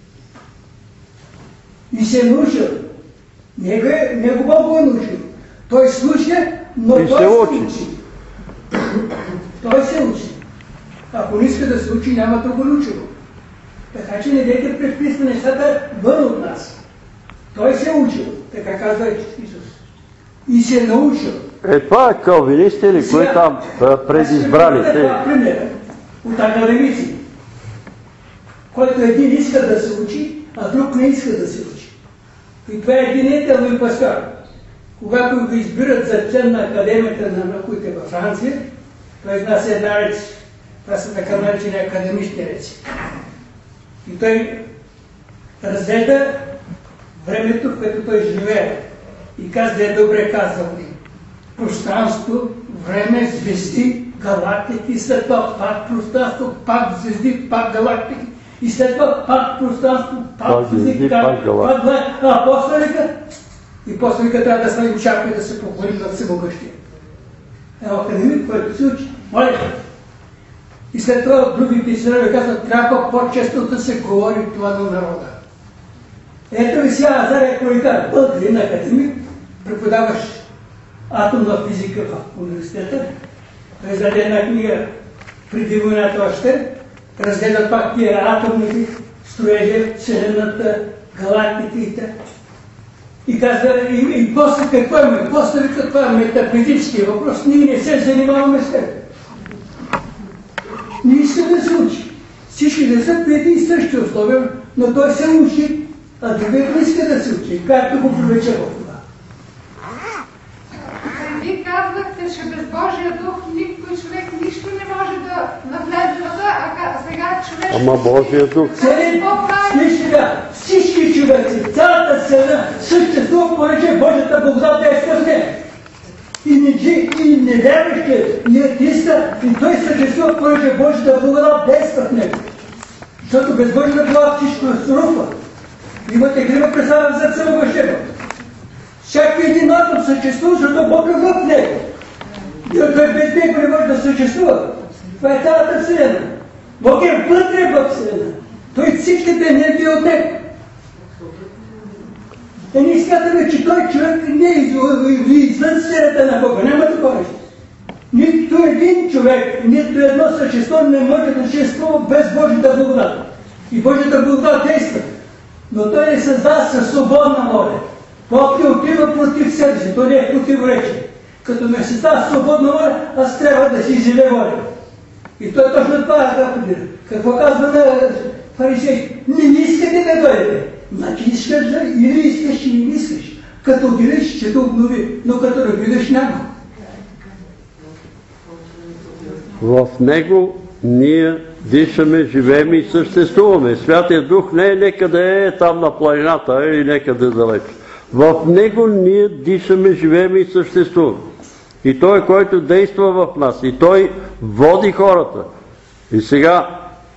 И се е научил. Него, него Бог го е научил. Той слуша, но и той се учи. учи. Той се учи. Ако не иска да се учи, няма да го научило. Така че не дайте предписва нещата вън от нас. Той се е учил, така казва Исус. И се е научил. Е, това е калвинисти или кои там предизбрани? Това е пример от академици, който един иска да се учи, а друг не иска да се учи. И това е един етел и пастор. Когато го избират за член на Академията на науките във Франция, той изнася една реч. Това са така наречени академични речи. И той разгледа времето, в което той живее. И каза: е добре казал ни. Пространство, време, звезди, галактики, след това пак пространство, пак звезди, пак галактики. И след това пак пространство, пак звезди, пак галактики. А после вика, и после вика, трябва да сме чакай да се поговорим за всемогъщия. Е, академик, който се учи. Моля. И след това други писания казват: трябва по-често да се говори това на народа. Ето ви сега Азария Коликар, българин академик, преподаваш атомна физика в университета. Той издаде една книга преди войната още, разгледа пак тия атомни строежи, Вселената, галактиките. И казва: и, и после какво е? После вика, това е метафизически въпрос, ние не се занимаваме с теб. не иска да се учи. Всички деца при един и същи условия, но той се учи, а другият не иска да се учи, както го привлече в това. Вие казвахте, че без Божия дух никой човек нищо не може да навлезе в това, а сега човек... Ама Божия дух... Всички човеци, цялата вселена съществува, понеже Божията благодат действа в нея. И не, и не вярващия, и атеиста, и той съществува, понеже Божията благодат действа в него. Защото без Божията благодат всичко е срупва. Имате грива представа за цяло Божева. Всяка един атом съществува, защото Бог е в него. И той без него не може да съществува. Това е цялата вселена. Бог е вътре в вселена. Той всичките енергии от него. И ние смятаме, че той човек не е извън сферата на Бога. Няма такова нещо. Нито един човек, нито едно същество не може да съществува без Божията благодат. И Божията благодат действа. Но той не създава със свободна воля. Бог не отива против себе си. Той не е противоречие. Като ме създава свободна воля, аз трябва да си изявя воля. И той точно това апелира. Какво казва на фарисеите? Не, не искате да дойдете. Значи искаш да, или искаш, или не искаш. Като отидеш, ще те обнови, но като не отидеш, няма. В него ние дишаме, живеем и съществуваме. Святия Дух не е некъде е там на планината или некъде далеч. В него ние дишаме, живеем и съществуваме. И той е, който действа в нас. И той води хората. И сега,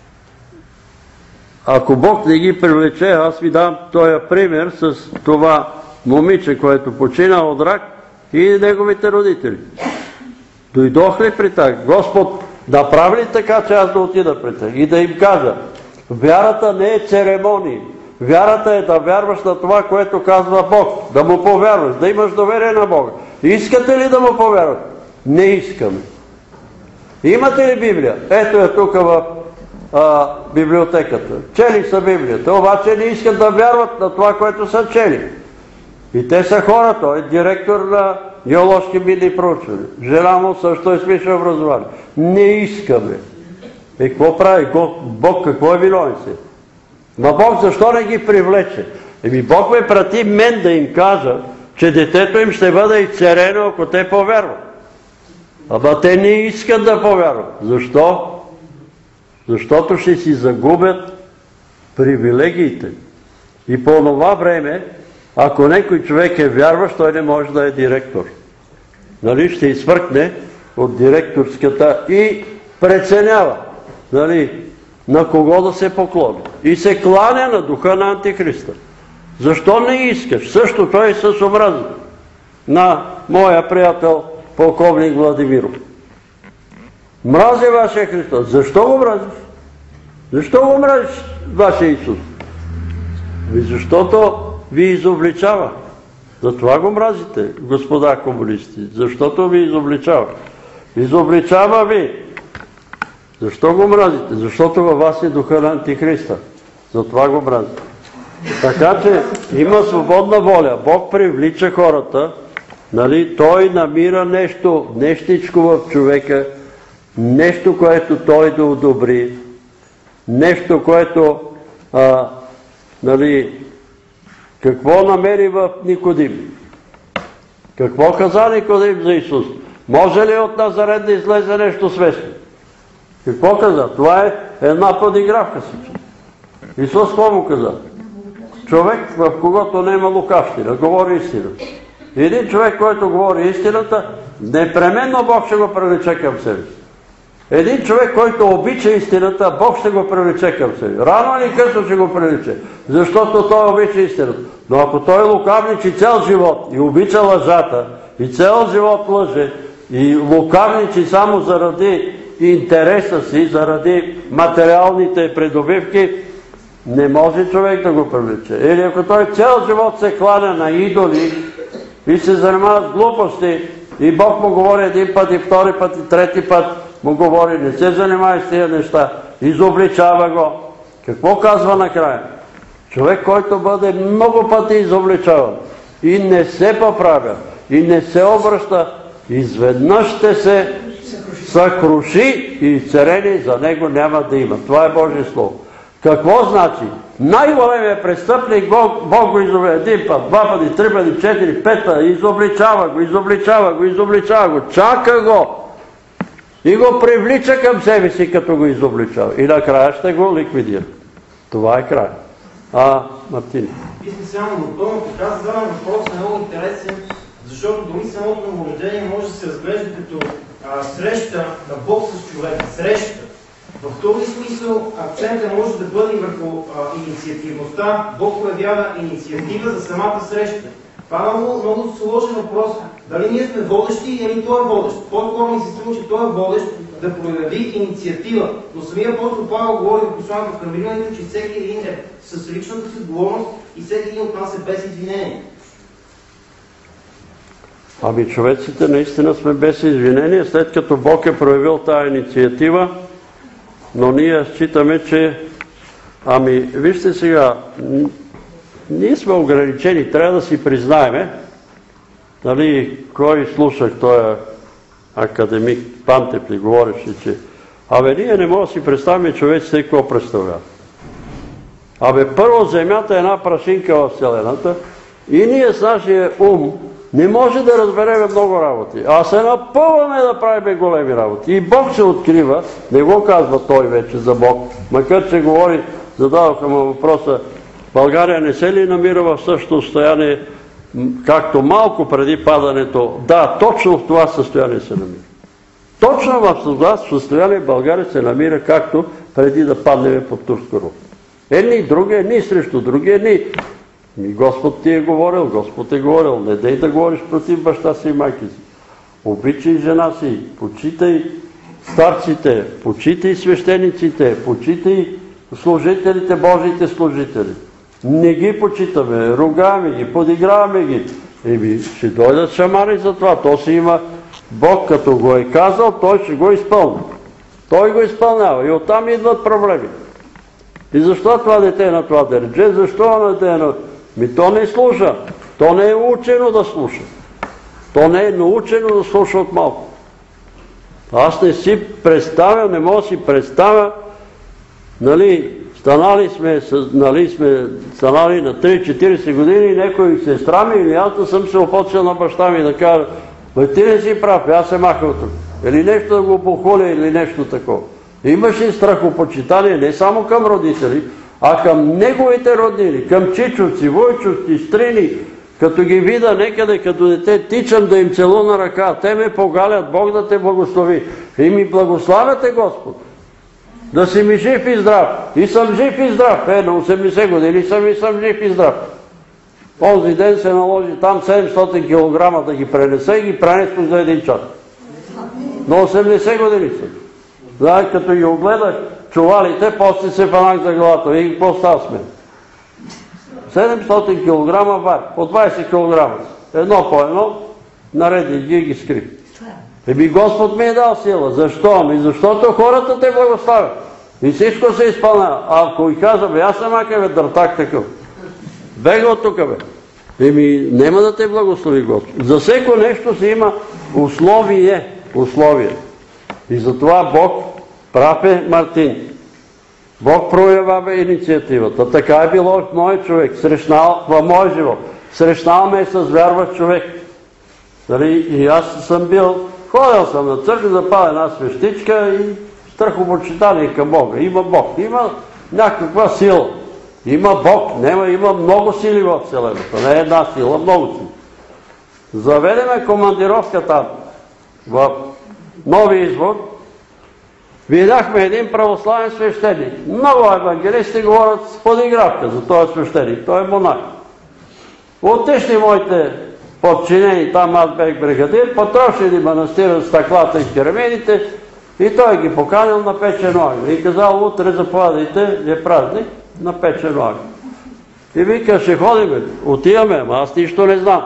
ако Бог не ги привлече, аз ви дам този пример с това момиче, което почина от рак и неговите родители. Дойдох ли при тях? Господ, направи ли така, че аз да отида при тях и да им кажа, вярата не е церемония. Вярата е да вярваш на това, което казва Бог. Да му повярваш, да имаш доверие на Бога. Искате ли да му повярвате? Не искаме. Имате ли Библия? Ето е тук в а, библиотеката. Чели са Библията, обаче не искат да вярват на това, което са чели. И те са хора, той е директор на геоложки бидни проучвания. Жена му също е с висше образование. Не искаме. И какво прави? Бог какво е виновен си? Но Бог защо не ги привлече? Еми Бог ме прати мен да им кажа, че детето им ще бъде изцерено, ако те повярват. Ама те не искат да повярват. Защо? Защото ще си загубят привилегиите. И по това време, ако някой човек е вярващ, той не може да е директор. Нали, ще изфъркне от директорската и преценява, нали, на кого да се поклони. И се кланя на духа на Антихриста. Защо не искаш? Също той е с омраза на моя приятел полковник Владимиров. Мрази вашия Христос. Защо го мразиш? Защо го мразиш вашия Исус? Защото ви изобличава. Затова го мразите, господа комунисти. Защото ви изобличава. Изобличава ви. Защо го мразите? Защото във вас е духа на Антихриста. Затова го мразите. Така че има свободна воля. Бог привлича хората. Нали? Той намира нещо, нещичко в човека, нещо, което той да одобри, нещо, което а, нали, какво намери в Никодим? Какво каза Никодим за Исус? Може ли от Назарет да излезе нещо свестно? Какво каза? Това е една подигравка си. Исус какво му каза? Човек, в когото няма лукавщина, говори истината. Един човек, който говори истината, непременно Бог ще го привлече към себе си. Един човек, който обича истината, Бог ще го привлече към себе. Рано или късно ще го привлече, защото той обича истината. Но ако той лукавничи цял живот и обича лъжата, и цял живот лъже, и лукавничи само заради интереса си, заради материалните придобивки, не може човек да го привлече. Или ако той цял живот се кланя на идоли и се занимава с глупости, и Бог му говори един път, и втори път, и трети път, му говори, не се занимай с тия неща, изобличава го. Какво казва накрая? Човек, който бъде много пъти изобличаван и не се поправя, и не се обръща, изведнъж ще се съкруши и изцерение за него няма да има. Това е Божие Слово. Какво значи? Най-големият престъпник Бог, Бог го изобличава един път, два пъти, три пъти, четири, пет пъти, изобличава го, изобличава го, изобличава го, чака го и го привлича към себе си, като го изобличава. И накрая ще го ликвидира. Това е край. А, Мартин. Искам само допълно, така задавам въпрос е много интересен, защото дори самото новорождение може да се разглежда като а, среща на Бог с човека. Среща. В този смисъл акцентът може да бъде върху а, инициативността. Бог проявява инициатива за самата среща. Това е много, много сложен въпрос. Дали ние сме водещи или той е водещ? По-скоро ми се струва, че той е водещ да прояви инициатива. Но самия апостол Павел говори в посланието към римляните, че всеки един е с личната си отговорност и всеки един от нас е без извинение. Ами човеците наистина сме без извинение, след като Бог е проявил тази инициатива, но ние считаме, че... Ами, вижте сега, ние сме ограничени, трябва да си признаеме, нали, кой слушах, той е академик Пантев ли говореше, че абе ние не можем да си представим човеците какво представляват. Абе първо земята е една прашинка в Вселената и ние с нашия ум не може да разбереме много работи, а се напълваме да правим големи работи. И Бог се открива, не го казва той вече за Бог, макар че говори, зададоха му въпроса, България не се ли намира в същото състояние, както малко преди падането? Да, точно в това състояние се намира. Точно в това състояние България се намира, както преди да паднем под турско робство. Едни и други, едни срещу други, едни. И Господ ти е говорил, Господ е говорил, не дей да говориш против баща си и майки си. Обичай жена си, почитай старците, почитай свещениците, почитай служителите, Божиите служители. Не ги почитаме, ругаме ги, подиграваме ги. Еми, ще дойдат шамари за това. То си има Бог, като го е казал, той ще го изпълни. Той го изпълнява и оттам идват проблеми. И защо това дете е на това дердже? Защо на дете е на... Ми то не слуша. То не е учено да слуша. То не е научено да слуша от малко. Аз не си представя, не мога да си представя, нали, станали сме, нали, сме станали на три-четирийсет години и някой сестра ми или аз да съм се опочил на баща ми да кажа, бе ти не си прав, аз се махал тук. Или нещо да го похваля, или нещо такова. Имаше страхопочитание не само към родители, а към неговите роднини, към чичовци, войчовци, стрини, като ги видя некъде като дете, тичам да им целуна ръка, те ме погалят, Бог да те благослови. И ми благославяте Господ. Да си ми жив и здрав. И съм жив и здрав. Е, на осемдесет години съм и съм жив и здрав. Онзи ден се наложи там седемстотин килограма да ги пренеса и ги пренесох за един час. На осемдесет години съм. Знаете, като ги огледах чувалите, после се фанах за главата. И какво става с мен? седемстотин килограма вар, по двайсет килограма. Едно по едно, нареди ги ги скри. Еми Господ ми е дал сила. Защо? Ами защото хората те благославят. И всичко се изпълнява. А ако и каза, бе, аз съм ака, бе, дъртак такъв. Бега от тук, бе. Еми, нема да те благослови Господ. За всеко нещо си има условие. Условие. И затова Бог, прав е Мартин. Бог проявява инициативата. Така е било в мой човек, срещнал в мой живот. Срещнал ме с вярващ човек. Дали, и аз съм бил, ходил съм на църква, запада една свещичка и страхопочитание към Бога. Има Бог, има някаква сила. Има Бог, нема, има много сили в Вселената. Не е една сила, много сили. Заведеме командировка там, в Нови Извод. Видяхме един православен свещеник. Много евангелисти говорят с подигравка за този свещеник. Той е монах. Отишли моите подчинени, там аз бех бригадир, потрошили манастира с стъклата и керамидите и той ги поканил на печено огън. И казал, утре заповядайте, е празник, на печено огън. И вика, ще ходим, отиваме, ама аз нищо не знам.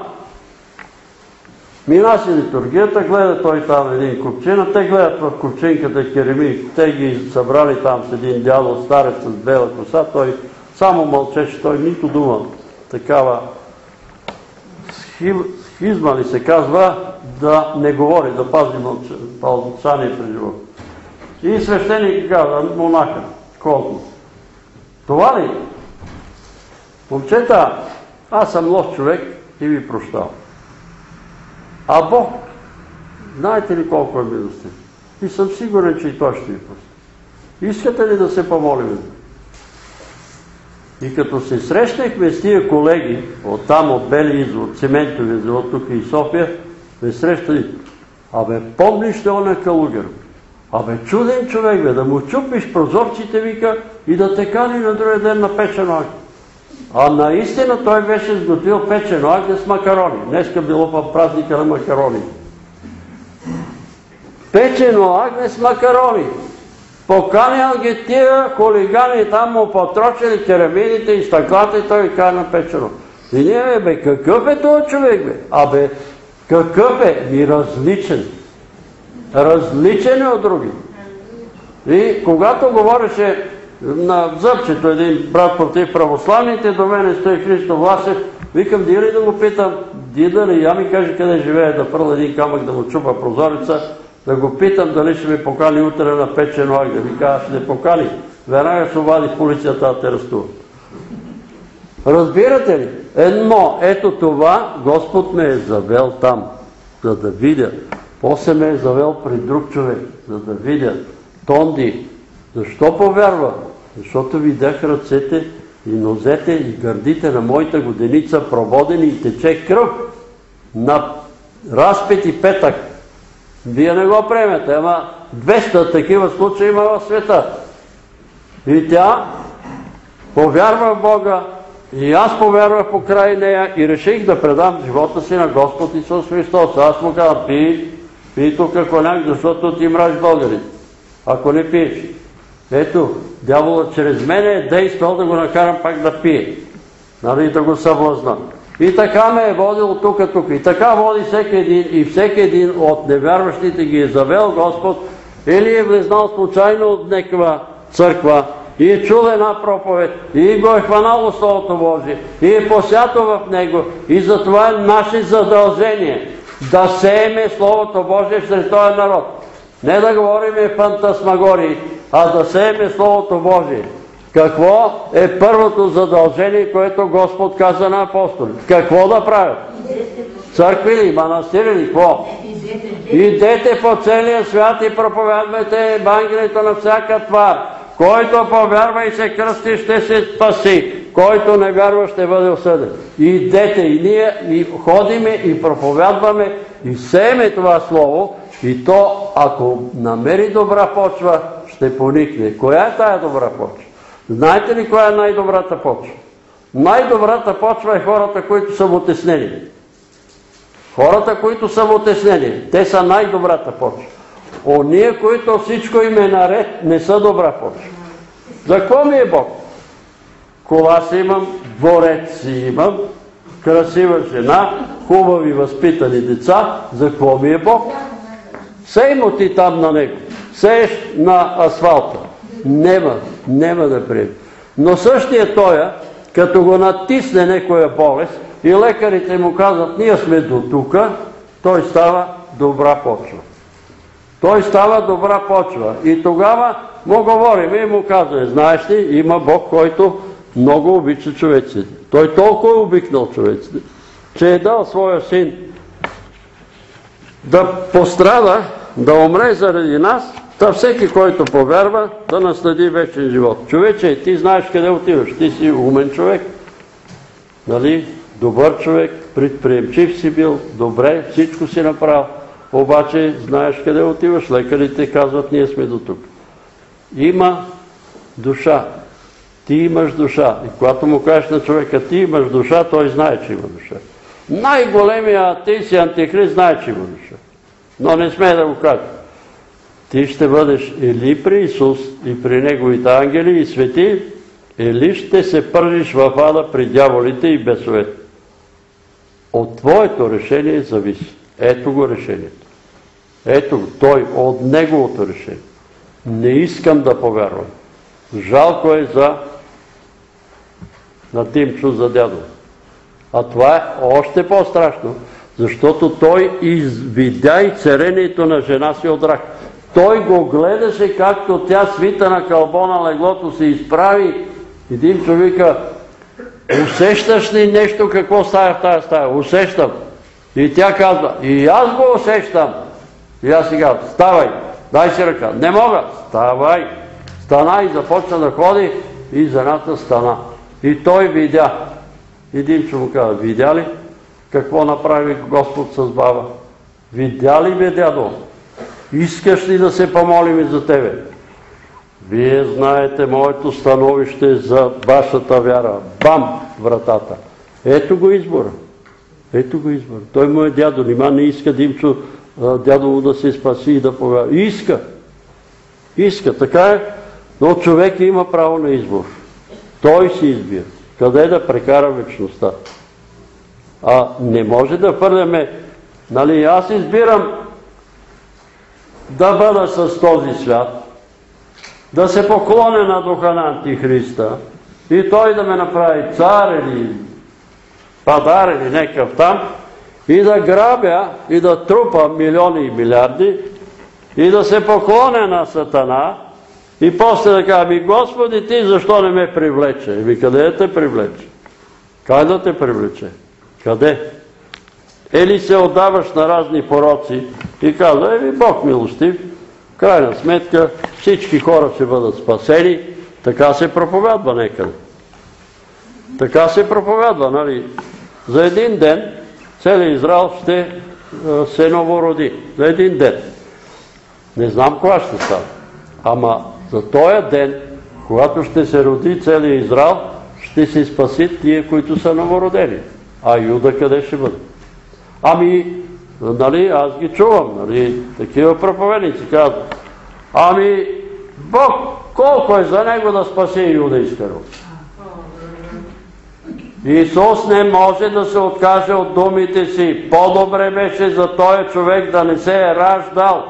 Мина си литургията, гледа той там един купчина, те гледат в купчинката керамик, те ги събрали там с един дядо, старец с бела коса, той само мълчеше, той нито дума. Такава схизма ли се казва, да не говори, да пази мълчание пред живота. И свещеник каза, монаха, колко. Това ли? Момчета, аз съм лош човек и ви прощавам. А Бог, знаете ли колко е милостив? И съм сигурен, че и Той ще ви прости. Искате ли да се помолим? И като се срещнахме с тия колеги, от там, от Бели Извор, от Цементови завод, тук и София, ме срещали. Абе, помниш ли оня Калугер? Абе, чуден човек, бе, да му чупиш прозорците, вика, и да те кани на другия ден на печено агне. А наистина той беше сготвил печено агне с макарони. Днеска било в празника на макарони. Печено агне с макарони. Поканял ги тия хулигани, там му потрочили керамидите и стъклата и той кани на печено. И ние, бе, какъв е този човек, бе? Абе, какъв е? И различен. Различен е от други. И когато говореше на зъбчето един брат против православните, до мене стои Христо Власев, викам, ди ли да го питам, дида ли, я ми каже къде живее, да пръл един камък да му чупа прозореца, да го питам дали ще ми покани утре на печено агне. Вика, аз ще не покани. Веднага се обади в полицията да те арестува. Разбирате ли? Едно, ето това Господ ме е завел там, за да видя. После ме е завел при друг човек, за да видя. Тонди, защо повярва? Защото видях ръцете и нозете и гърдите на моята годеница прободени и тече кръв на разпит и петък. Вие не го приемете, ама двеста такива случаи има в света. И тя повярва в Бога, и аз повярвах покрай нея и реших да предам живота си на Господ Исус Христос. Аз му казвам, пий, пий тук коняк, защото ти мраш българите. Ако не пиеш. Ето, дяволът чрез мене е действал да го накарам пак да пие. Нали, да го съблазна. И така ме е водил тук-тук. И така води всеки един, и всеки един от невярващите ги е завел Господ, или е влезнал случайно от някаква църква, и е чул една проповед, и го е хванало Словото Божие, и е посято в него, и затова е наше задължение да сееме Словото Божие сред този народ. Не да говорим фантасмагории, а да сееме Словото Божие. Какво е първото задължение, което Господ каза на апостолите? Какво да правят? Църкви ли, манастири ли, какво? Идете по целия свят и проповядвайте Евангелието на всяка твар. Който повярва и се кръсти, ще се спаси. Който не вярва, ще бъде осъден. Идете и ние и ходиме и проповядваме и сееме това слово, и то, ако намери добра почва, ще поникне. Коя е тая добра почва? Знаете ли коя е най-добрата почва? Най-добрата почва е хората, които са утеснени. Хората, които са утеснени, те са най-добрата почва. Ония, които всичко им е наред, не са добра почва. За какво ми е Бог? Кола си имам, дворец си имам, красива жена, хубави възпитани деца. За какво ми е Бог? Сей му ти там на него. Сееш на асфалта. Нема, нема да приеме. Но същия тоя, като го натисне некоя болест и лекарите му казват, ние сме до тука, той става добра почва. Той става добра почва. И тогава му говорим и му казваме, знаеш ли, има Бог, който много обича човеците. Той толкова е обикнал човеците, че е дал своя син да пострада, да умре заради нас, та всеки, който повярва, да наследи вечен живот. Човече, ти знаеш къде отиваш. Ти си умен човек, нали? Добър човек, предприемчив си бил, добре, всичко си направил. Обаче знаеш къде отиваш. Лекарите казват, ние сме до тук. Има душа. Ти имаш душа. И когато му кажеш на човека, ти имаш душа, той знае, че има душа. Най-големия атеист и антихрист знае, че има душа. Но не смее да го каже. Ти ще бъдеш или при Исус и при Неговите ангели и свети, или ще се пържиш в ада при дяволите и бесовете. От твоето решение зависи. Ето го решението. Ето го, той от неговото решение. Не искам да повярвам. Жалко е за на Тимчо, за дядо. А това е още по-страшно. Защото той извидя и царението на жена си от рак. Той го гледаше, както тя свита на кълбо на леглото се изправи. И Димчо вика: усещаш ли нещо какво става в тази стая? Усещам. И тя казва: и аз го усещам. И аз си казвам: ставай, дай си ръка. Не мога. Ставай. Стана и започна да ходи и жената стана. И той видя. И Димчо му казва: видя ли какво направи Господ с баба? Видя ли, бе, дядо? Искаш ли да се помолим за тебе? Вие знаете моето становище за вашата вяра. Бам! Вратата. Ето го избора. Ето го избора. Той му е дядо. Нима не иска Димчо дядо му да се спаси и да повярва. Иска. Иска. Така е. Но човек има право на избор. Той си избира къде да прекара вечността. А не може да хвърляме, нали, аз избирам да бъда с този свят, да се поклоня на духа на Антихриста и той да ме направи цар или падар или някакъв там и да грабя и да трупа милиони и милиарди и да се поклоня на Сатана и после да кажа: ми Господи, ти защо не ме привлече? Ми къде да те привлече? Как да те привлече? Къде? Или се отдаваш на разни пороци и казва: еми Бог милостив, в крайна сметка всички хора ще бъдат спасени. Така се проповядва некъде. Така се проповядва, нали? За един ден целият Израел ще се новороди. За един ден. Не знам кога ще става. Ама за този ден, когато ще се роди целият Израел, ще се спасят тия, които са новородени. А Юда къде ще бъде? Ами, нали, аз ги чувам, нали, такива проповедници казват: ами, Бог колко е за него да спаси Юда Искариот? Исус не може да се откаже от думите си. По-добре беше за този човек да не се е раждал.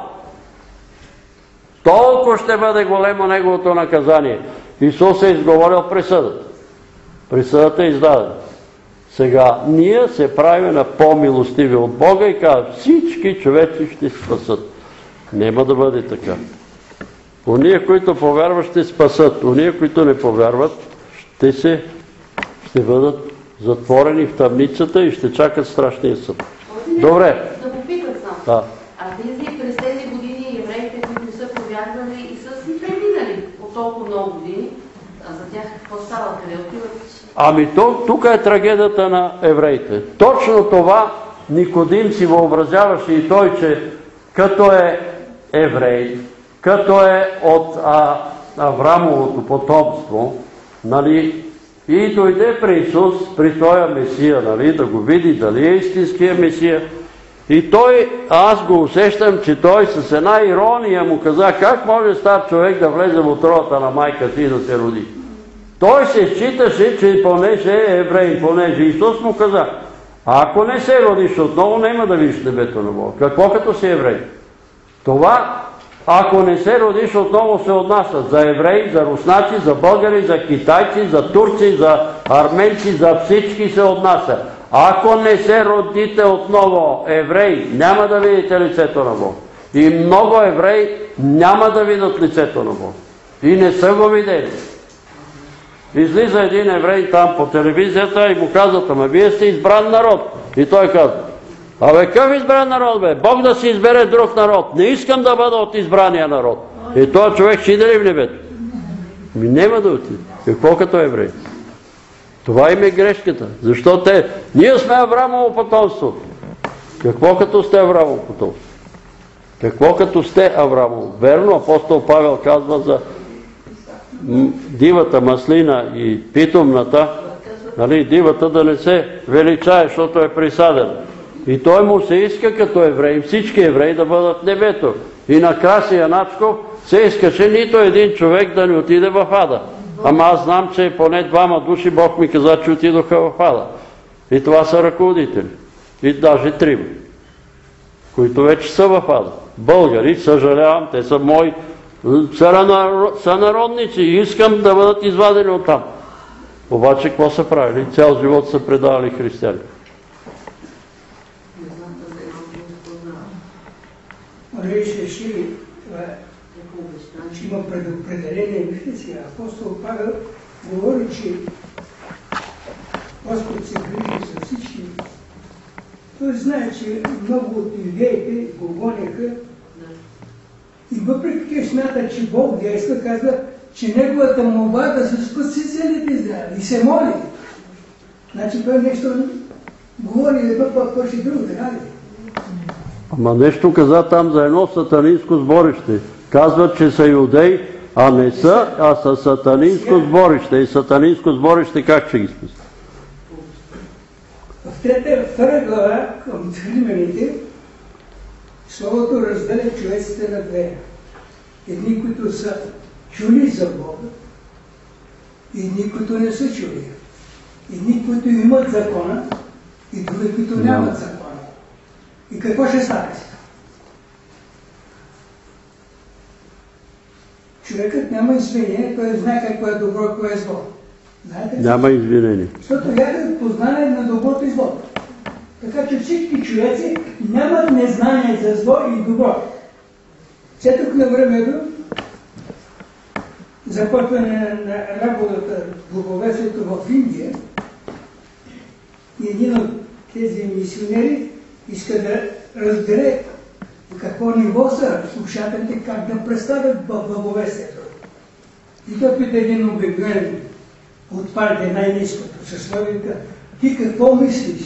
Толкова ще бъде големо неговото наказание. Исус е изговорил присъдата. Присъдата е издадена. Сега ние се правим на по-милостиви от Бога и казваме: всички човеци ще спасат. Нема да бъде така. Ония, които повярват, ще спасат. Ония, които не повярват, ще се ще бъдат затворени в тъмницата и ще чакат страшния съд. Добре. Да попитам само. Да. А тези през тези години евреите, които не са повярвали и са си преминали от толкова много години, а за тях какво става? Къде отиват? Ами тук е трагедията на евреите. Точно това Никодим си въобразяваше и той, че като е еврей, като е от а, Аврамовото потомство, нали, и дойде при Исус, при този Месия, нали, да го види дали е истинския Месия. И той, аз го усещам, че той с една ирония му каза: как може стар човек да влезе в утробата на майка си и да се роди? Той се считаше, че понеже е еврей, понеже Исус му каза: ако не се родиш отново, няма да видиш небето на Бога. Какво като си еврей? Това, ако не се родиш отново, се отнася за евреи, за руснаци, за българи, за китайци, за турци, за арменци, за всички се отнася. Ако не се родите отново евреи, няма да видите лицето на Бога. И много евреи няма да видят лицето на Бога. И не са го видели. Излиза един еврей там по телевизията и му казват: ама вие сте избран народ. И той казва: абе, къв избран народ, бе? Бог да си избере друг народ. Не искам да бъда от избрания народ. И този човек ще иде ли в небето? Ми няма да отиде. Какво като еврей? Това им е грешката. Защо те? Ние сме Аврамово потомство. Какво като сте Аврамово потомство? Какво като сте Аврамово? Верно, апостол Павел казва за дивата маслина и питомната, нали, дивата да не се величае, защото е присадена. И той му се иска като еврей, всички евреи да бъдат в небето. И на Краси Яначков се искаше нито един човек да не отиде в ада. Ама аз знам, че поне двама души Бог ми каза, че отидоха в ада. И това са ръководители. И даже трима, които вече са в ада. Българи, съжалявам, те са мои сънародници и искам да бъдат извадени оттам. Обаче какво са правили? Цял живот са предавали християни. понеже ще шири, че има предопределение. Вижте сега, апостол Павел говори, че Господ се грижи за всички. Той знае, че много от юдеите го гоняха и въпреки че смята, че Бог действа, казва, че неговата молба е да се спаси целите здрави и се моли. Значи той нещо говори и пък пърши друго, така ли? Ама нещо каза там за едно сатанинско сборище. Казват, че са юдеи, а не са, а са сатанинско сборище. И сатанинско сборище как ще ги спаси? В трета, втора глава към Римляните, Словото разделя човеците на две. Едни, които са чули за Бога, и едни, които не са чули. Едни, които имат закона, и други, които нямат закона. И какво ще стане? Човекът няма извинение, той знае какво е добро и какво е зло. Знаете ли? Няма извинение. Защото някакъв познание на доброто и злото. Така че всички човеци нямат незнание за зло и добро. Четох на времето започване на работата в благовестието в Индия и един от тези мисионери иска да разбере в какво ниво са слушателите, как да представят в благовестието. И той пита един обикновен от партия най-ниското съсловие, ти какво мислиш?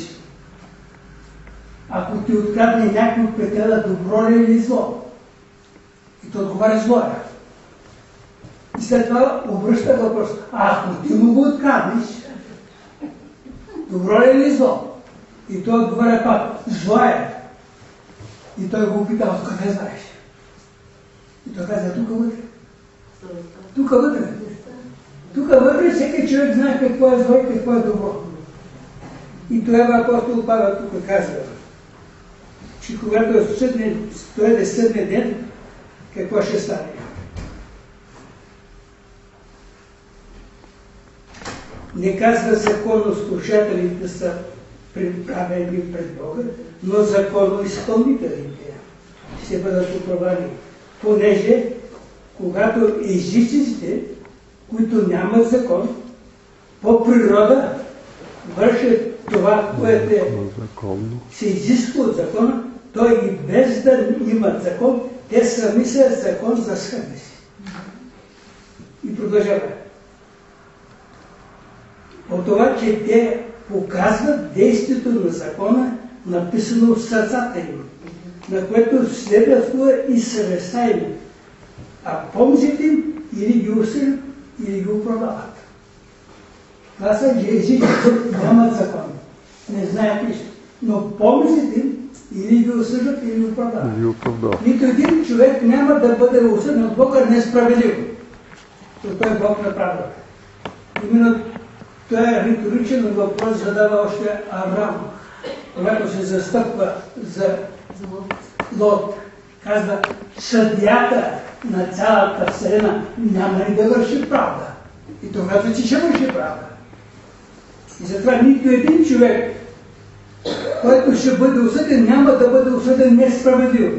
Ако ти открадне някой от петела, добро ли или зло? И той отговаря зло. И след това обръща въпрос. А ако ти му го откраднеш, добро ли или зло? И той отговаря пак. Зло е. И той го пита, откъде знаеш? И той каза, тук вътре. Тук вътре. Тук вътре всеки човек знае какво е зло и какво е добро. И това апостол Павел тук казва, че когато е съдне, дойде съдния ден, какво ще стане? Не казва законослушателите да са приправени пред Бога, но законоизпълнителите ще бъдат оправдани. Понеже, когато езичниците, които нямат закон, по природа вършат това, което е, се изисква от закона, той и без да имат закон, те сами са закон за себе си. И продължава. От това, че те показват действието на закона, написано в сърцата им, на което следва и съвестта им, а помните им или ги осъждат, или ги управляват. Това са езици, нямат закон, не знаят нищо, но помните им или ги осъждат, или ги управляват. Нито един човек няма да бъде осъден от Бога несправедливо, защото той Бог направил. Именно това е риторичен въпрос, задава още Авраам, когато се застъпва за Лот. Казва, съдията на цялата вселена няма ли да върши правда? И тогава ти ще върши правда. И затова нито един човек, който ще бъде осъден, няма да бъде осъден несправедливо.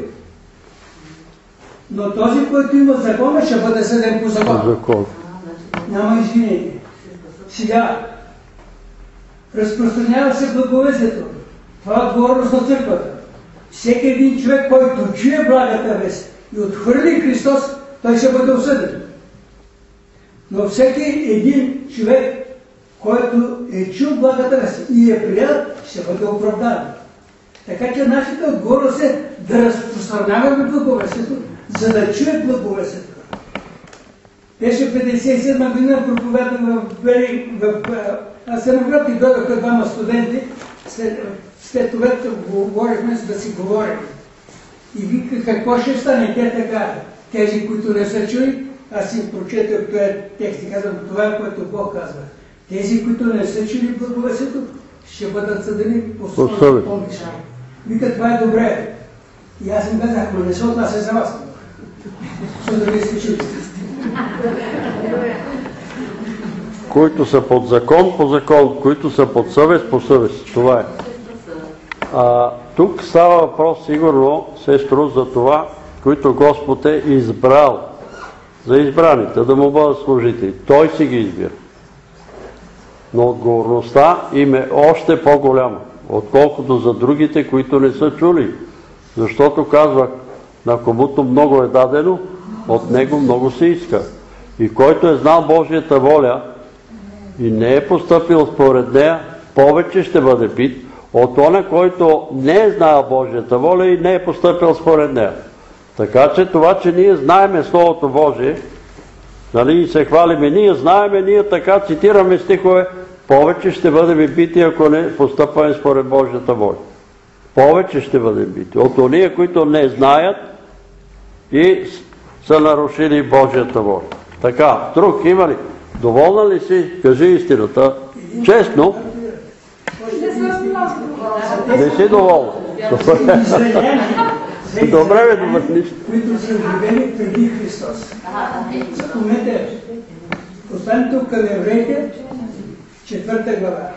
Но този, който има закона, ще бъде съден по закон. Няма извинение. Сега, разпространява се благовестието. Това е отговорност на църквата. Всеки един човек, който чуе благата вест и отхвърли Христос, той ще бъде осъден. Но всеки един човек, който е чул благата вест и е приел, ще бъде оправдан. Така че нашата отговорност е да разпространяваме благовестието, за да чуе благовестието. Беше петдесет и седма година проповядвам в Бери, в Асеновград и дойдоха двама студенти. След, след това говорихме, за да си говорим. И вика, какво ще стане? Те така, тези, които не са чули, аз им прочетох този текст и казвам, това е което Бог казва. Тези, които не са чули благовестието, ще бъдат съдени по своето помисъл. Вика, това е добре. И аз им казах, но не се отнася за вас. Защото не сте чули. Които са под закон, по закон, които са под съвест, по съвест. Това е. А, тук става въпрос, сигурно, сестро, за това, които Господ е избрал за избраните, да му бъдат служители. Той си ги избира. Но отговорността им е още по-голяма, отколкото за другите, които не са чули. Защото казва, на комуто много е дадено, от него много се иска. И който е знал Божията воля и не е постъпил според нея, повече ще бъде бит от оня, който не е знаел Божията воля и не е постъпил според нея. Така че това, че ние знаеме Словото Божие, нали, и се хвалиме, ние знаеме, ние така цитираме стихове, повече ще бъдем бити, ако не постъпваме според Божията воля. Повече ще бъдем бити от ония, които не знаят и са нарушили Божията воля. Така, друг има ли? Доволна ли си? Кажи истината. Честно. Не си доволна. Добре, бе, добре, нищо. Които са живели преди Христос. Спомнете, посланието към евреите, четвърта глава.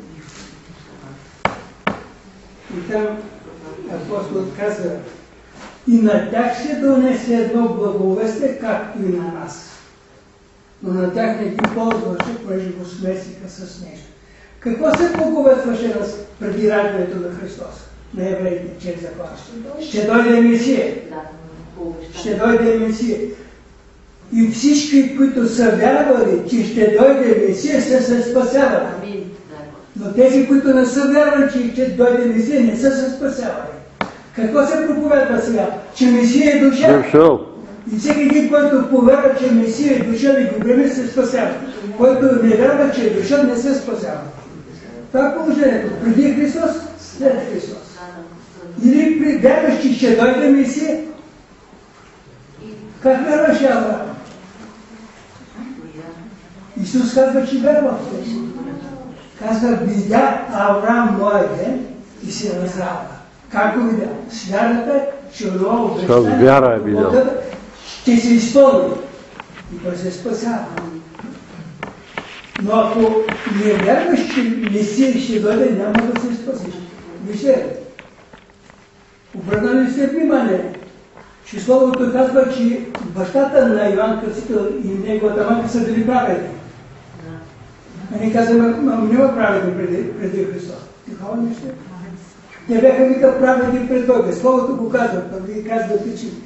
И там апостол казва, и на тях ще донесе едно благовестие, както и на нас. Но на тях не ги ползваше, понеже го смесиха с нещо. Какво се благовестваше преди раждането на Христос? На евреите, че заплаща. Ще дойде Месия. Ще дойде Месия. И всички, които са вярвали, че ще дойде Месия, се се спасявали. Но тези, които не са вярвали, че ще дойде Месия, не са се спасявали. Какво се проповядва сега? Че Месия е дошъл. И всеки един, който повярва, че Месия е дошъл и го време, се спасява. Който не вярва, че е дошъл, не се спасява. Това е положението. Преди Христос, след Христос. Или вярваш, че ще дойде Месия? Как вярваш, Авраам? Исус казва, че вярва. Казва, видя Авраам моя ден и се разрава. Как го видя? С вярата, че онова обещание ще се изпълни. И той се спасява. Но ако не вярваш, че Месия ще дойде, няма да се спасиш. Вижте, обърнали се внимание, че Словото казва, че бащата на Иван Кръстител и неговата майка са били праведни. А ние казваме, няма праведни преди, преди Христос. Такова нещо. Те бяха вика праведни пред Бога. Словото го казва, пък вие казвате, че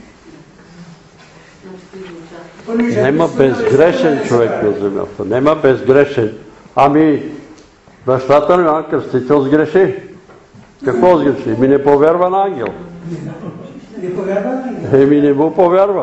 нема безгрешен човек на земята. Нема безгрешен. Ами, бащата на Иван Кръстител сгреши. Какво сгреши? Ми не повярва на ангел. Не повярва на ангел? Еми не му повярва.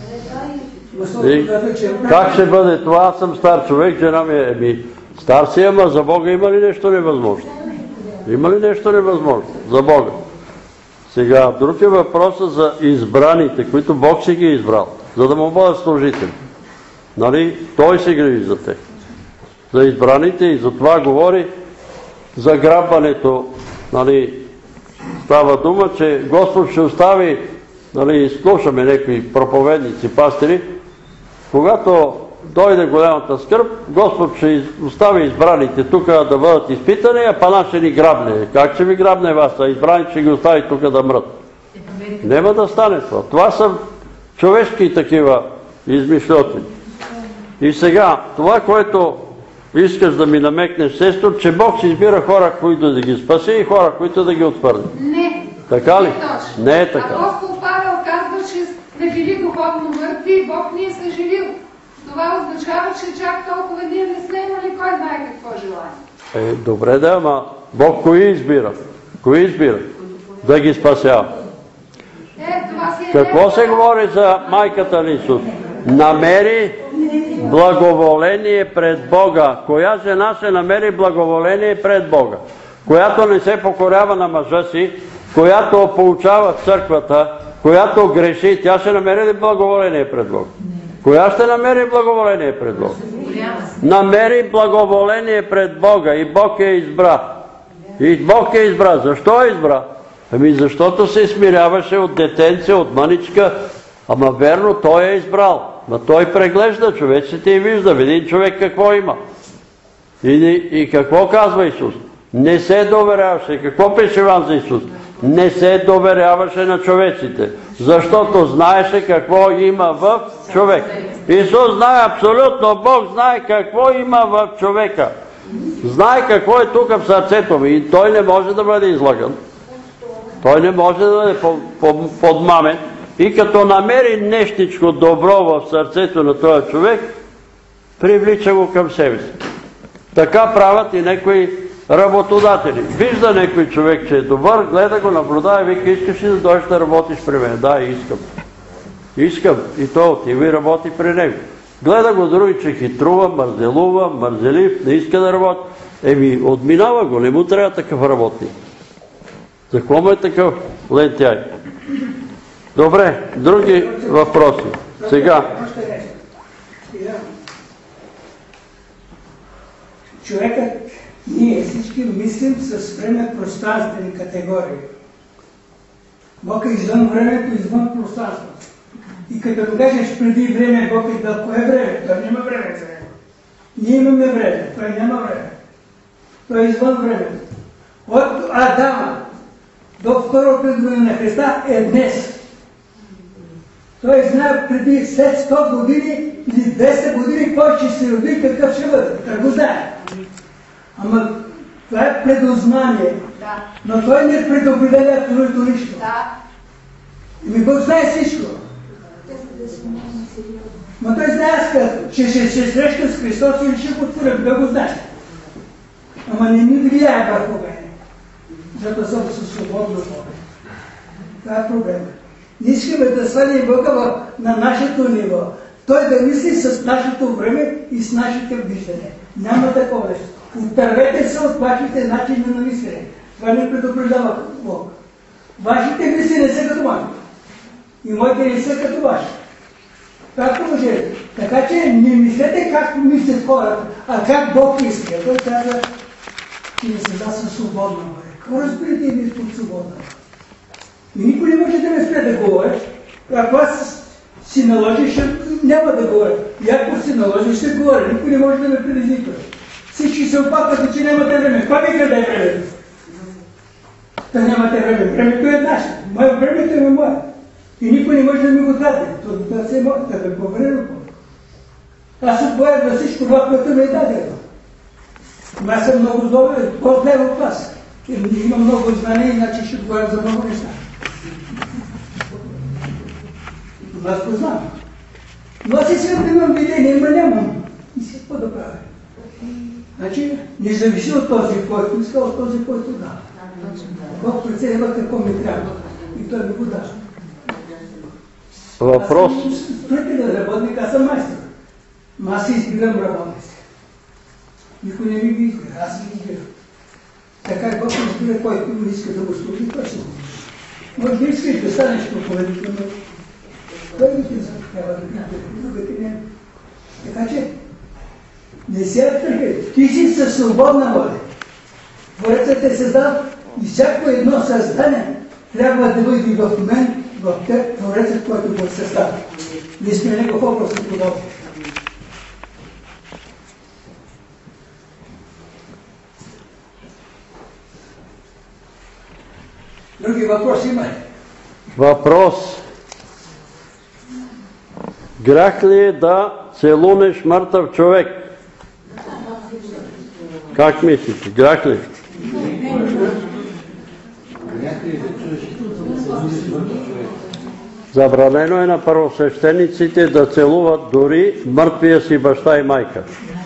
И как ще бъде това? Аз съм стар човек, жена ми е. Еми, стар си, ама за Бога има ли нещо невъзможно? Има ли нещо невъзможно? За Бога. Сега, друг е въпросът за избраните, които Бог си ги е избрал, за да му бъдат служители. Нали? Той се грижи за тях. За избраните и за това говори за грабването. Нали? Става дума, че Господ ще остави, нали, слушаме някои проповедници, пастири, когато дойде голямата скръб, Господ ще остави избраните тук да бъдат изпитани, а пана ще ни грабне. Как ще ви грабне вас? А избраните ще ги остави тук да мрат. Нема да стане това. Това са човешки такива измишлетини. И сега, това, което искаш да ми намекнеш, сестро, че Бог си избира хора, които да ги спаси и хора, които да ги отвърли. Не. Така ли? Не, не е така. Апостол Павел казва, че сте били духовно мъртви и Бог ни е съживил. Това означава, че чак толкова ние не сме имали кой знае какво желание. Е, добре да, ама Бог кои избира? Кои избира? Да ги спасява. Е, това си е Какво се говори за майката на Исус? Намери благоволение пред Бога. Коя жена ще намери благоволение пред Бога? Която не се покорява на мъжа си, която получава в църквата, която греши, тя ще намери ли благоволение пред Бога? Коя ще намери благоволение пред Бога? Намери благоволение пред Бога и Бог я избра. И Бог я избра. Защо я избра? Ами защото се смиряваше от детенце, от мъничка. Ама верно, той е избрал. Ма той преглежда човечите и вижда. Един човек какво има. И, и какво казва Исус? Не се доверяваше. Какво пише вам за Исус? не се доверяваше на човеците, защото знаеше какво има в човек. Исус знае абсолютно, Бог знае какво има в човека. Знае какво е тук в сърцето ми и той не може да бъде излаган. Той не може да бъде подмамен и като намери нещичко добро в сърцето на този човек, привлича го към себе си. Така правят и някои работодатели. Вижда някой човек, че е добър, гледа го, наблюдава и вика, искаш ли да дойдеш да работиш при мен? Да, искам. Искам. И той отива и работи при него. Гледа го други, че хитрува, мързелува, мързелив, не иска да работи. Еми, отминава го, не му трябва такъв работник. За какво му е такъв лентяй? Добре, други въпроси. Сега. Човекът, ние всички мислим с време пространствени категории. Бог е извън времето, извън пространството. И като го кажеш преди време, Бог е дал кое време? Той няма време за него. Ние имаме време, той няма време. Той е извън времето. От Адама до второто идване на Христа е днес. Той знае преди след сто години или двеста години кой ще се роди и какъв ще бъде. Той го знае. Ама това е предознание. Да. Но той не предопределя абсолютно нищо. Да. Ами Бог знае всичко. Но той знае, че ще се среща с Христос или ще го отворя, да го знае. Ама не ми влияе върху мене. Защото съм със свободно Бога. Това е проблема. Не искаме да свалим Бога на нашето ниво. Той да мисли с нашето време и с нашите виждане. Няма такова нещо. Отървете се от вашите начини на мислене. Това не предупреждава Бог. Вашите мисли не са като моите. И моите не са като ваши. Както може. Така че не мислете както мислят хората, а как Бог иска. Той казва, че не се да със свободна воля. Какво разбирате и под свободна? И никой не може да ме спре да говоря. Ако аз си наложиш, няма да говоря. И ако си наложиш, ще говоря. Никой не може да ме предизвиква. Всички се опакват, че нямате време. Кой ми къде е времето? Та нямате време. Времето е наше. Мое времето е мое. И никой не може да ми го даде. Това се може да ме поверя. Аз отговарям на всичко това, което ми е дадено. Аз съм много добър, по-зле от вас. Имам много знания, иначе ще отговарям за много неща. Аз познавам. Но аз искам да имам видение, но нямам. И си какво да правя? Значи, не зависи от този, който иска, от този, който дава. Бог преценява какво ми трябва. И той ми го дава. Въпрос. Аз съм строителен работник, аз съм майстор. Но аз си избирам работници. Никой не ми ги избира, аз ги избирам. Така и Бог избира, който не иска да го служи, той ще го. Може да искаш да станеш проповедител, но първите трябва да видите, другите не. Така че, не се отъргай. Ти си със свободна воля. Творецът е създал и всяко едно създание трябва да бъде в мен, в теб, Творецът, който го създава. Ние сме негов образ и подобно. Други въпроси има ли? Въпрос. Грях ли е да целунеш мъртъв човек? Как мислите? Грях ли? Забранено е на първосвещениците да целуват дори мъртвия си баща и майка.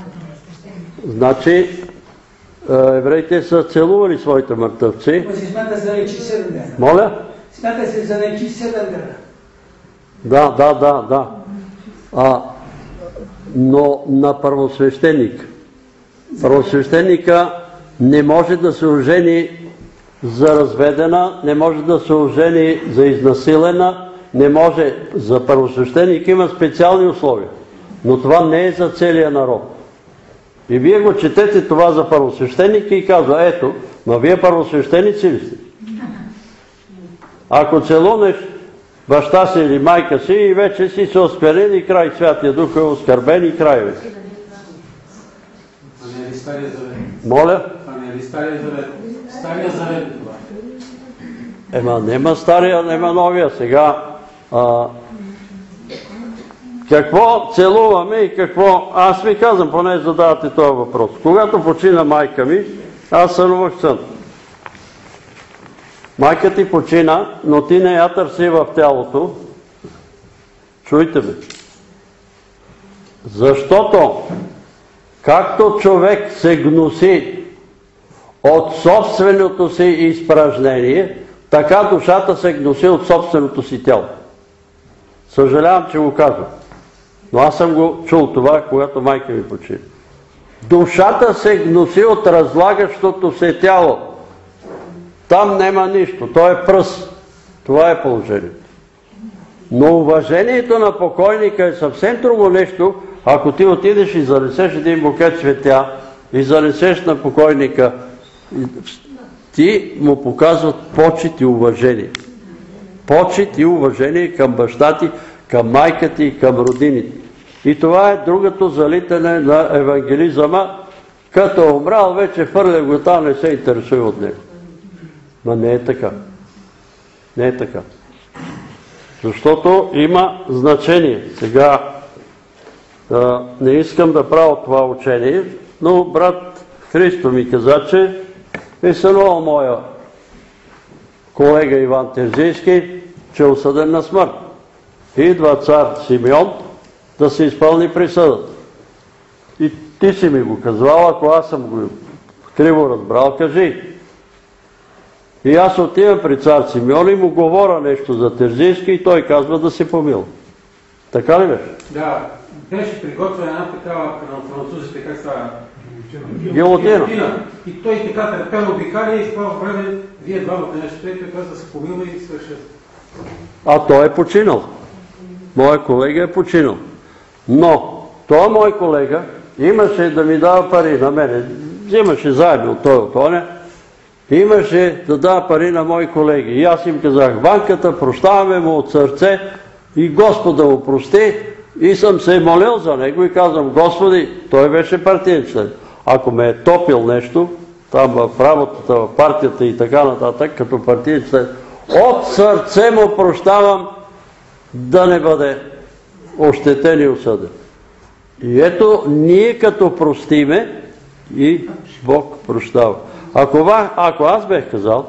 Значи, евреите са целували своите мъртъвци. Смята за нечи седем дена. Моля? Смята се за нечи седем дена. Да, да, да, да. А, но на първосвещеник. Първосвещеника не може да се ожени за разведена, не може да се ожени за изнасилена, не може. За първосвещеник има специални условия. Но това не е за целия народ. И вие го четете това за първосвещеника и казва, ето, ма вие първосвещеници ли сте? Ако целунеш баща си или майка си и вече си се оскверен и край Святия Дух е оскърбен и край вече. А не е ли Стария завет? Моля? А не е ли Стария завет? Стария завет това. Ема нема стария, нема новия. Сега а, какво целуваме и какво... Аз ви казвам, поне задавате този въпрос. Когато почина майка ми, аз сънувах сън. Майка ти почина, но ти не я търси в тялото. Чуйте ме. Защото, както човек се гноси от собственото си изпражнение, така душата се гноси от собственото си тяло. Съжалявам, че го казвам. Но аз съм го чул това, когато майка ми почина. Душата се гноси от разлагащото се тяло. Там нема нищо. То е пръст. Това е положението. Но уважението на покойника е съвсем друго нещо, ако ти отидеш и занесеш един букет цветя и занесеш на покойника, ти му показват почет и уважение. Почет и уважение към баща ти, към майка ти и към родините. И това е другото залитане на евангелизъма. Като е умрал, вече хвърля го там, не се интересува от него. Но не е така. Не е така. Защото има значение. Сега а, не искам да правя това учение, но брат Христо ми каза, че е сънувал моя колега Иван Терзийски, че е осъден на смърт. Идва цар Симеон да се изпълни присъдата. И ти си ми го казвал, ако аз съм го криво разбрал, кажи. И аз отивам при цар Симеон и му говоря нещо за Терзийски и той казва да се помила. Така ли беше? Да, беше приготвена една такава на французите, как става? Гилотина. И той така търпено обикаля и в това време вие двамата нещо, той каза да се помила и свърши. А той е починал. Моя колега е починал. Но той мой колега имаше да ми дава пари на мене. Взимаше заедно от той от оня. Имаше да дава пари на мои колеги. И аз им казах, банката, прощаваме му от сърце и Господа му прости. И съм се молил за него и казвам, Господи, той беше партиен член. Ако ме е топил нещо, там в работата, в партията и така нататък, като партиен член, от сърце му прощавам да не бъде ощетен и осъден. И ето, ние като простиме и Бог прощава. Ако, ако аз бех казал,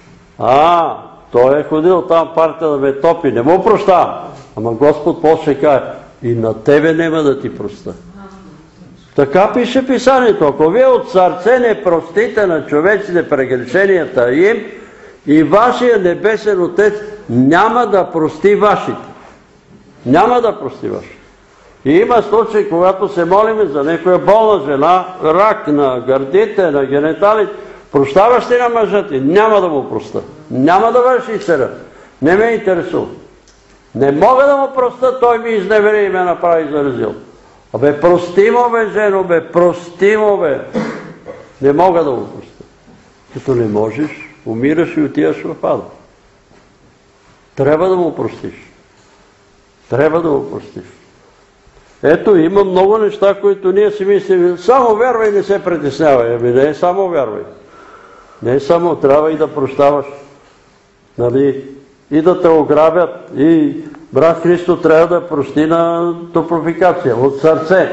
а, той е ходил там партия да ме топи, не му прощавам. Ама Господ после каже, и на тебе нема да ти проста. Така пише писанието. Ако вие от сърце не простите на човеците прегрешенията им, и вашия небесен Отец няма да прости вашите. Няма да прости вашите. И има случаи, когато се молиме за някоя болна жена, рак на гърдите, на гениталите, прощаваш ли на мъжа ти? Няма да му проста. Няма да върши изцеля. Не ме интересува. Не мога да му проста, той ми изневери и ме направи заразил. Абе, прости му, бе, жено, бе, прости му, бе. Не мога да му проста. Като не можеш, умираш и отиваш в ада. Трябва да му простиш. Трябва да му простиш. Ето, има много неща, които ние си мислим, само вярвай, не се притеснявай. Ами не е само вярвай. Не е само, трябва и да прощаваш. Нали? И да те ограбят. И брат Христо трябва да прости на топлофикация. От сърце.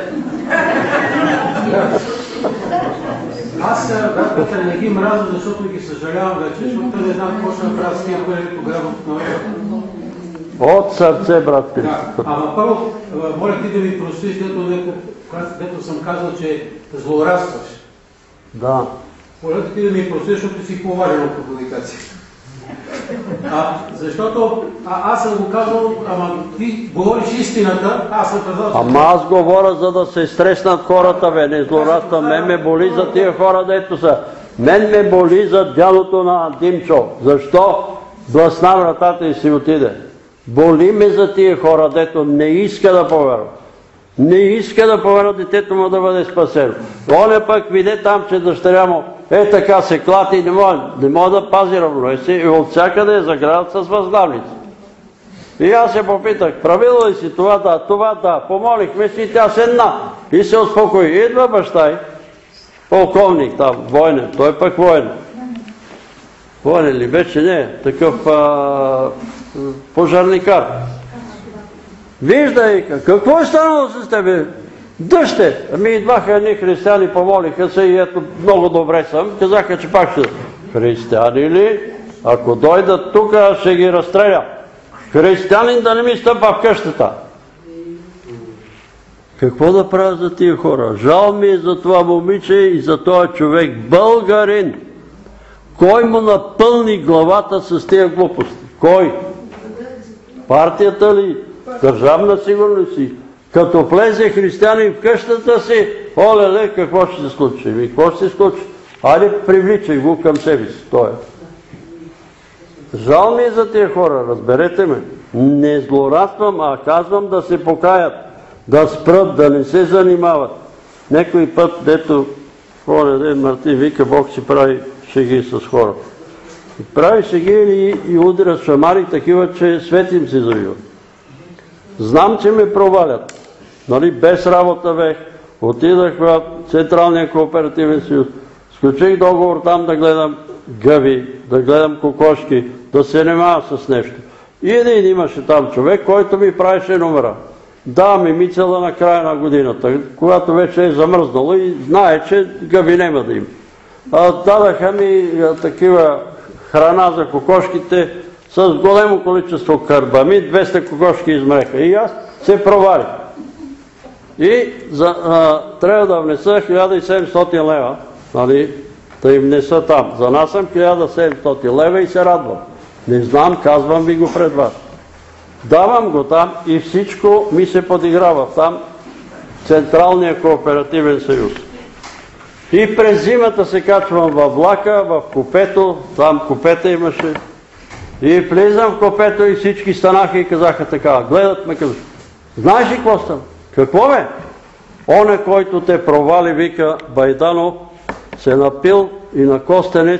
Аз, брат Петър, не ги мразя, защото ги съжалявам вече, защото не знам какво ще направя с тия, които пограбват на него. От сърце, брат Христо. Да. Ама първо, моля ти да ми простиш, дето съм казал, че злорадстваш. Да. Моля ти да ми простиш, защото ти си по-важен от комуникацията. А, защото а, аз съм го казал, ама ти говориш истината, аз съм казал... Ама аз говоря, за да се стреснат хората, бе, не злорадствам. Мен ме боли за тия хора, дето са. Мен ме боли за дялото на Димчо. Защо блъсна вратата и си отиде? Боли ме за тия хора, дето не иска да повярва. Не иска да повярва детето му да бъде спасено. Оня пък виде там, че дъщеря му е така се клати и не може, не може да пази равновесие и от всякъде е заградат с възглавници. И аз се попитах, правило ли си това? Да, това да. Помолихме си и тя седна и се успокои. Идва баща й, полковник там, военен, той пък военен. Военен ли беше? Не, такъв а, пожарникар. Виждай, какво е станало с тебе? Дъще! Ами идваха едни християни, помолиха се и ето много добре съм. Казаха, че пак ще... Християни ли? Ако дойдат тук, ще ги разстреля. Християнин да не ми стъпа в къщата. Какво да правя за тия хора? Жал ми е за това момиче и за този човек. Българин! Кой му напълни главата с тия глупости? Кой? Партията ли? Държавна сигурност си? Като влезе християнин в къщата си, оле-ле, какво ще се случи? И какво ще се случи? Айде, привличай го към себе си. Той е. Жал ми е за тия хора, разберете ме. Не злорадствам, а казвам да се покаят, да спрат, да не се занимават. Некой път, дето хора, ден Мартин вика, Бог си прави шеги с хора. И прави шеги и, и удира шамари такива, че свет им се завива. Знам, че ме провалят. Нали, без работа бех. Отидах в Централния кооперативен съюз. Сключих договор там да гледам гъби, да гледам кокошки, да се занимава с нещо. И един имаше там човек, който ми правеше номера. Да, ми мицела на края на годината, когато вече е замръзнало и знае, че гъби няма да има. А, дадаха ми а, такива храна за кокошките с големо количество карбамид, двеста кокошки измреха. И аз се провалих. И за, а, трябва да внеса хиляда и седемстотин лева, нали, да им внеса там. За нас съм хиляда и седемстотин лева и се радвам. Не знам, казвам ви го пред вас. Давам го там и всичко ми се подиграва там, Централния кооперативен съюз. И през зимата се качвам във влака, в купето, там купета имаше. И влизам в купето и всички станаха и казаха така, гледат ме, казаха, знаеш ли какво стана? Какво бе? Оне, който те провали, вика Байданов, се напил и на костенец,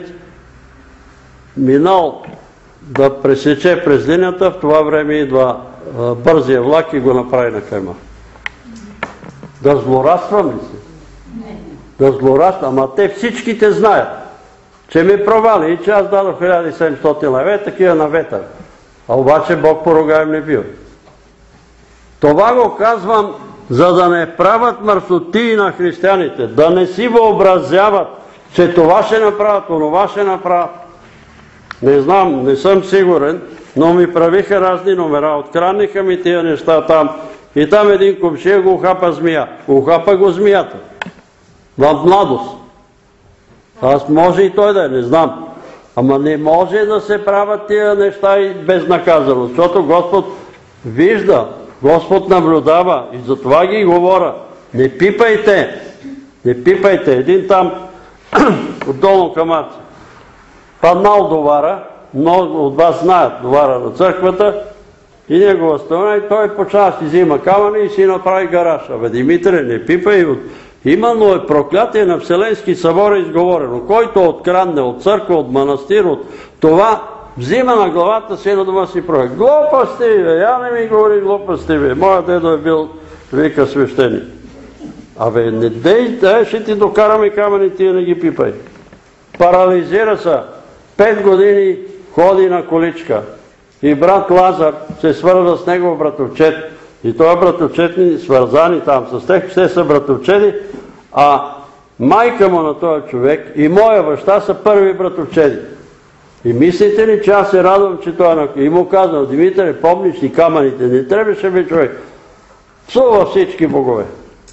минал да пресече през линията, в това време идва а, бързия влак и го направи на кайма. Да злорадствам ли се? Да злорадствам, ама те всичките знаят, че ми провали и че аз дадох хиляда и седемстотин лева, такива на ветър. А обаче Бог поругаем не бил. Това го казвам, за да не правят мърсотии на християните, да не си въобразяват, че това ще направят, онова ще направят. Не знам, не съм сигурен, но ми правиха разни номера, откранниха ми тия неща там и там един комшия го ухапа змия. Ухапа го змията. В младост. Аз може и той да е, не знам. Ама не може да се правят тия неща и безнаказано, защото Господ вижда, Господ наблюдава и затова ги говоря. Не пипайте, не пипайте. Един там, отдолу към Аца, паднал довара, много от вас знаят довара на църквата, и негова страна, и той почва да си взима камъни и си направи гараж. Абе, Димитре, не пипай. Именно е проклятие на Вселенски събор изговорено. Който открадне от църква, от манастир, от това, взима на главата си на дома си проект. Глупости, бе, я не ми говори глупости, бе. Моя дедо е бил, вика, свещеник. Абе, не дей, да, ще ти докараме камъни, тия не ги пипай. Парализира се. Пет години ходи на количка. И брат Лазар се свърза с него братовчет. И това братовчетни свързани там с тях, все са братовчеди, а майка му на този човек и моя баща са първи братовчеди. И мислите ли, че аз се радвам, че той е на... И му казвам, Димитър, помниш ли камъните? Не трябваше би човек. Псува всички богове.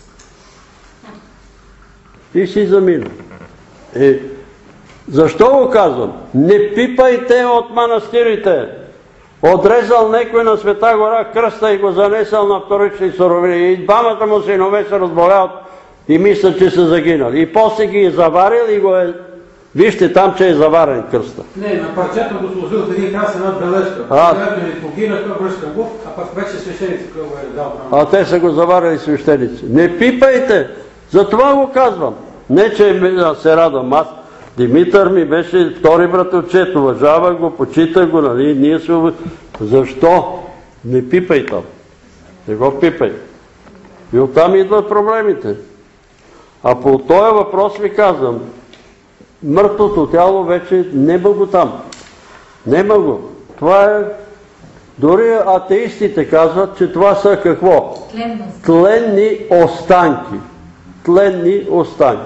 И си замина. И защо го казвам? Не пипайте от манастирите. Отрезал некой на Света гора кръста и го занесъл на вторични суровини. И двамата му синове се разболяват и мислят, че са загинали. И после ги е заварил и го е... Вижте там, че е заварен кръста. Не, на парчето го сложил в един крас една бележка. Когато не погинаха, връщам го, а пък вече свещениците го е дал. А те са го заварили свещеници. Не пипайте! Затова го казвам. Не, че се радвам аз. Димитър ми беше втори братовчет, уважава го, почита го, нали, ние се уважаваме. Защо? Не пипай там. Не го пипай. И оттам идват проблемите. А по този въпрос ви казвам, мъртвото тяло вече нема го там. Нема го. Това е... Дори атеистите казват, че това са какво? Тленни останки. Тленни останки.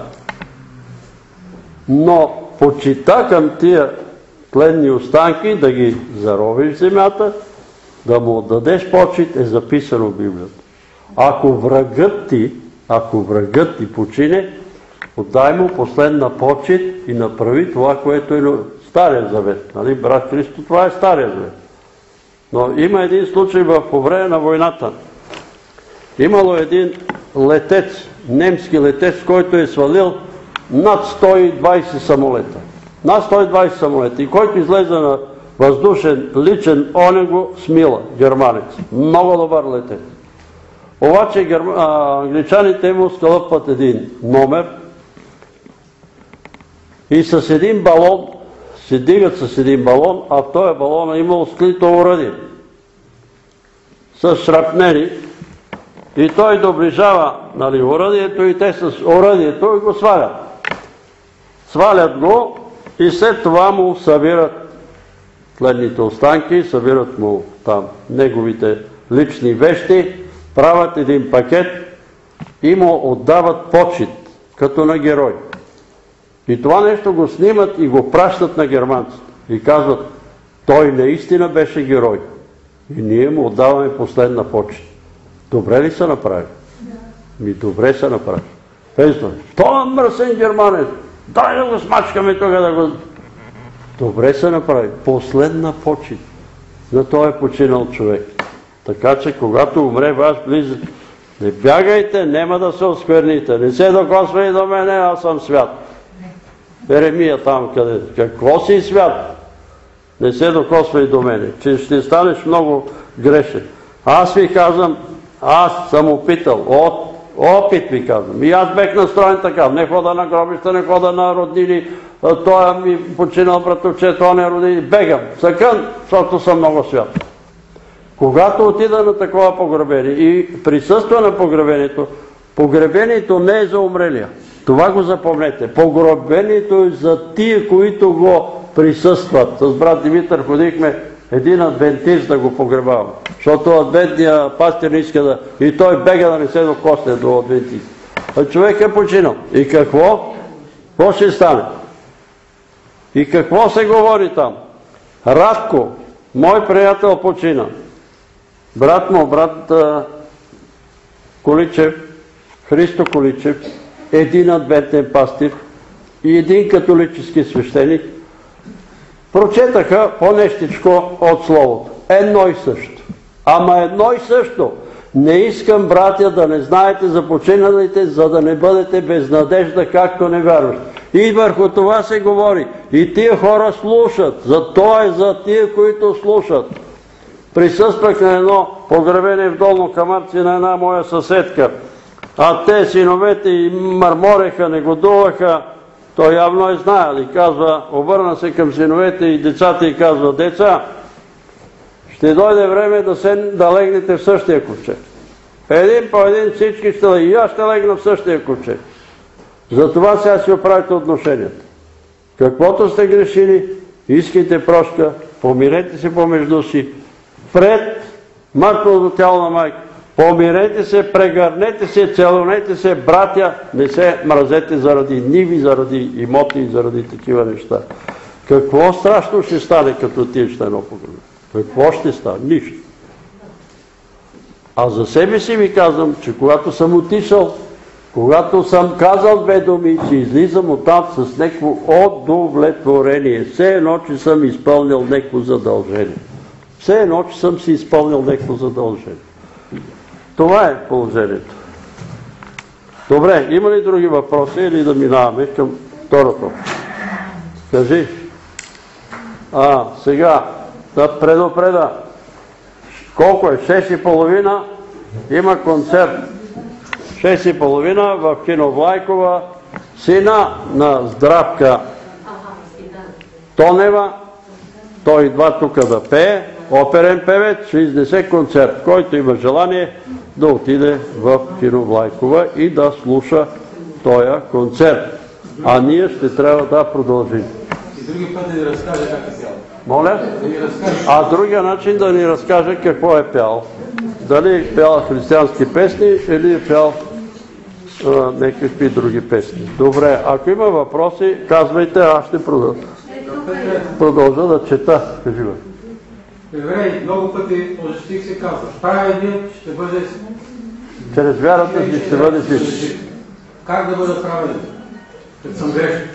Но почита към тия тленни останки, да ги заровиш в земята, да му отдадеш почит, е записано в Библията. Ако врагът ти, ако врагът ти почине, отдай му последна почит и направи това, което е на Стария завет. Нали, брат Христо, това е Стария завет. Но има един случай в по време на войната. Имало един летец, немски летец, който е свалил над сто и двайсет самолета. Над сто и двайсет самолета. И който излезе на въздушен, личен, он го смила, германец. Много добър летец. Обаче герм... а, англичаните му скалъпват един номер и с един балон, се дигат с един балон, а в този балон е имало скрито оръдие с шрапнели и той доближава, нали, оръдието и те с оръдието го свалят. Свалят го и след това му събират тленните останки, събират му там неговите лични вещи, правят един пакет и му отдават почит, като на герой. И това нещо го снимат и го пращат на германците. И казват, той наистина беше герой. И ние му отдаваме последна почит. Добре ли са направили? Да. Ми добре са направили. Песно, това мръсен германец, дай да го смачкаме тук да го... Добре са направили. Последна почит на този починал човек. Така че, когато умре ваш близък, не бягайте, нема да се оскверните. Не се докосвай до мене, аз съм свят. Еремия там къде. Какво си свят? Не се докосвай до мене, че ще станеш много грешен. Аз ви казвам, аз съм опитал, от опит ви казвам. И аз бех настроен така, не хода на гробища, не хода на роднини, той ми починал братовче, той не родини. Бегам, съкън, защото съм много свят. Когато отида на такова погребение и присъства на погребението, погребението не е за умрелия. Това го запомнете. Погребението е за тия, които го присъстват. С брат Димитър ходихме един адвентист да го погребава. Защото адвентния пастир не иска да... И той бега да не се докосне до адвентист. А човек е починал. И какво? Какво ще стане? И какво се говори там? Радко, мой приятел почина. Брат му, брат а, Количев, Христо Количев, един адвентен пастир и един католически свещеник, прочетаха по-нещичко от Словото. Едно и също. Ама едно и също. Не искам, братя, да не знаете за починалите, за да не бъдете без надежда, както не вярваш. И върху това се говори. И тия хора слушат. За това е за тия, които слушат. Присъствах на едно погребение в Долно Камарци на една моя съседка. А те, синовете, и мърмореха, негодуваха. Той явно е знаел и казва, обърна се към синовете и децата и казва, деца, ще дойде време да, се, да легнете в същия ковчег. Един по един всички ще легнат. И аз ще легна в същия ковчег. Затова сега си оправите отношенията. Каквото сте грешили, искайте прошка, помирете се помежду си, пред мъртвото тяло на майка. Помирете се, прегърнете се, целунете се, братя, не се мразете заради ниви, заради имоти и заради такива неща. Какво страшно ще стане, като отидеш на едно погребение? Какво ще стане? Нищо. А за себе си ви казвам, че когато съм отишъл, когато съм казал две думи, че излизам оттам с някакво удовлетворение. Все едно, че съм изпълнил някакво задължение. Все едно, че съм си изпълнил някакво задължение. Това е положението. Добре, има ли други въпроси или да минаваме към второто? Кажи. А, сега, да предупреда. Колко е? шест и половина има концерт. шест и половина в кино Влайкова. Сина на Здравка Тонева. Той идва тук да пее. Оперен певец, ще изнесе концерт. Който има желание да отиде в кино Влайкова и да слуша този концерт. а ние ще трябва да продължим. И други път да ни разкаже как е пял. Моля? Да ни разкаже. А другия начин да ни разкаже какво е пял. Дали е пял християнски песни или е пял а, някакви други песни. Добре, ако има въпроси, казвайте, аз ще продължа. Продължа да чета. Кажи ме. Евреи, много пъти този стих се казва, праведният ще бъде... Чрез вярата си ще бъде жив. Как да бъда праведен? Като съм грешен.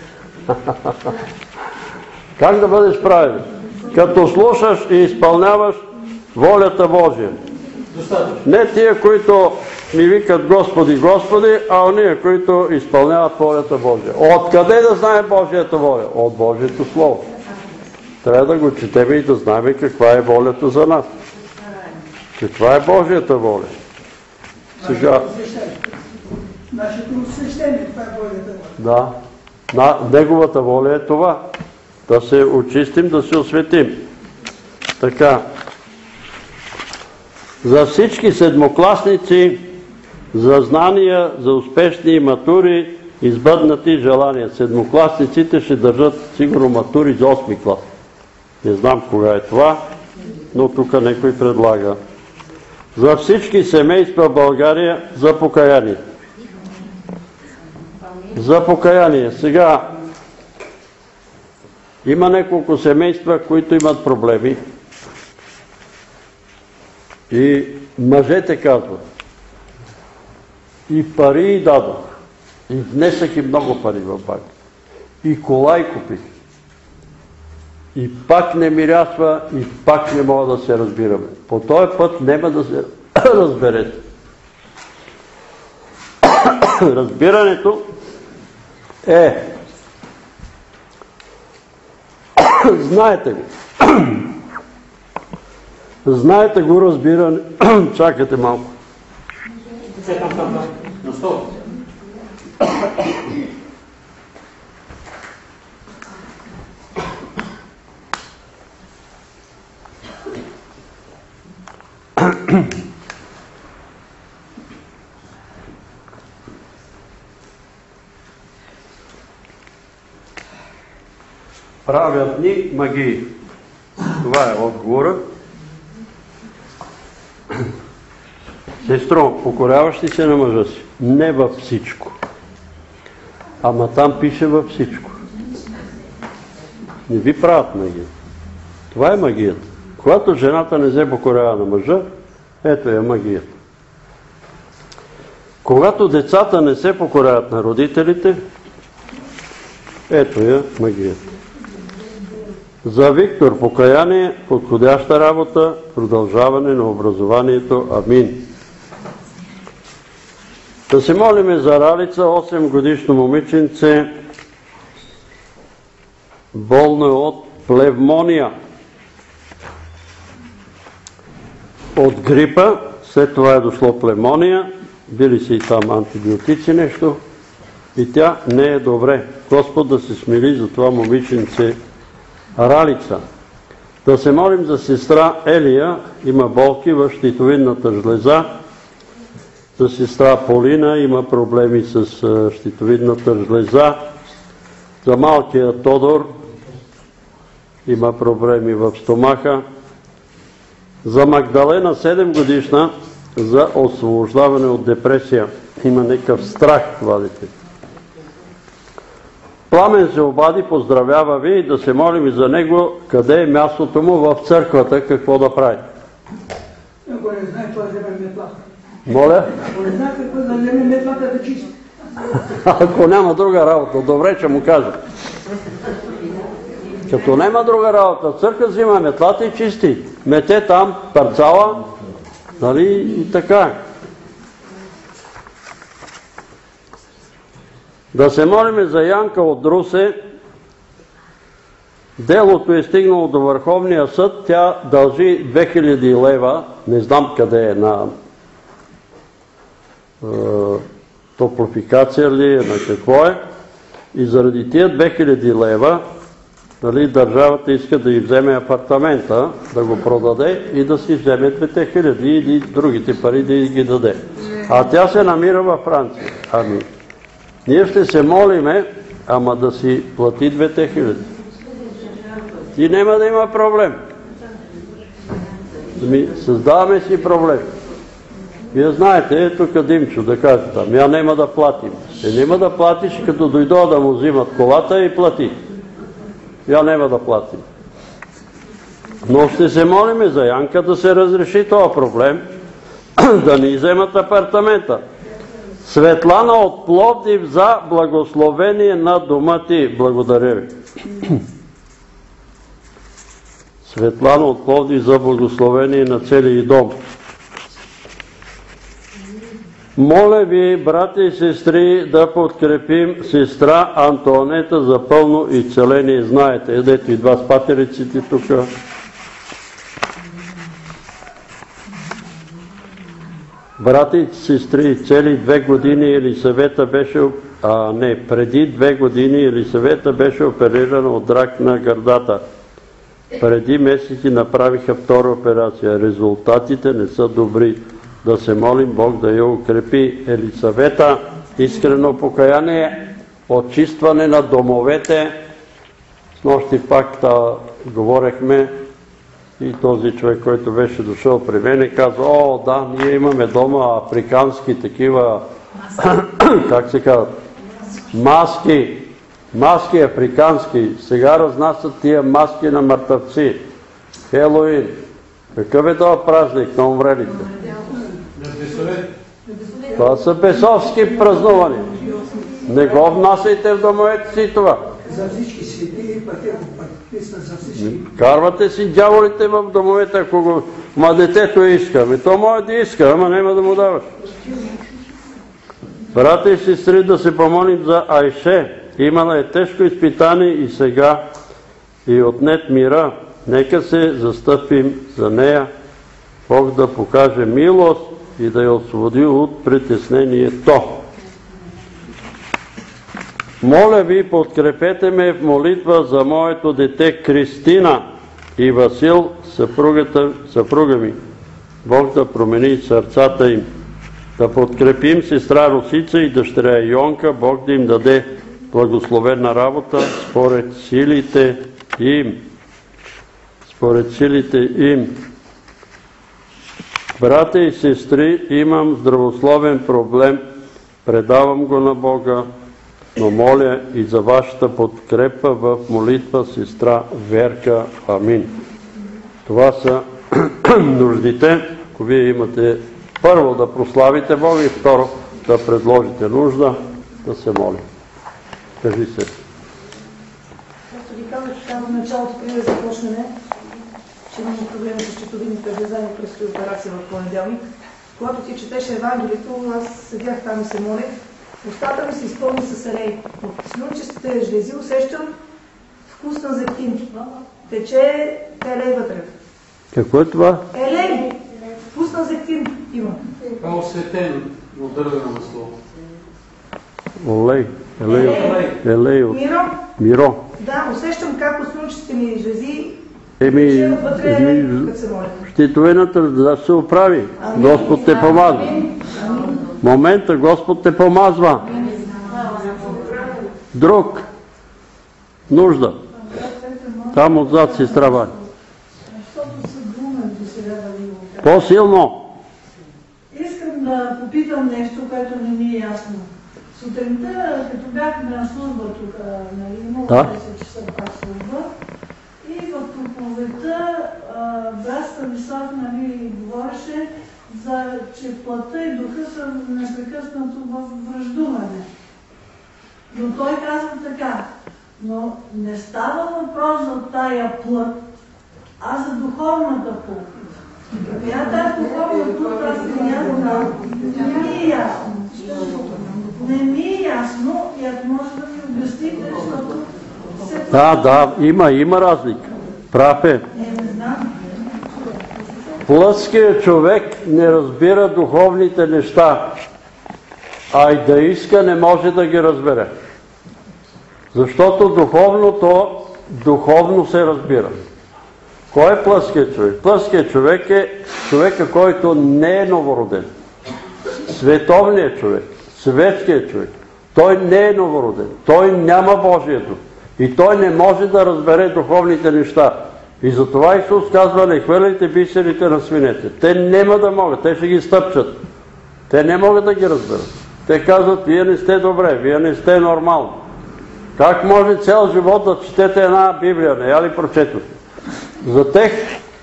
Как да бъдеш праведен? Като слушаш и изпълняваш волята Божия. Достатъчно. Не тия, които ми викат Господи, Господи, а ония, които изпълняват волята Божия. Откъде да знаем Божията воля? От Божието Слово. Трябва да го четем и да знаем каква е волята за нас. Каква е Божията воля? Сега... Нашето освещение, това е волята воля. Да. На неговата воля е това. Да се очистим, да се осветим. Така. За всички седмокласници, за знания, за успешни матури, избъднати желания. Седмокласниците ще държат сигурно матури за осми клас. Не знам кога е това, но тук някой предлага. За всички семейства в България за покаяние. За покаяние. Сега има няколко семейства, които имат проблеми. И мъжете казват, и пари и дадох, и внесах и много пари в банка, и кола и купих. И пак не мирясва, и пак не мога да се разбираме. По този път няма да се разберете. Разбирането е, знаете го, знаете го разбиране, чакайте малко. Там, там, там, на стол. Правят ни магии. Това е отговора. Сестро, покоряваш ли се на мъжа си? Не във всичко. Ама там пише във всичко. Не ви правят магия. Това е магията. Когато жената не се покорява на мъжа, ето е магията. Когато децата не се покоряват на родителите, ето е магията. За Виктор покаяние, подходяща работа, продължаване на образованието. Амин. Да се молиме за Ралица, осем годишно момиченце, болно е от плевмония. От грипа, след това е дошло плевмония, били си и там антибиотици нещо, и тя не е добре. Господ да се смили за това момиченце Ралица. Да се молим за сестра Елия, има болки в щитовидната жлеза. За сестра Полина има проблеми с щитовидната жлеза. За малкия Тодор има проблеми в стомаха. За Магдалена, седем годишна, за освобождаване от депресия. Има някакъв страх това дете. Пламен се обади, поздравява ви и да се молим и за него, къде е мястото му в църквата, какво да прави. Ако не знае, какво да вземе метлата. Моля? Ако не знае какво да вземе метлата да чисти. Ако няма друга работа, добре, че му кажа. Като няма друга работа, църква взима метлата и чисти. Мете там парцала, нали, и така. Да се молиме за Янка от Русе. Делото е стигнало до Върховния съд. Тя дължи две хиляди лева. Не знам къде е, на е, топлофикация ли е, на какво е. И заради тия две хиляди лева, нали, държавата иска да й вземе апартамента, да го продаде и да си вземе две хиляди или другите пари да й ги даде. А тя се намира във Франция. Ами, ние ще се молиме ама да си плати двете хиляди. И няма да има проблем. Създаваме си проблем. Вие знаете, ето тук Димчо да каже там, я няма да платим. Е, няма да платиш, като дойдо да му взимат колата и плати. Я няма да платим. Но ще се молиме за Янка да се разреши този проблем, да ни вземат апартамента. Светлана от Пловдив за благословение на дома ти. Благодаря ви. Светлана от Пловдив за благословение на целия дом. Моля ви, брати и сестри, да подкрепим сестра Антоанета за пълно изцеление. Знаете, едето и два с патериците тук. Брати и сестри, цели две години Елисавета беше, а не, преди две години Елисавета беше оперирана от рак на гърдата. Преди месеци направиха втора операция. Резултатите не са добри. Да се молим Бог да я укрепи. Елисавета, искрено покаяние, очистване на домовете. С нощи пак та, говорехме и този човек, който беше дошъл при мене, каза, о, да, ние имаме дома африкански такива, как се казват, маски, маски африкански. Сега разнасят тия маски на мъртъвци. Хелоуин. Какъв е този празник на умрелите? Това са бесовски празнувания. Не го внасяйте в домовете си това. За всички свети, пътят за всички. Карвате си дяволите в домовете, ако го... Ма детето иска. Ами то може да иска, ама няма да му даваш. Брата и сестри, да се помолим за Айше. Имала е тежко изпитание и сега и отнет мира. Нека се застъпим за нея. Бог да покаже милост и да я освободи от притеснението. Моля ви, подкрепете ме в молитва за моето дете Кристина и Васил, съпругата, съпруга ми. Бог да промени сърцата им. Да подкрепим сестра Русица и дъщеря Йонка. Бог да им даде благословена работа според силите им. Според силите им. Брата и сестри, имам здравословен проблем. Предавам го на Бога. Но моля и за вашата подкрепа в молитва, сестра Верка. Амин. Това са нуждите. Ако вие имате първо да прославите Бога и второ да предложите нужда, да се молим. Кажи се. Просто ви казах, че там в началото, преди да започнем, че имаме проблеми с щитовидните влезания, предстои операция в понеделник. Когато ти четеше Евангелието, аз седях там и се молех. Устата ми се изпълни с елей. От слюнчестите жлези усещам вкус на зехтин. Тече елей вътре. Какво е това? Елей! Вкус на зехтин има. Това е осветен от дървено масло. Олей. Елей. Елей от Миро? Миро. Да, усещам как от слюнчестите ми жлези Еми, тече вътре елей, като се моля. щитовината да се оправи. Господ те помазва. Момента Господ те помазва. Друг. Нужда. Там отзад сестра Ваня. По-силно. Искам да попитам нещо, което не ми е ясно. Сутринта, като бях на служба тук, нали, имало десет часа пак служба, и в проповедта брат Станислав, нали, говореше, за, че плътта и духа са непрекъснато в връждуване. Но той казва така, но не става въпрос за тая плът, а за духовната плът. Коя тази духовна плът, аз не ясно, не ми е ясно. Не ми е ясно и ако може да ми обясните, защото... Да, да, има, има разлика. Прав е. Не, не знам. Плътският човек не разбира духовните неща, а и да иска не може да ги разбере. Защото духовното духовно се разбира. Кой е плътският човек? Плътският човек е човека, който не е новороден. Световният човек, светският човек. Той не е новороден, той няма Божието и той не може да разбере духовните неща. И затова Исус казва: не хвърляйте бисерите на свинете. Те няма да могат, те ще ги стъпчат. Те не могат да ги разберат. Те казват: вие не сте добре, вие не сте нормално. Как може цял живот да четете една Библия? Не я ли прочетохте? За тех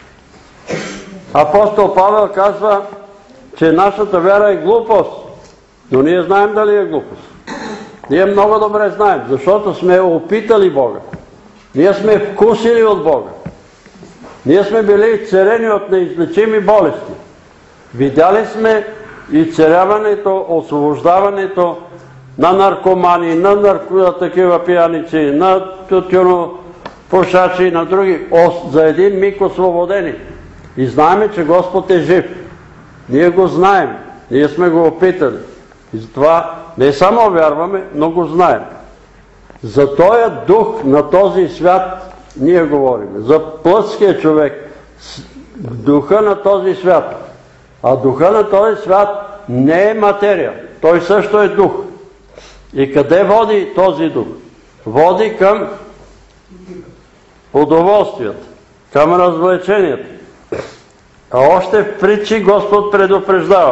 апостол Павел казва, че нашата вяра е глупост. Но ние знаем дали е глупост. Ние много добре знаем, защото сме опитали Бога. Ние сме вкусили от Бога. Ние сме били изцелени от неизлечими болести. Видяли сме изцеляването, освобождаването на наркомани, на нарко... такива пияници, на тютюнопушачи, на други. О, за един миг освободени. И знаем, че Господ е жив. Ние го знаем. Ние сме го опитали. И затова не само вярваме, но го знаем. За този дух на този свят ние говорим. За плътския човек. Духа на този свят. А духа на този свят не е материя. Той също е дух. И къде води този дух? Води към удоволствията, към развлеченията. А още в притчи Господ предупреждава: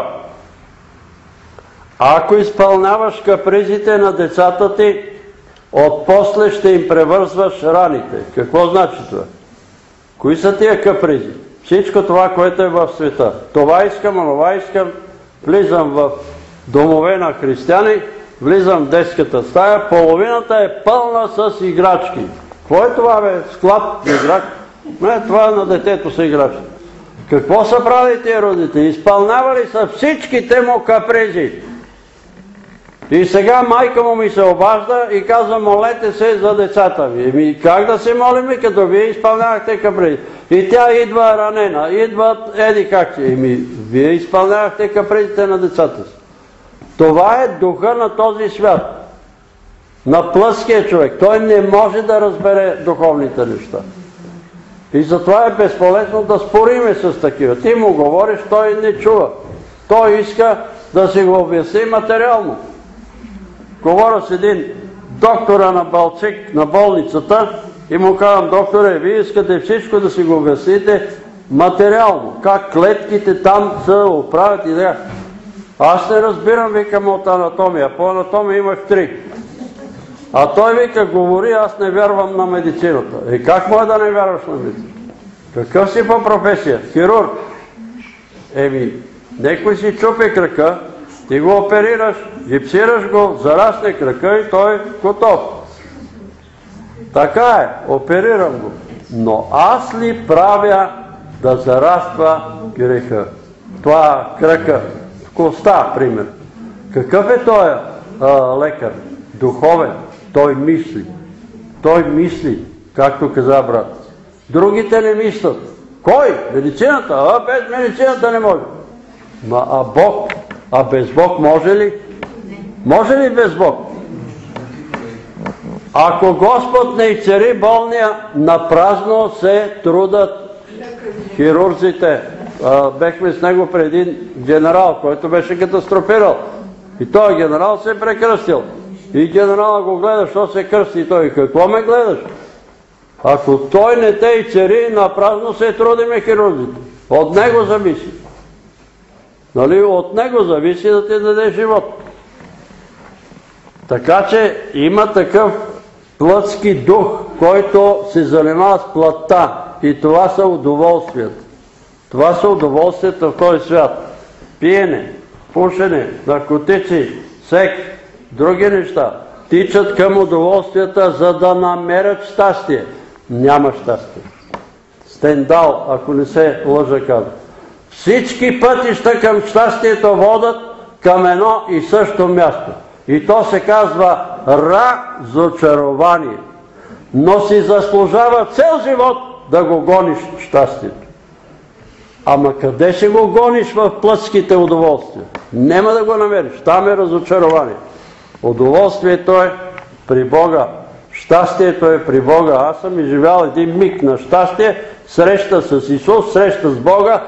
ако изпълняваш капризите на децата ти, отпосле ще им превързваш раните. Какво значи това? Кои са тия капризи? Всичко това, което е в света. Това искам, онова искам, влизам в домове на християни, влизам в детската стая, половината е пълна с играчки. Какво е това, бе? Склад играчки? Не, това на детето са играчки. Какво са правили тия родители? Изпълнявали са всичките му капризи. И сега майка му ми се обажда и казва: молете се за децата ви. Еми, как да се молим, като вие изпълнявахте капризи? И тя идва ранена, идват еди как си. Еми, вие изпълнявахте капризите на децата си. Това е духа на този свят. На плътския човек. Той не може да разбере духовните неща. И затова е безполезно да спориме с такива. Ти му говориш, той не чува. Той иска да си го обясни материално. Говоря с един доктора на Балчик, на болницата, и му казвам: докторе, вие искате всичко да си го обясните материално. Как клетките там се оправят и така. Аз не разбирам, викам, от анатомия. По анатомия имах три. А той вика: говори, аз не вярвам на медицината. И как може да не вярваш на медицината? Какъв си по професия? Хирург. Еми, некой си чупи крака, ти го оперираш, гипсираш го, зарасне крака и той е готов. Така е, оперирам го. Но аз ли правя да зараства греха? Това крака, коста, пример. Какъв е той лекар? Духовен. Той мисли. Той мисли, както каза брат. Другите не мислят. Кой? Медицината? А без медицината не може. Ма, а Бог? А без Бог може ли? Може ли без Бог? Ако Господ не изцели болния, напразно се трудат хирурзите. А, бехме с него преди един генерал, който беше катастрофирал. И този генерал се е прекръстил. И генерала го гледа, що се кръсти. И той: какво ме гледаш? Ако той не те изцели, напразно се трудиме хирурзите. От него зависи. Нали? От него зависи да ти даде живот. Така че има такъв плътски дух, който се занимава с плътта. И това са удоволствията. Това са удоволствията в този свят. Пиене, пушене, наркотици, секс, други неща. Тичат към удоволствията, за да намерят щастие. Няма щастие. Стендал, ако не се лъжа казва. Всички пътища към щастието водят към едно и също място. И то се казва разочарование. Но си заслужава цел живот да го гониш щастието. Ама къде ще го гониш в плътските удоволствия? Нема да го намериш. Там е разочарование. Удоволствието е при Бога. Щастието е при Бога. Аз съм изживял един миг на щастие, среща с Исус, среща с Бога.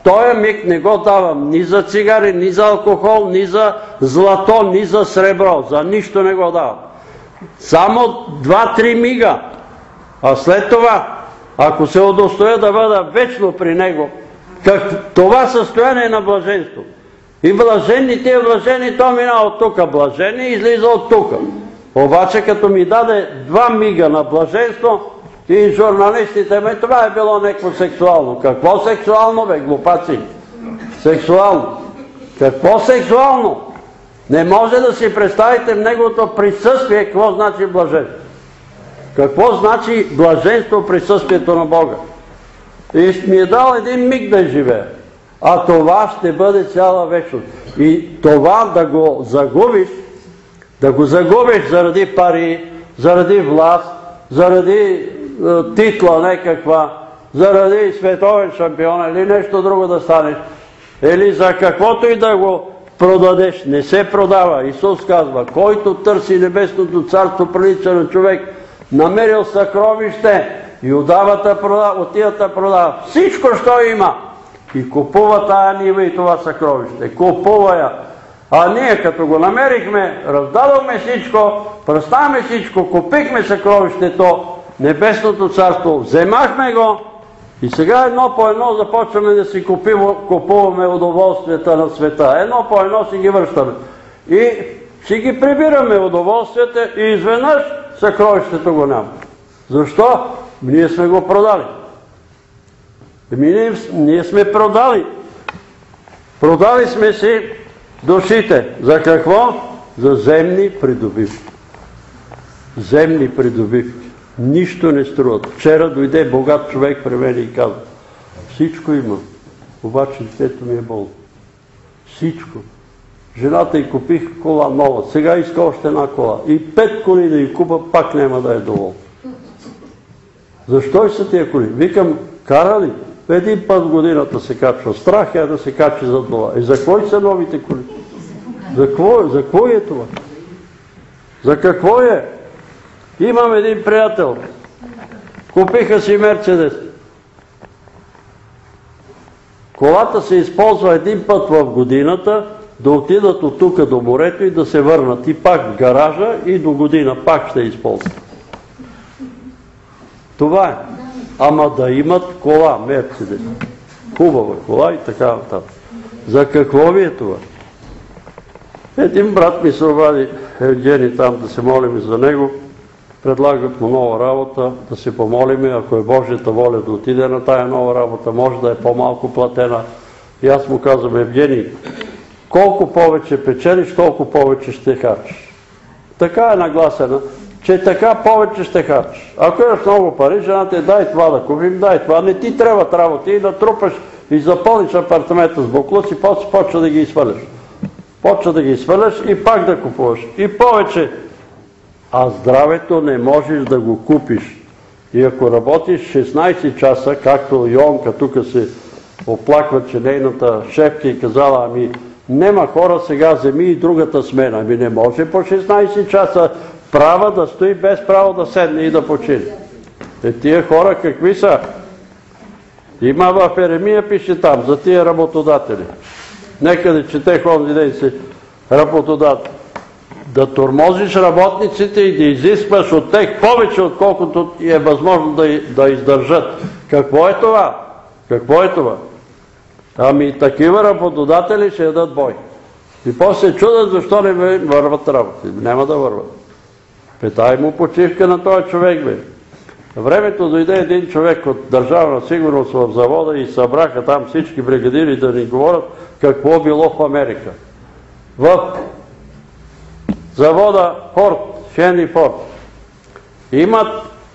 Тоя миг не го давам ни за цигари, ни за алкохол, ни за злато, ни за сребро. За нищо не го давам. Само два-три мига. А след това, ако се удостоя да бъда вечно при него, как това състояние на блаженство. И блажени, тия блажени, то мина от тука. Блажени излиза от тука. Обаче като ми даде два мига на блаженство, и журналистите ме, това е било някакво сексуално. Какво сексуално, бе, глупаци? Сексуално. Какво сексуално? Не може да си представите в неговото присъствие какво значи блаженство. Какво значи блаженство в присъствието на Бога? И ми е дал един миг да живее. А това ще бъде цяла вечност. И това да го загубиш, да го загубиш заради пари, заради власт, заради титла някаква, заради световен шампион или нещо друго да станеш, или за каквото и да го продадеш, не се продава. Исус казва, който търси небесното царство, прилича на човек, намерил съкровище и отдавата продава, отията продава. Всичко, що има. И купува тая нива и това съкровище. Купува я. А ние като го намерихме, раздадохме всичко, представяме всичко, купихме съкровището, небесното царство, вземахме го и сега едно по едно започваме да си купуваме удоволствията на света. Едно по едно си ги връщаме. И си ги прибираме удоволствията и изведнъж съкровището го няма. Защо? Ние сме го продали. Ние, ние сме продали. Продали сме си душите. За какво? За земни придобивки. Земни придобивки. Нищо не струват. Вчера дойде богат човек при мен и каза, всичко има, обаче детето ми е болно. Всичко. Жената й купих кола нова, сега иска още една кола. И пет коли да й купа, пак няма да е доволна. Защо и са тия коли? Викам, кара ли? Един път в годината се качва. Страх е да се качи за това. И за кой са новите коли? За какво, за какво е това? За какво е? Имам един приятел. Купиха си Мерцедес. Колата се използва един път в годината, да отидат от тук до морето и да се върнат. И пак в гаража и до година пак ще използват. Това е. Ама да имат кола, Мерцедес. Хубава кола и така нататък. За какво ви е това? Един брат ми се обади, Евгений, там да се молим за него. Предлагат му нова работа, да се помолиме, ако е Божията воля да отиде на тая нова работа, може да е по-малко платена. И аз му казвам, Евгений, колко повече печелиш, толкова повече ще харчиш. Така е нагласена, че така повече ще харчиш. Ако имаш много пари, жената е, дай това да купим, дай това, не ти трябват работи и да трупаш и запълниш апартамента с буклуци, после почва да ги изхвърляш. Почва да ги изхвърляш и пак да купуваш. И повече. А здравето не можеш да го купиш. И ако работиш шестнайсет часа, както Йонка тук се оплаква, че нейната шефка и казала, ами нема хора, сега вземи и другата смена. Ами не може по шестнайсет часа права да стои без право да седне и да почине. Е, тия хора какви са? Има в Еремия, пише там, за тия работодатели. Нека да четех онзи ден си работодател. Да тормозиш работниците и да изискваш от тях повече, отколкото е възможно да, да издържат. Какво е това? Какво е това? Ами такива работодатели ще ядат бой. И после се чудят защо не върват работи. Няма да върват. Питай му почивка на този човек, бе. На времето дойде един човек от Държавна сигурност в завода и събраха там всички бригадири да ни говорят какво било в Америка. В завода Форд, Хенри Форд, имат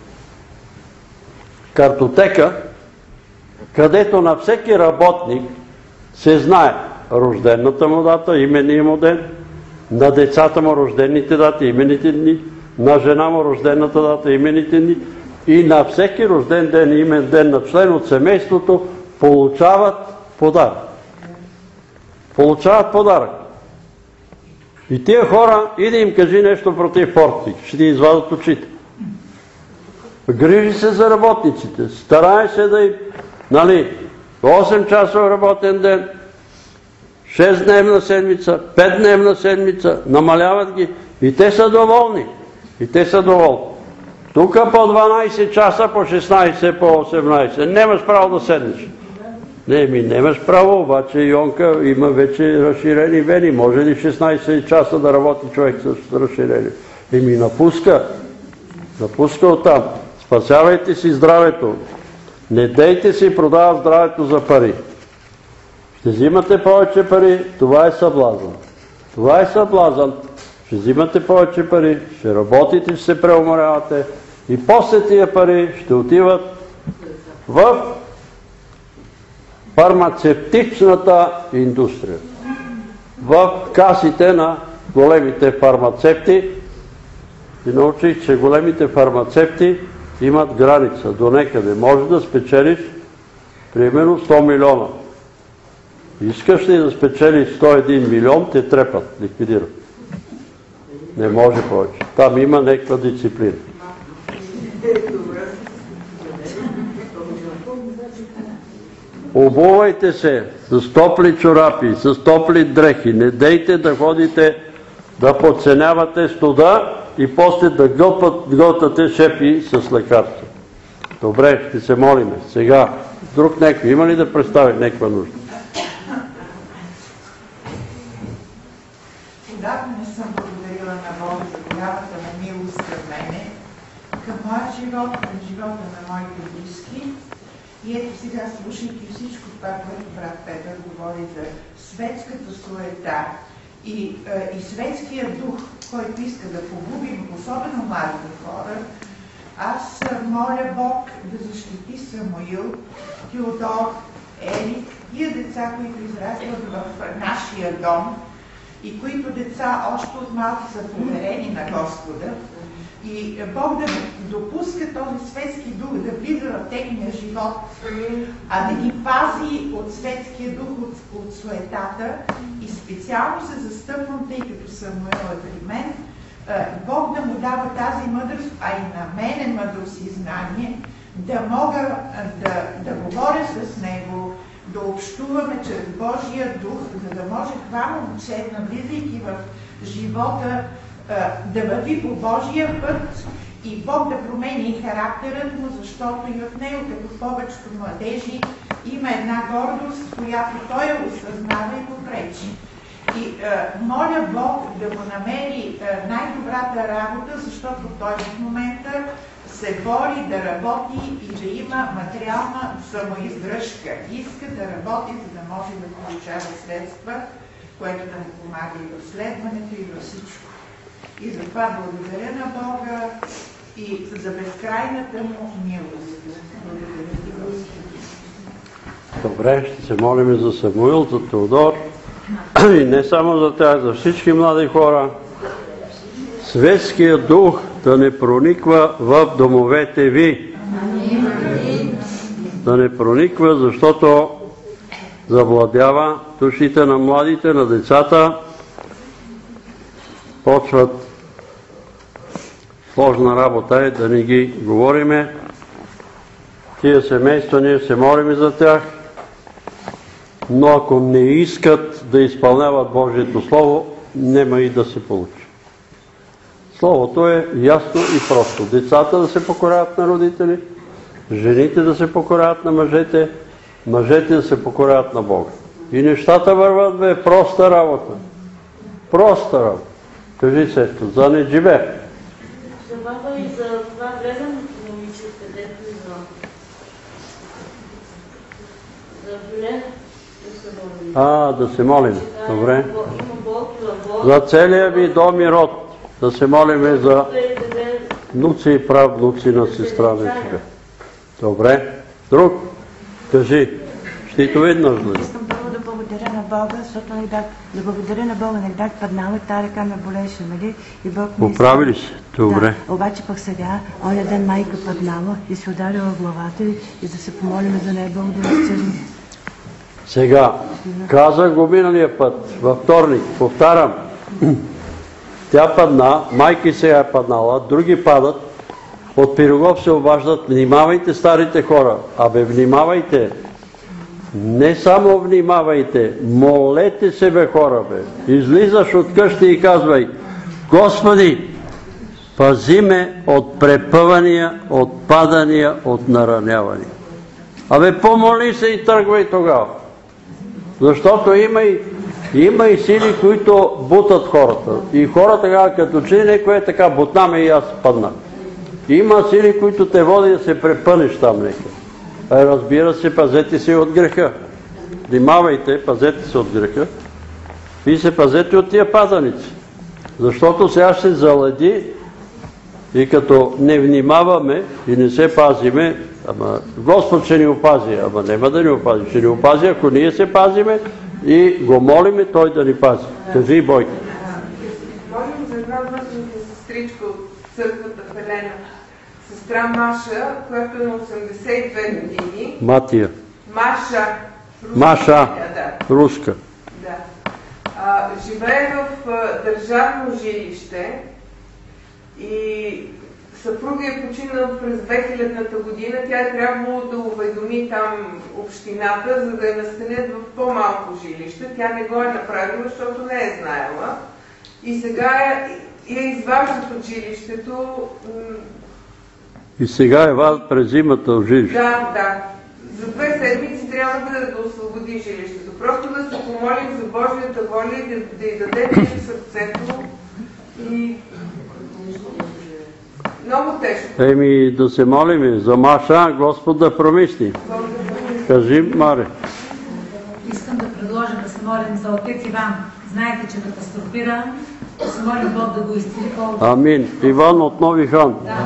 картотека, където на всеки работник се знае рождената му дата, имения му ден, на децата му рождените дати, имените дни, на жена му рождената дата, имените дни и на всеки рожден ден и имен ден на член от семейството получават подарък. Получават подарък. И тия хора, иди им кажи нещо против Форд, ще ти извадат очите. Грижи се за работниците, старае се да им, нали, осем часов работен ден, шест дневна седмица, пет дневна седмица, намаляват ги и те са доволни. И те са доволни. Тук по дванайсет часа, по шестнайсет, по осемнайсет. Немаш право да седнеш. Не, ми нямаш право, обаче Йонка има вече разширени вени. Може ли шестнайсет часа да работи човек с разширени? И ми напуска. Напуска оттам. Спасявайте си здравето. Не дейте си продават здравето за пари. Ще взимате повече пари, това е съблазън. Това е съблазън. Ще взимате повече пари, ще работите, ще се преуморявате и после тия пари ще отиват в фармацевтичната индустрия. В касите на големите фармацевти. И научих, че големите фармацевти имат граница до некъде. Може да спечелиш примерно сто милиона. Искаш ли да спечелиш сто и един милион, те трепат, ликвидират. Не може повече. Там има някаква дисциплина. Обувайте се с топли чорапи, с топли дрехи. Не дейте да ходите да подценявате студа и после да гълтате шепи с лекарства. Добре, ще се молиме. Сега, друг някой има ли да представи някаква нужда? Отдавна не съм благодарила на Бога за голямата му милост към мене, към моя живот, към живота на моите близки. И ето сега, слушайки всичко това, което брат Петър говори за светската суета и, е, и светския дух, който иска да погубим, особено младите хора, аз моля Бог да защити Самуил, Теодор, Ерик, тия деца, които израстват в нашия дом и които деца още от малки са поверени на Господа, и Бог да допуска този светски дух да влиза в техния живот, а да ги пази от светския дух, от, от суетата. И специално се застъпвам, тъй като Самуил е при мен, Бог да му дава тази мъдрост, а и на мене мъдрост и знание, да мога да, да говоря с него, да общуваме чрез Божия дух, за да може това момче, навлизайки в живота, да върви по Божия път и Бог да промени характерът му, защото и в него, като повечето младежи, има една гордост, която той осъзнава и го пречи. И е, моля Бог да му намери е, най-добрата работа, защото той в момента се бори да работи и да има материална самоиздръжка. Иска да работи, за да може да получава средства, което да му помага и в следването, и във всичко. И затова благодаря на Бога и за безкрайната му милост. Благодаря ти, Господи. Добре, ще се молим за Самуил, за Теодор и не само за тях, за всички млади хора. Светският дух да не прониква в домовете ви. Да не прониква, защото завладява душите на младите, на децата. Почват сложна работа е да не ги говориме. Тия семейства, ние се молим за тях, но ако не искат да изпълняват Божието Слово, нема и да се получи. Словото е ясно и просто. Децата да се покоряват на родители, жените да се покоряват на мъжете, мъжете да се покоряват на Бога. И нещата върват, бе, проста работа. Проста работа. Кажи сестро, за не живе. За баба и за това гледам момиче, където и за... За Бюлен да се молим. А, да се молим. Добре. Има Бог, Бог. За целия ви дом и род. Да се молим за внуци и правнуци на сестра Нечка. Добре. Друг? Кажи. Щитовидна ли? Искам първо да благодаря на Бога, защото не дах, да благодаря на Бога, не дах паднала, тази ръка ме болеше, нали? И Бог ми... Поправи ли се? Добре. Да, обаче пък сега, оня ден майка паднала и се ударила в главата и да се помолим за нея, Бог да изцели. Сега, казах го миналия път, във вторник, повтарям. Тя падна, майки сега е паднала, други падат, от Пирогов се обаждат, внимавайте старите хора, абе внимавайте. Не само внимавайте, молете се бе хора бе. Излизаш от къщи и казвай: Господи, пази ме от препъвания, от падания, от наранявания. Абе, помоли се и тръгвай тогава. Защото има и, има и сили, които бутат хората. И хората казват, като че некой е така, бутнаме и аз паднах. Има сили, които те води да се препънеш там нека. А разбира се, пазете се от греха. Внимавайте, пазете се от греха. И се пазете от тия паданици. Защото сега ще залади и като не внимаваме и не се пазиме, ама Господ ще ни опази, ама нема да ни опази. Ще ни опази, ако ние се пазиме и го молиме Той да ни пази. Кажи, Бойко. Молим за една възрастна сестричка от църквата в Елена, сестра Маша, която е на осемдесет и две години. Матия. Маша. Руска. Маша. Да. Руска. Да. А, живее в а, държавно жилище и съпруга е починал през две хилядната година. Тя е трябвало да уведоми там общината, за да я настанят в по-малко жилище. Тя не го е направила, защото не е знаела. И сега я, я изваждат от жилището. И сега е вад през зимата в жилище. Да, да. За две седмици трябва да, да освободи жилището. Просто да се помолим за Божията воля и да, да й дадем в сърцето. И много тежко. Еми да се молим за Маша, Господ да промисли. Кажи, Маре. Искам да предложа да се молим за отец Иван. Знаете, че катастрофира. Да се молим Бог да го изцели по-добре. Амин. Иван от Нови хан. Да.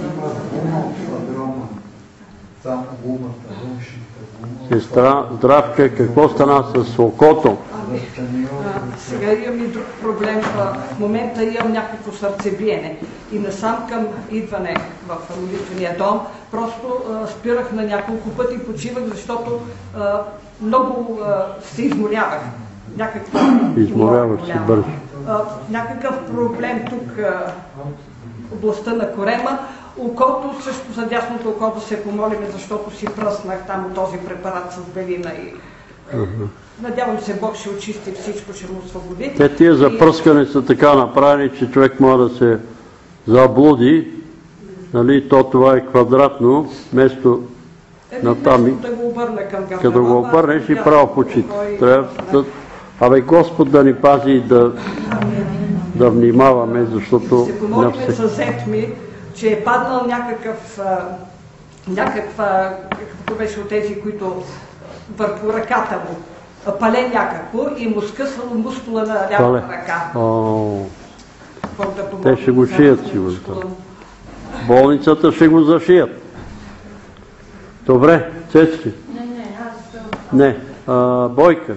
Сестра Здравка, какво стана с окото? Ами, а, сега имам и друг проблем. В момента имам някакво сърцебиене и насам към идване в молитвения дом. Просто а, спирах на няколко пъти, почивах, защото а, много а, се изморявах. Някаква, Изморяваш се бързо. а, някакъв проблем тук а, областта на корема. Окото, също за дясното око да се помолиме, защото си пръснах там този препарат с белина и uh-huh. Надявам се Бог ще очисти всичко, ще му освободи. Те тия запръскане са така направени, че човек може да се заблуди, нали, то това е квадратно, вместо Ето, на там. Да го обърна към гърба. Като го обърнеш и право почите. Трябва да... Абе Господ да ни пази и да, да внимаваме, защото... Се помолиме за зет ми, че е паднал някакъв, а, някаква, какъвто беше от тези, които върху ръката му, пале някакво и му скъсало мускула на лявата ръка. О, да те ще го шият сигурно. Болницата ще го зашият. Добре, Цецки. Не, не, аз... Не, а, Бойка.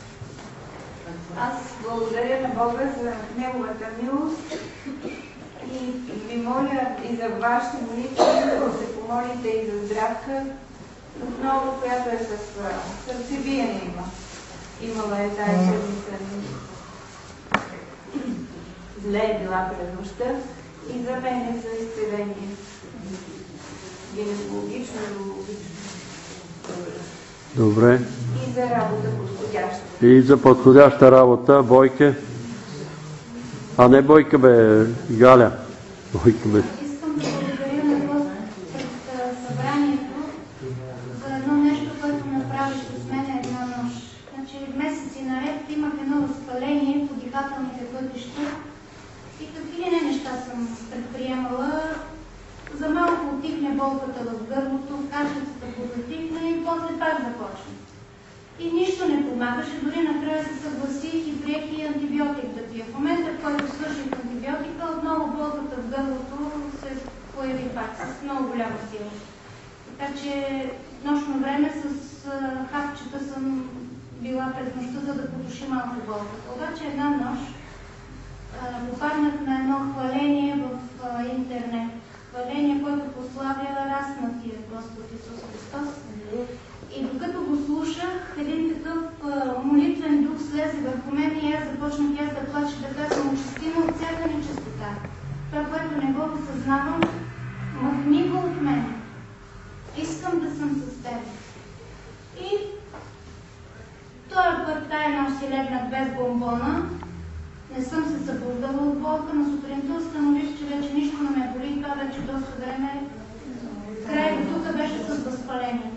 Аз благодаря на Бога за Неговата милост и ви моля и за вашите молитви, да се помолите и за Здравка, отново, която е с сърцебиене има. Имала е тази седмица. Зле е била през нощта и за мен е за изцеление. Гинекологично, урологично. Добре. И за работа подходяща. И за подходяща работа, Бойка. А не Бойка бе, Галя. Бойка бе. Искам да благодаря на Бог пред събранието за едно нещо, което направи с мен една нощ. Значи месеци наред имах едно възпаление по дихателните пътища и какви ли не неща съм предприемала. За малко отихне болката в гърлото, кашлицата потихне и после пак започна. И нищо не помагаше, дори накрая се съгласих и приех и антибиотик да пия. В момента, в който свърших антибиотика, отново болката в гърлото се появи пак с много голяма сила. Така че в нощно време с хапчета съм била през нощта, за да потуши малко болката. Обаче една нощ попаднах на едно хваление в интернет. Хваление, което прославя разпнатия Господ Исус Христос. И докато го слушах, един такъв а, молитвен дух слезе върху мен и аз започнах аз да плача, да казвам, очистима от всяка нечистота. Това, което не го осъзнавам, махни го от мен. Искам да съм с теб. И в тая нощ си легнах без бомбона. Не съм се събуждала от болка, но сутринта установих, че вече нищо не ме боли и това вече доста време. Край до тук беше с възпаление.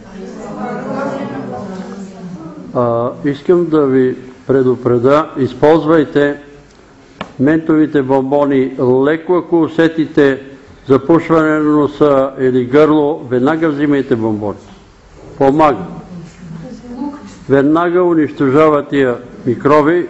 А, искам да ви предупреда, използвайте ментовите бомбони леко, ако усетите запушване на носа или гърло, веднага взимайте бомбони. Помага. Веднага унищожава тия микроби,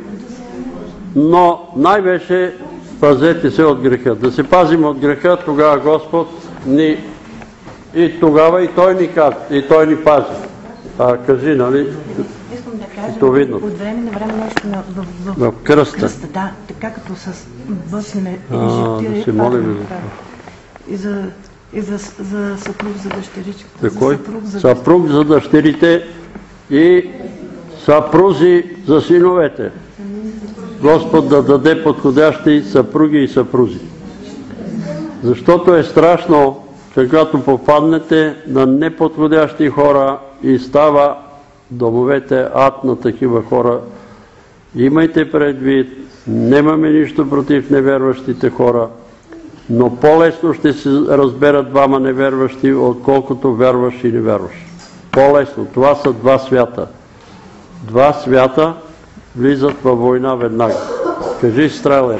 но най-вече пазете се от греха. Да се пазим от греха, тогава Господ ни и тогава и Той ни казва, и Той ни пази. А, кажи, нали? Искам да кажа, то видно. от време на време нещо на, в, в, в кръста. кръста. Да, така като с бъсне инжектира. Да се молим за това. И за, и за, за съпруг за дъщеричката. За кой? Съпруг за, съпруг за дъщерите и съпрузи за синовете. Господ да даде подходящи съпруги и съпрузи. Защото е страшно, че когато попаднете на неподходящи хора и става домовете ад на такива хора, имайте предвид, нямаме нищо против неверващите хора, но по-лесно ще се разберат двама неверващи, отколкото вярваш и невярваш. По-лесно. Това са два свята. Два свята влизат във война веднага. Кажи, Страйлер.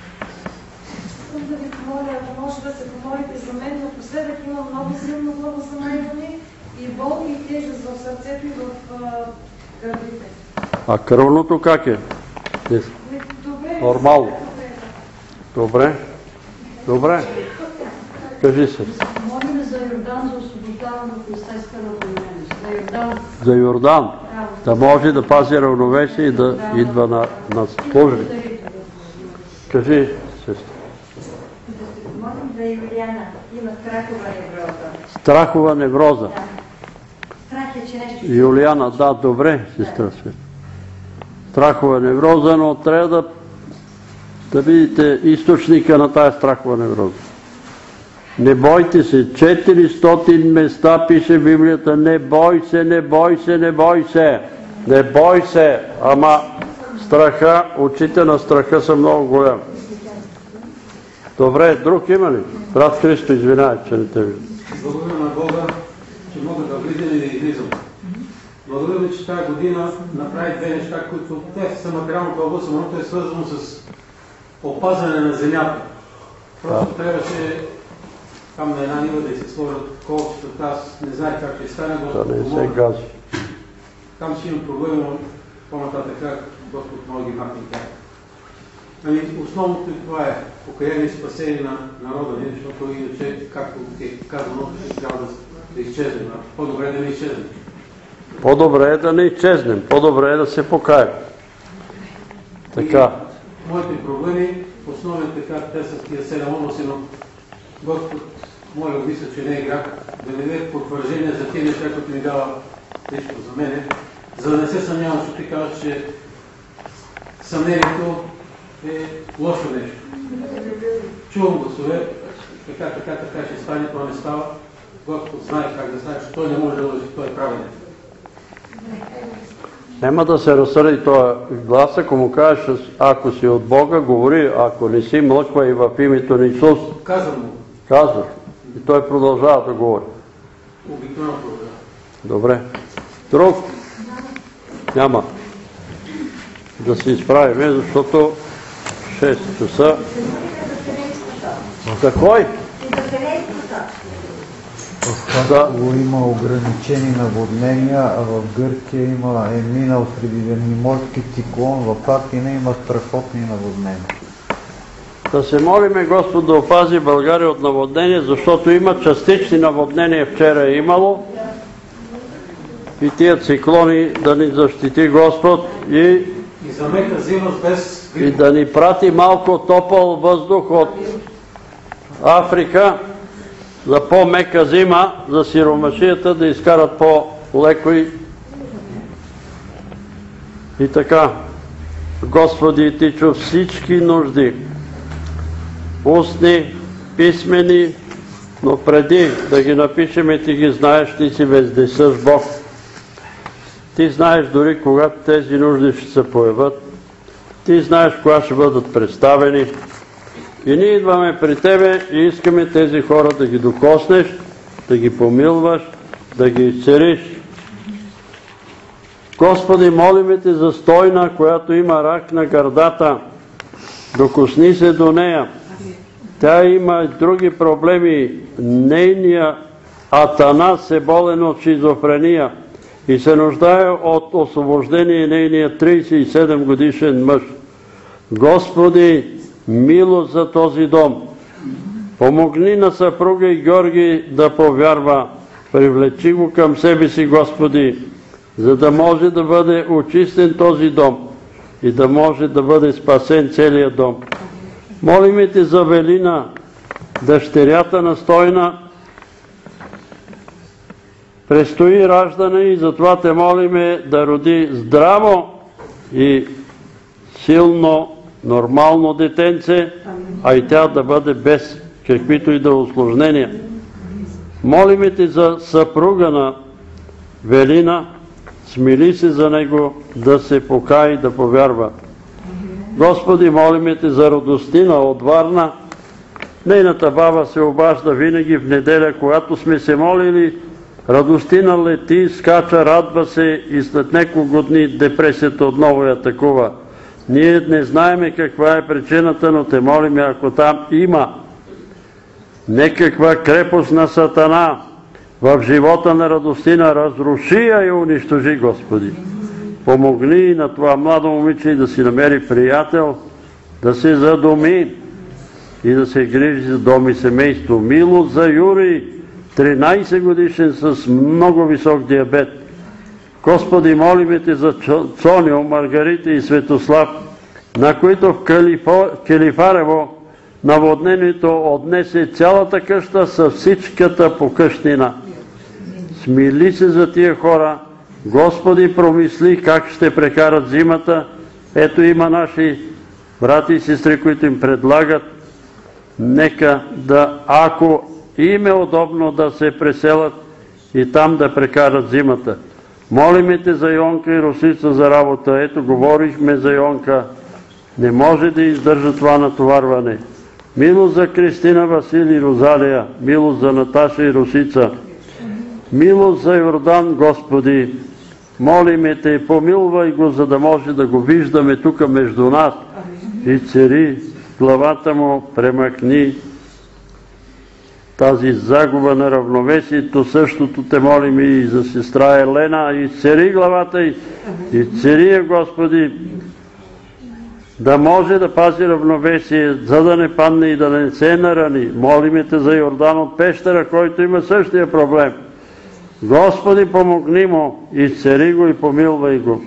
Искам да ви помоля, ако може да се помолите за мен, напоследък имам много силно главозамайване и болки и тежест в сърцето и в гърдите. А кръвното как е? Добре. Нормално. Добре. Добре. Кажи се. Молим за Йордан за освобождаване от естествена равновесие. За Йордан. За Йордан. Да може да пази равновесие и да идва на, на служби. Кажи, сестра. Молим за Юлиана. Има страхова невроза. Страхова невроза. Да. Страх е, че нещо... Юлиана, да, добре, сестра Света. Страхова невроза, но трябва да, да видите източника на тая страхова невроза. Не бойте се, четиристотин места пише в Библията, не бой се, не бой се, не бой се, не бой се, ама страха, очите на страха са много големи. Добре, друг има ли? Брат Христо, извинявай, че не те виждам. Благодаря на Бога, че мога да влизам и да излизам. Благодаря ви, че тази година направи две неща, които те са материално по-бъдно, самото е свързано с опазване на земята. Просто трябваше там на една нива да се сложат колкото, аз не знаех как ще стане, Господ да не помогна. се гази. Там ще имам проблеми, по-нататък как Господ може ги махне тях. Ами, основното това е покаяние и спасение на народа ни, защото иначе, както е казано, ще трябва да, да изчезнем. По-добре е да не изчезнем. По-добре е да не изчезнем, по-добре е да се покаем. Така. И моите проблеми, основен така, те са тия седем области, но Господ, моля, мисля, че не е грях, да не даде потвърждение за тези неща, които ми дава нещо за мене, за да не се съмнявам, защото ти казваш, че съмнението е лошо нещо. Чувам гласове, така, така, така ще стане, това не става. Господ знае как да стане, защото той не може да лъжи, той е правилен. Няма да се разсърди този глас, ако му кажеш, ако си от Бога, говори, ако не си, млъква и в името на Исус. Казвам му. Казваш. И той продължава да говори. Обикновено продължава. Добре. Друг? Няма. Да се изправим, защото шест часа. За кой? В Хасково има ограничени наводнения, а в Гърция има, е минал средиземноморски циклон, в Атина има страхотни наводнения. Да се молиме Господ да опази България от наводнение, защото има частични наводнения, вчера е имало, и тия циклони да ни защити Господ и, и, за мека зима без... и да ни прати малко топъл въздух от Африка за по-мека зима, за сиромашията да изкарат по-леко и, и така. Господи, Ти чу всички нужди, устни, писмени, но преди да ги напишем, Ти ги знаеш, Ти си вездесъщ Бог. Ти Ти знаеш дори когато тези нужди ще се появят. Ти знаеш кога ще бъдат представени. И ние идваме при Тебе и искаме тези хора да ги докоснеш, да ги помилваш, да ги изцелиш. Господи, молиме Те за Стойна, която има рак на гърдата. Докосни се до нея. Тя има и други проблеми. Нейният Атанас е болен от шизофрения и се нуждае от освобождение нейният тридесет и седем годишен мъж. Господи, милост за този дом. Помогни на съпруга и Георги да повярва. Привлечи го към себе си, Господи, за да може да бъде очистен този дом и да може да бъде спасен целият дом. Молиме Те за Велина, дъщерята на Стойна. Престои раждане и затова Те молиме да роди здраво и силно, нормално детенце, а и тя да бъде без каквито и да усложнения. Молиме Те за съпруга на Велина, смили се за него да се покае и да повярва. Господи, молиме Те за Радостина от Варна. Нейната баба се обажда винаги в неделя, когато сме се молили. Радостина лети, скача, радва се и след няколко дни депресията отново я атакува. Ние не знаеме каква е причината, но Те молиме, ако там има някаква крепост на Сатана в живота на Радостина, разруши я и унищожи, Господи. Помогни на това младо момиче да си намери приятел, да се задуми и да се грижи за дом и семейство. Милост за Юрий, тринайсет годишен с много висок диабет. Господи, молиме Те за Цонио, Маргарита и Светослав, на които в Келифарево наводнението отнесе цялата къща с всичката покъщнина. Смили се за тия хора. Господи, промисли как ще прекарат зимата. Ето има наши брати и сестри, които им предлагат, нека да, ако им е удобно, да се преселят и там да прекарат зимата. Молиме Те за Йонка и Русица за работа. Ето, говорихме за Йонка. Не може да издържа това натоварване. Милост за Кристина, Василий и Розалия. Милост за Наташа и Русица. Милост за Йордан, Господи. Молиме Те, помилвай го, за да може да го виждаме тук между нас. И цари главата му, премахни тази загуба на равновесието. Същото Те молим и за сестра Елена. И цари главата й, и цари я, Господи, да може да пази равновесие, за да не падне и да не се нарани. Молиме Те за Йордан от Пещера, който има същия проблем. Господи, помогни му, изцели го и помилвай го.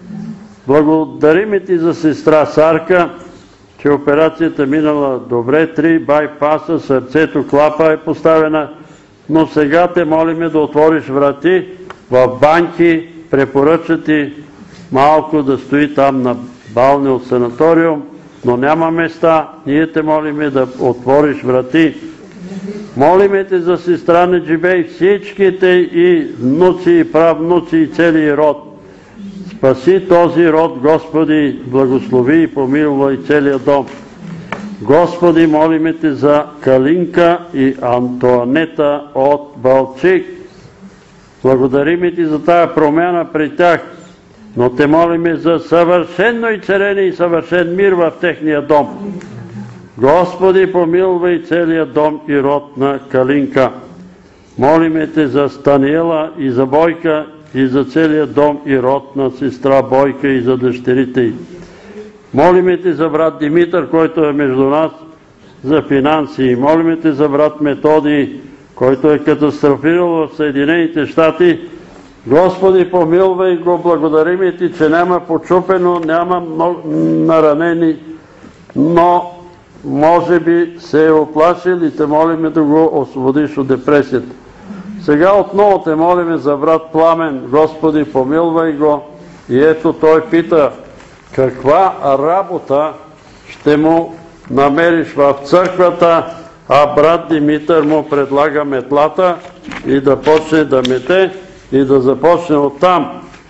Благодариме Ти за сестра Сарка, че операцията минала добре, три байпаса, сърцето, клапа е поставена, но сега Те молиме да отвориш врати в банки, препоръча Ти малко да стои там на бални от санаториум, но няма места. Ние Те молиме да отвориш врати. Молиме Те за сестра Неджибей, всичките и внуци, и правнуци, и целият род. Спаси този род, Господи, благослови и помилвай целият дом. Господи, молиме Те за Калинка и Антоанета от Балчик. Благодариме Ти за тая промяна при тях, но Те молиме за съвършено и царение и съвършен мир в техния дом. Господи, помилвай целият дом и род на Калинка. Молиме Те за Станиела и за Бойка и за целият дом и род на сестра Бойка и за дъщерите й. Молиме Те за брат Димитър, който е между нас, за финанси. Молиме Те за брат Методий, който е катастрофирал в Съединените щати. Господи, помилвай го, благодариме Ти, че няма почупено, няма наранени, но може би се е оплашил и Те молиме да го освободиш от депресията. Сега отново Те молиме за брат Пламен. Господи, помилвай го. И ето той пита, каква работа ще му намериш в църквата, а брат Димитър му предлага метлата и да почне да мете и да започне оттам.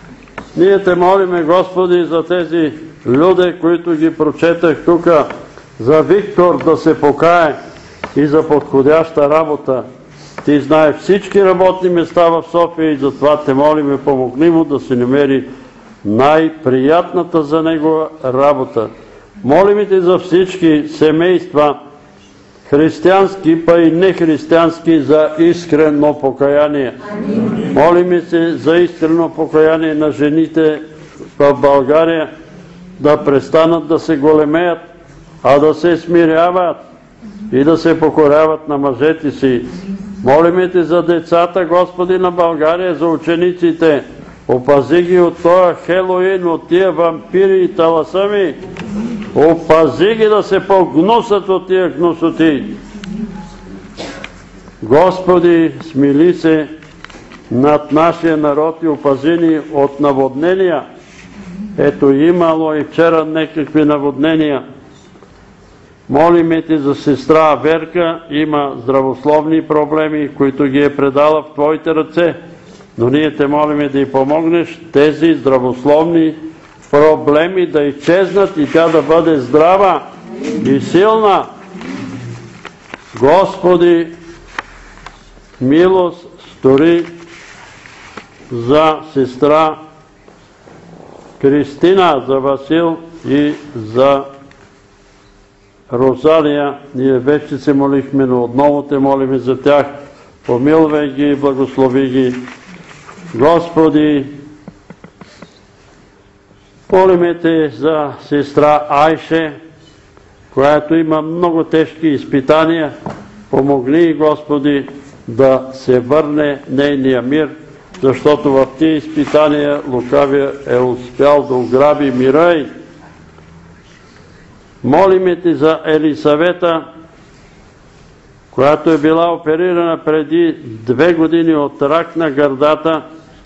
Ние те молиме, Господи, за тези люди, които ги прочетах тук, за Виктор да се покае и за подходяща работа. Ти знаеш всички работни места в София и затова те молиме, помогни му да се намери най-приятната за него работа. Молиме те за всички семейства, християнски, па и нехристиянски, за искрено покаяние. Молиме се за искрено покаяние на жените в България, да престанат да се големеят, а да се смиряват и да се покоряват на мъжете си. Молиме те за децата, Господи, на България, за учениците. Опази ги от този Хелоуин, от тия вампири и таласами. Опази ги да се погнусат от тия гнусоти. Господи, смили се над нашия народ и опази ни от наводнения. Ето, имало и вчера някакви наводнения. Молиме те за сестра Верка, има здравословни проблеми, които ги е предала в Твоите ръце, но ние те молиме да й помогнеш тези здравословни проблеми да изчезнат и тя да бъде здрава и силна. Господи, милост стори за сестра Кристина, за Васил и за Розалия. Ние вече се молихме, но отново те молиме за тях. Помилвай ги и благослови ги. Господи, молиме те за сестра Айше, която има много тежки изпитания. Помогни, Господи, да се върне нейния мир, защото в тия изпитания лукавия е успял да ограби мира й. Молиме ти за Елисавета, която е била оперирана преди две години от рак на гърдата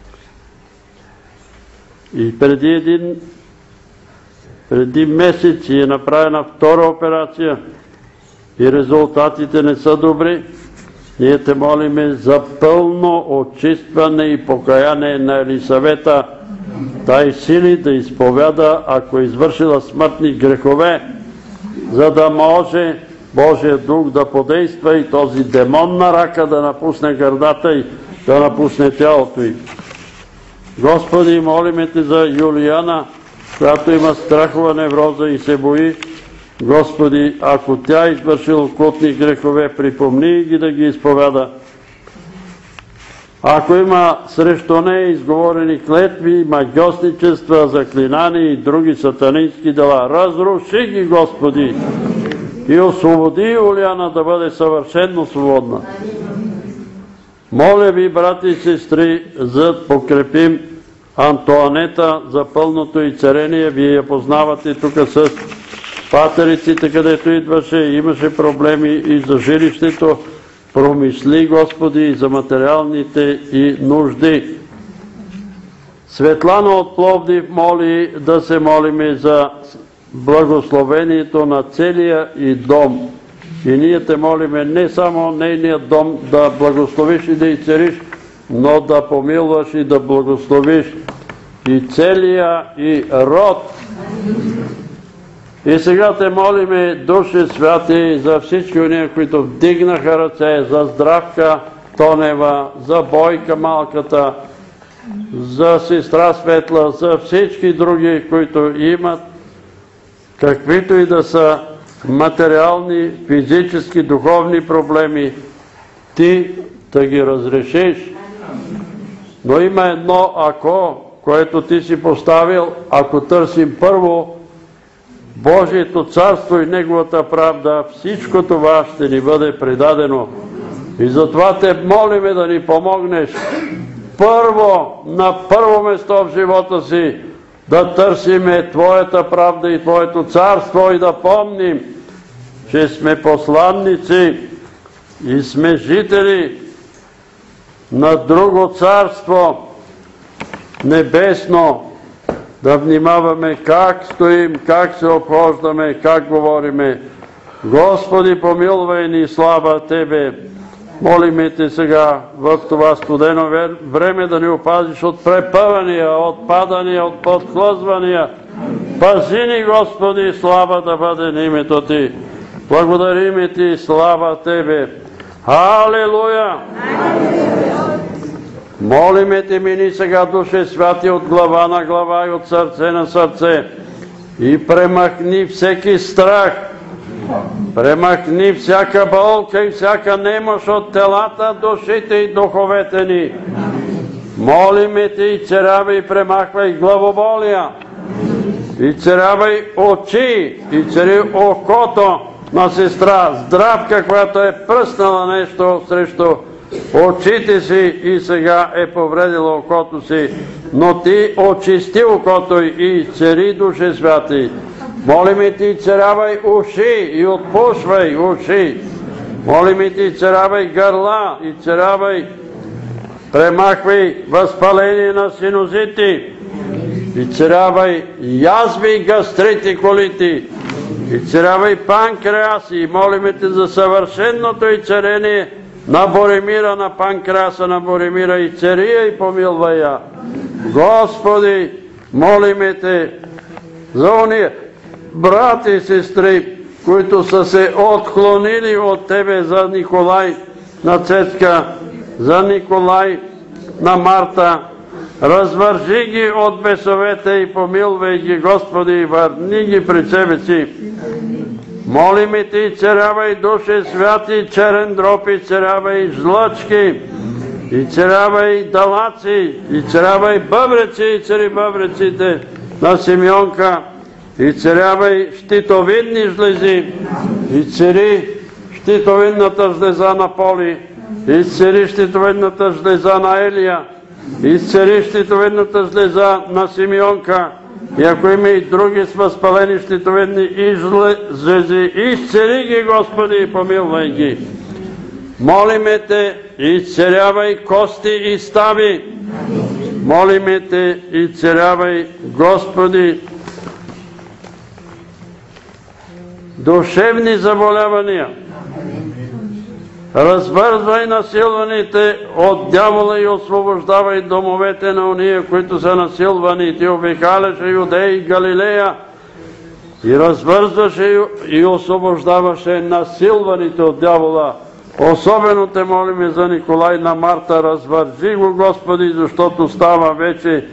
и преди един преди месец е направена втора операция и резултатите не са добри. Ние те молиме за пълно очистване и покаяние на Елисавета. Дай сили да изповяда, ако е извършила смъртни грехове, за да може Божия дух да подейства и този демон на рака да напусне гърдата и да напусне тялото й. Господи, молиме те за Юлияна, която има страхова невроза и се бои. Господи, ако тя е извършила окултни грехове, припомни ги да ги изповяда. Ако има срещу нея изговорени клетви, магьосничества, заклинания и други сатанински дела, разруши ги, Господи, и освободи Юлияна да бъде съвършенно свободна. Моля ви, брати и сестри, за да покрепим Антоанета за пълното и царение. Вие я познавате тук с патериците, където идваше, имаше проблеми и за жилището. Промисли, Господи, и за материалните и нужди. Светлана от Пловдив моли да се молиме за благословението на целия и дом. И ние те молиме не само нейният дом да благословиш и да изцелиш, но да помилваш и да благословиш и целия и род. И сега те молиме, Души святи, за всички уния, които вдигнаха ръце, за Здравка Тонева, за Бойка малката, за сестра Светла, за всички други, които имат каквито и да са материални, физически, духовни проблеми, ти да ги разрешиш. Но има едно ако, което ти си поставил, ако търсим първо Божието царство и Неговата правда, всичко това ще ни бъде предадено. И затова те молиме да ни помогнеш първо, на първо место в живота си, да търсиме Твоята правда и Твоето царство и да помним, че сме посланници и сме жители на друго царство небесно. Да внимаваме как стоим, как се обхождаме, как говориме. Господи, помилвай ни, слава Тебе. Молиме Те сега в това студено време да ни опазиш от препъвания, от падания, от подхлъзвания. Пази ни, Господи, слава да бъде на името Ти. Благодариме Ти, слава Тебе. Алелуя! Молиме Те, мини сега, Душе Святи, от глава на глава и от сърце на сърце и премахни всеки страх, премахни всяка болка и всяка немощ от телата, душите и духовете ни. Молиме Те, и царявай, премахвай главоболия, и царявай очи, и цари окото на сестра Здравка, която е пръснала нещо срещу очите си и сега е повредила окото си, но Ти очисти окото и цари, Душе Святи. Молиме Ти, царявай уши и отпушвай уши. Молиме Ти, царявай гърла и царявай, премахвай възпаление на синузити и царявай язви, гастрити, колити и царявай панкреаси. И молиме Те за съвършенното и царение на Боремира, на панкреаса на Боремира, и цария и помилвай я. Господи, молиме Те за ония брати и сестри, които са се отклонили от Тебе, за Николай на Цецка, за Николай на Марта. Развържи ги от бесовете и помилвай ги, Господи, и върни ги при себе си. Молиме Ти, царявай, Душе Святи, черен дроб, и царявай жлъчки, и царявай далаци, и царявай бъбреци, и цари бъбреците на Симеонка, и царявай щитовидни жлези, и цари щитовидната жлеза на Поли, и цари щитовидната жлеза на Елия, и цари щитовидната жлеза на Симеонка. И ако има и други с възпалени щитовидни и жлези, изцели ги, Господи, и помилвай ги. Молиме Те, изцелявай кости и стави. Молиме Те, изцелявай, Господи, душевни заболявания. Развързвай насилваните от дявола и освобождавай домовете на ония, които са насилвани. Ти обикаляше Юдея и Галилея и развързваше и освобождаваше насилваните от дявола. Особено Те молиме за Николай на Марта. Развържи го, Господи, защото става вече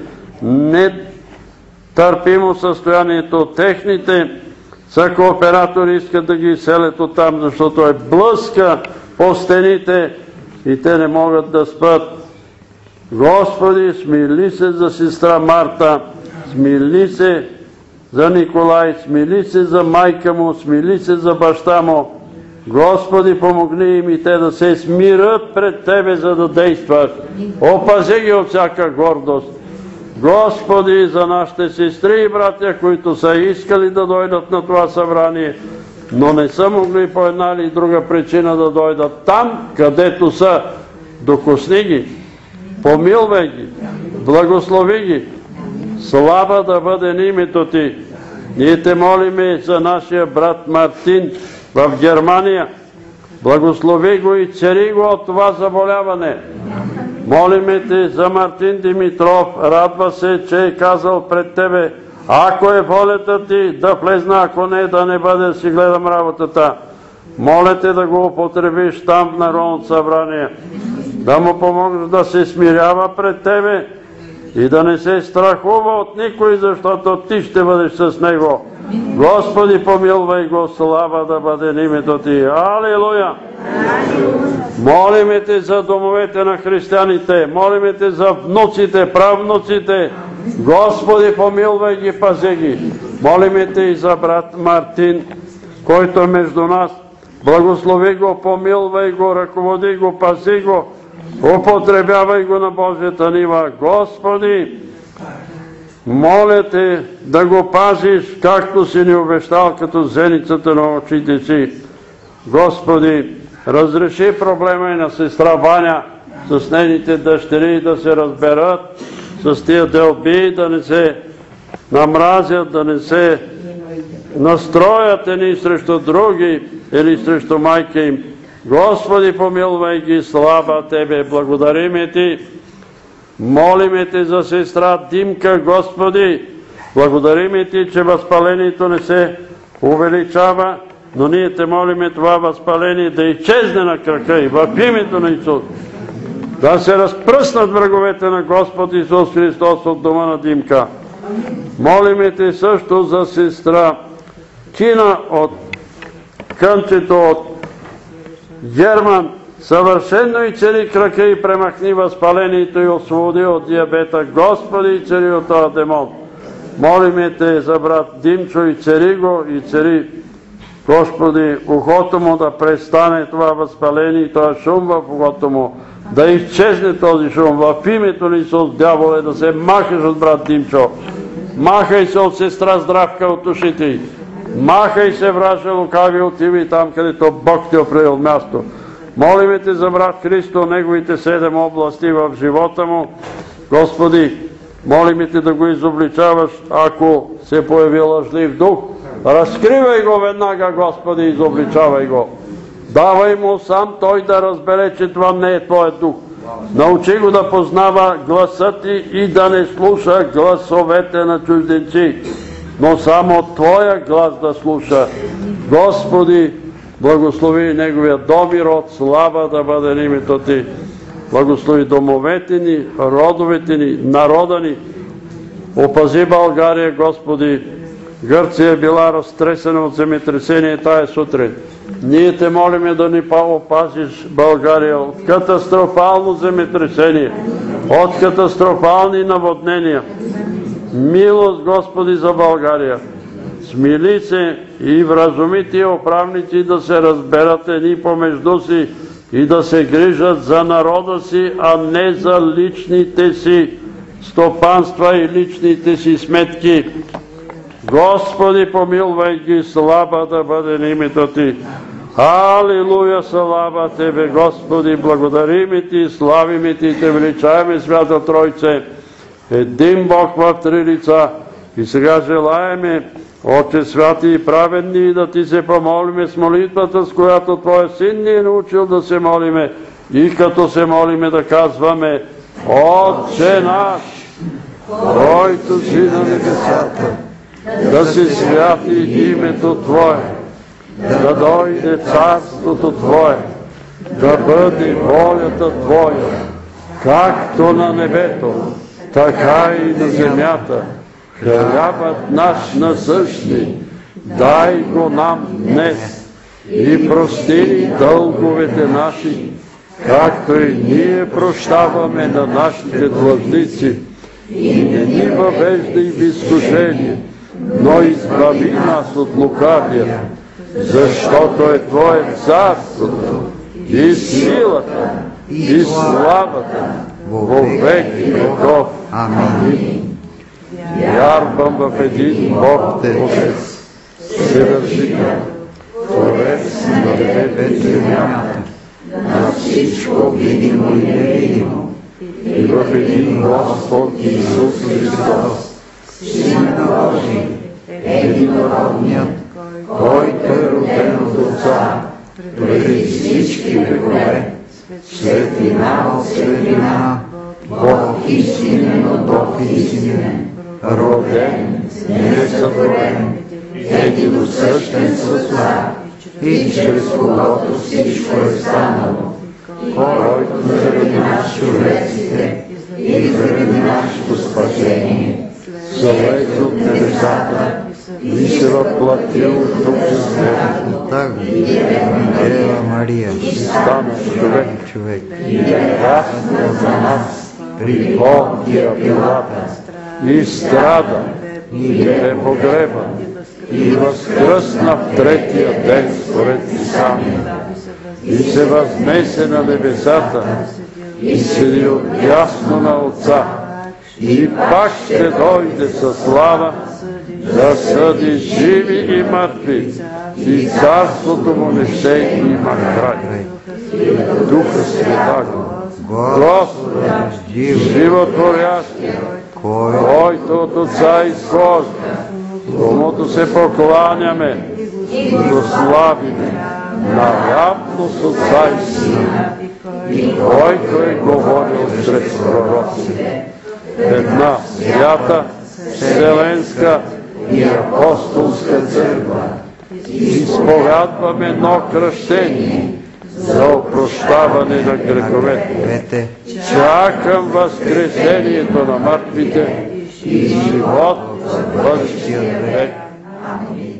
нетърпимо състоянието. Техните съкооператори искат да ги селят оттам, защото е блъска по стените и те не могат да спят. Господи, смили се за сестра Марта, смили се за Николай, смили се за майка му, смили се за баща му. Господи, помогни им и те да се смират пред Тебе, за да действаш. Опази ги от всяка гордост. Господи, за нашите сестри и братя, които са искали да дойдат на това събрание, но не са могли по една или друга причина да дойдат там, където са. Докосни ги, помилвай ги, благослови ги. Слава да бъде на името Ти. Ние Те молиме за нашия брат Мартин в Германия. Благослови го и цари го от това заболяване. Молиме Те за Мартин Димитров. Радва се, че е казал пред Тебе: ако е волята Ти, да влезна, ако не, да не бъде, си гледам работата. Моля Те да го употребиш там в Народното събрание, да му помогнеш да се смирява пред Тебе и да не се страхува от никой, защото Ти ще бъдеш с него. Господи, помилвай го, слава да бъде на името Ти. Алилуя! Молиме Те за домовете на християните, молиме Те за внуците, правнуците. Господи, помилвай ги, пази ги. Молиме Те и за брат Мартин, който е между нас. Благослови го, помилвай го, ръководи го, пази го, употребявай го на Божията нива. Господи, моля Те да го пазиш, както си ни обещал, като зеницата на очите си. Господи, разреши проблема и на сестра Ваня с нейните дъщери, да се разберат с тия делби, да не се намразят, да не се настроят едни срещу други или срещу майка им. Господи, помилвай ги, слава Тебе, благодариме Ти. Молиме Те за сестра Димка, Господи, благодариме Ти, че възпалението не се увеличава, но ние Те молиме това възпаление да изчезне на крака и в името на Исус. Да се разпръснат враговете на Господ Исус Христос от дома на Димка. Молиме Те също за сестра Кина от кънчето от Герман. Съвършено и цели крака и премахни възпалението и освободи от диабета. Господи, и цели от този демон. Молиме Те за брат Димчо и цели го, и цели, Господи, ухото му да престане това възпаление и този шум в ухото му. Да изчезне този шум. В името на Исус, дяволе, да се махаш от брат Димчо. Махай се от сестра Здравка от ушите й. Махай се, враже лукави, отивай там, където Бог Ти определил място. Молиме Те за брат Христо, неговите седем области в живота му. Господи, молиме Те да го изобличаваш, ако се появи лъжлив дух. Разкривай го веднага, Господи, изобличавай го. Давай му сам той да разбере, че това не е Твоят дух. Научи го да познава гласа Ти и да не слуша гласовете на чужденци, но само Твоя глас да слуша. Господи, благослови неговия дом и род, слава да бъде името Ти. Благослови домовете ни, родовете ни, народа ни. Опази България, Господи. Гърция е била разтресена от земетресение тая сутрин. Ние Те молиме да ни опазиш България от катастрофално земетресение, от катастрофални наводнения. Милост, Господи, за България. Смили се и вразуми тия управници да се разберат едни помежду си и да се грижат за народа си, а не за личните си стопанства и личните си сметки. Господи, помилвай ги, слава да бъде името Ти. Алилуя, слава Тебе, Господи, благодариме Ти, славиме Ти, Те величаваме, Свята Тройце, един Бог в три лица. И сега желаеме, Отче святи и праведни, да Ти се помолиме с молитвата, с която Твоя Син ни е научил да се молиме. И като се молиме да казваме: Отче наш, който си на небесата, да се святи името Твое, да дойде царството Твое, да бъде волята Твоя, както на небето, така и на земята. Хлябът наш насъщни, дай го нам днес и прости ни дълговете наши, както и ние прощаваме на нашите длъжници. И не ни въвеждай в изкушение, но избави нас от лукавия, защото е Твое царството и силата и славата во веки веков. Амин. Вярвам в един Бог Отец, Вседържител, Творец на небето и земята, на всичко видимо и невидимо, и в един Господ Исус Христос, Син на Божий, единородният, който е роден от Отца, преди всички векове, светлина от светлина, Бог истинен от Бог истинен, роден, несътворен, единосъщен с Отца, и чрез когото всичко е станало, който заради нас човеците и заради нашето спасение слезе от небесата и се въплатил тук с него и Дева Мария и стана човек и е ясна за нас при Понтия Пилата и страда и бе погребан и възкръсна в третия ден според Писанието и се възнесе на небесата и седи отдясно на Отца и пак ще дойде със слава да съди живи и мъртви, и царството му не ще има край. Духа Святаго, Господи, животворящи, който от Отца изхожда, комуто се покланяме и го славиме навярно с Отца и Сина, и който е говорил чрез пророците, една свята, вселенска и апостолска църква, изповядваме едно кръщение за опрощаване на греховете. Чакам възкресението на мъртвите и живот в бъдещия век. Амин.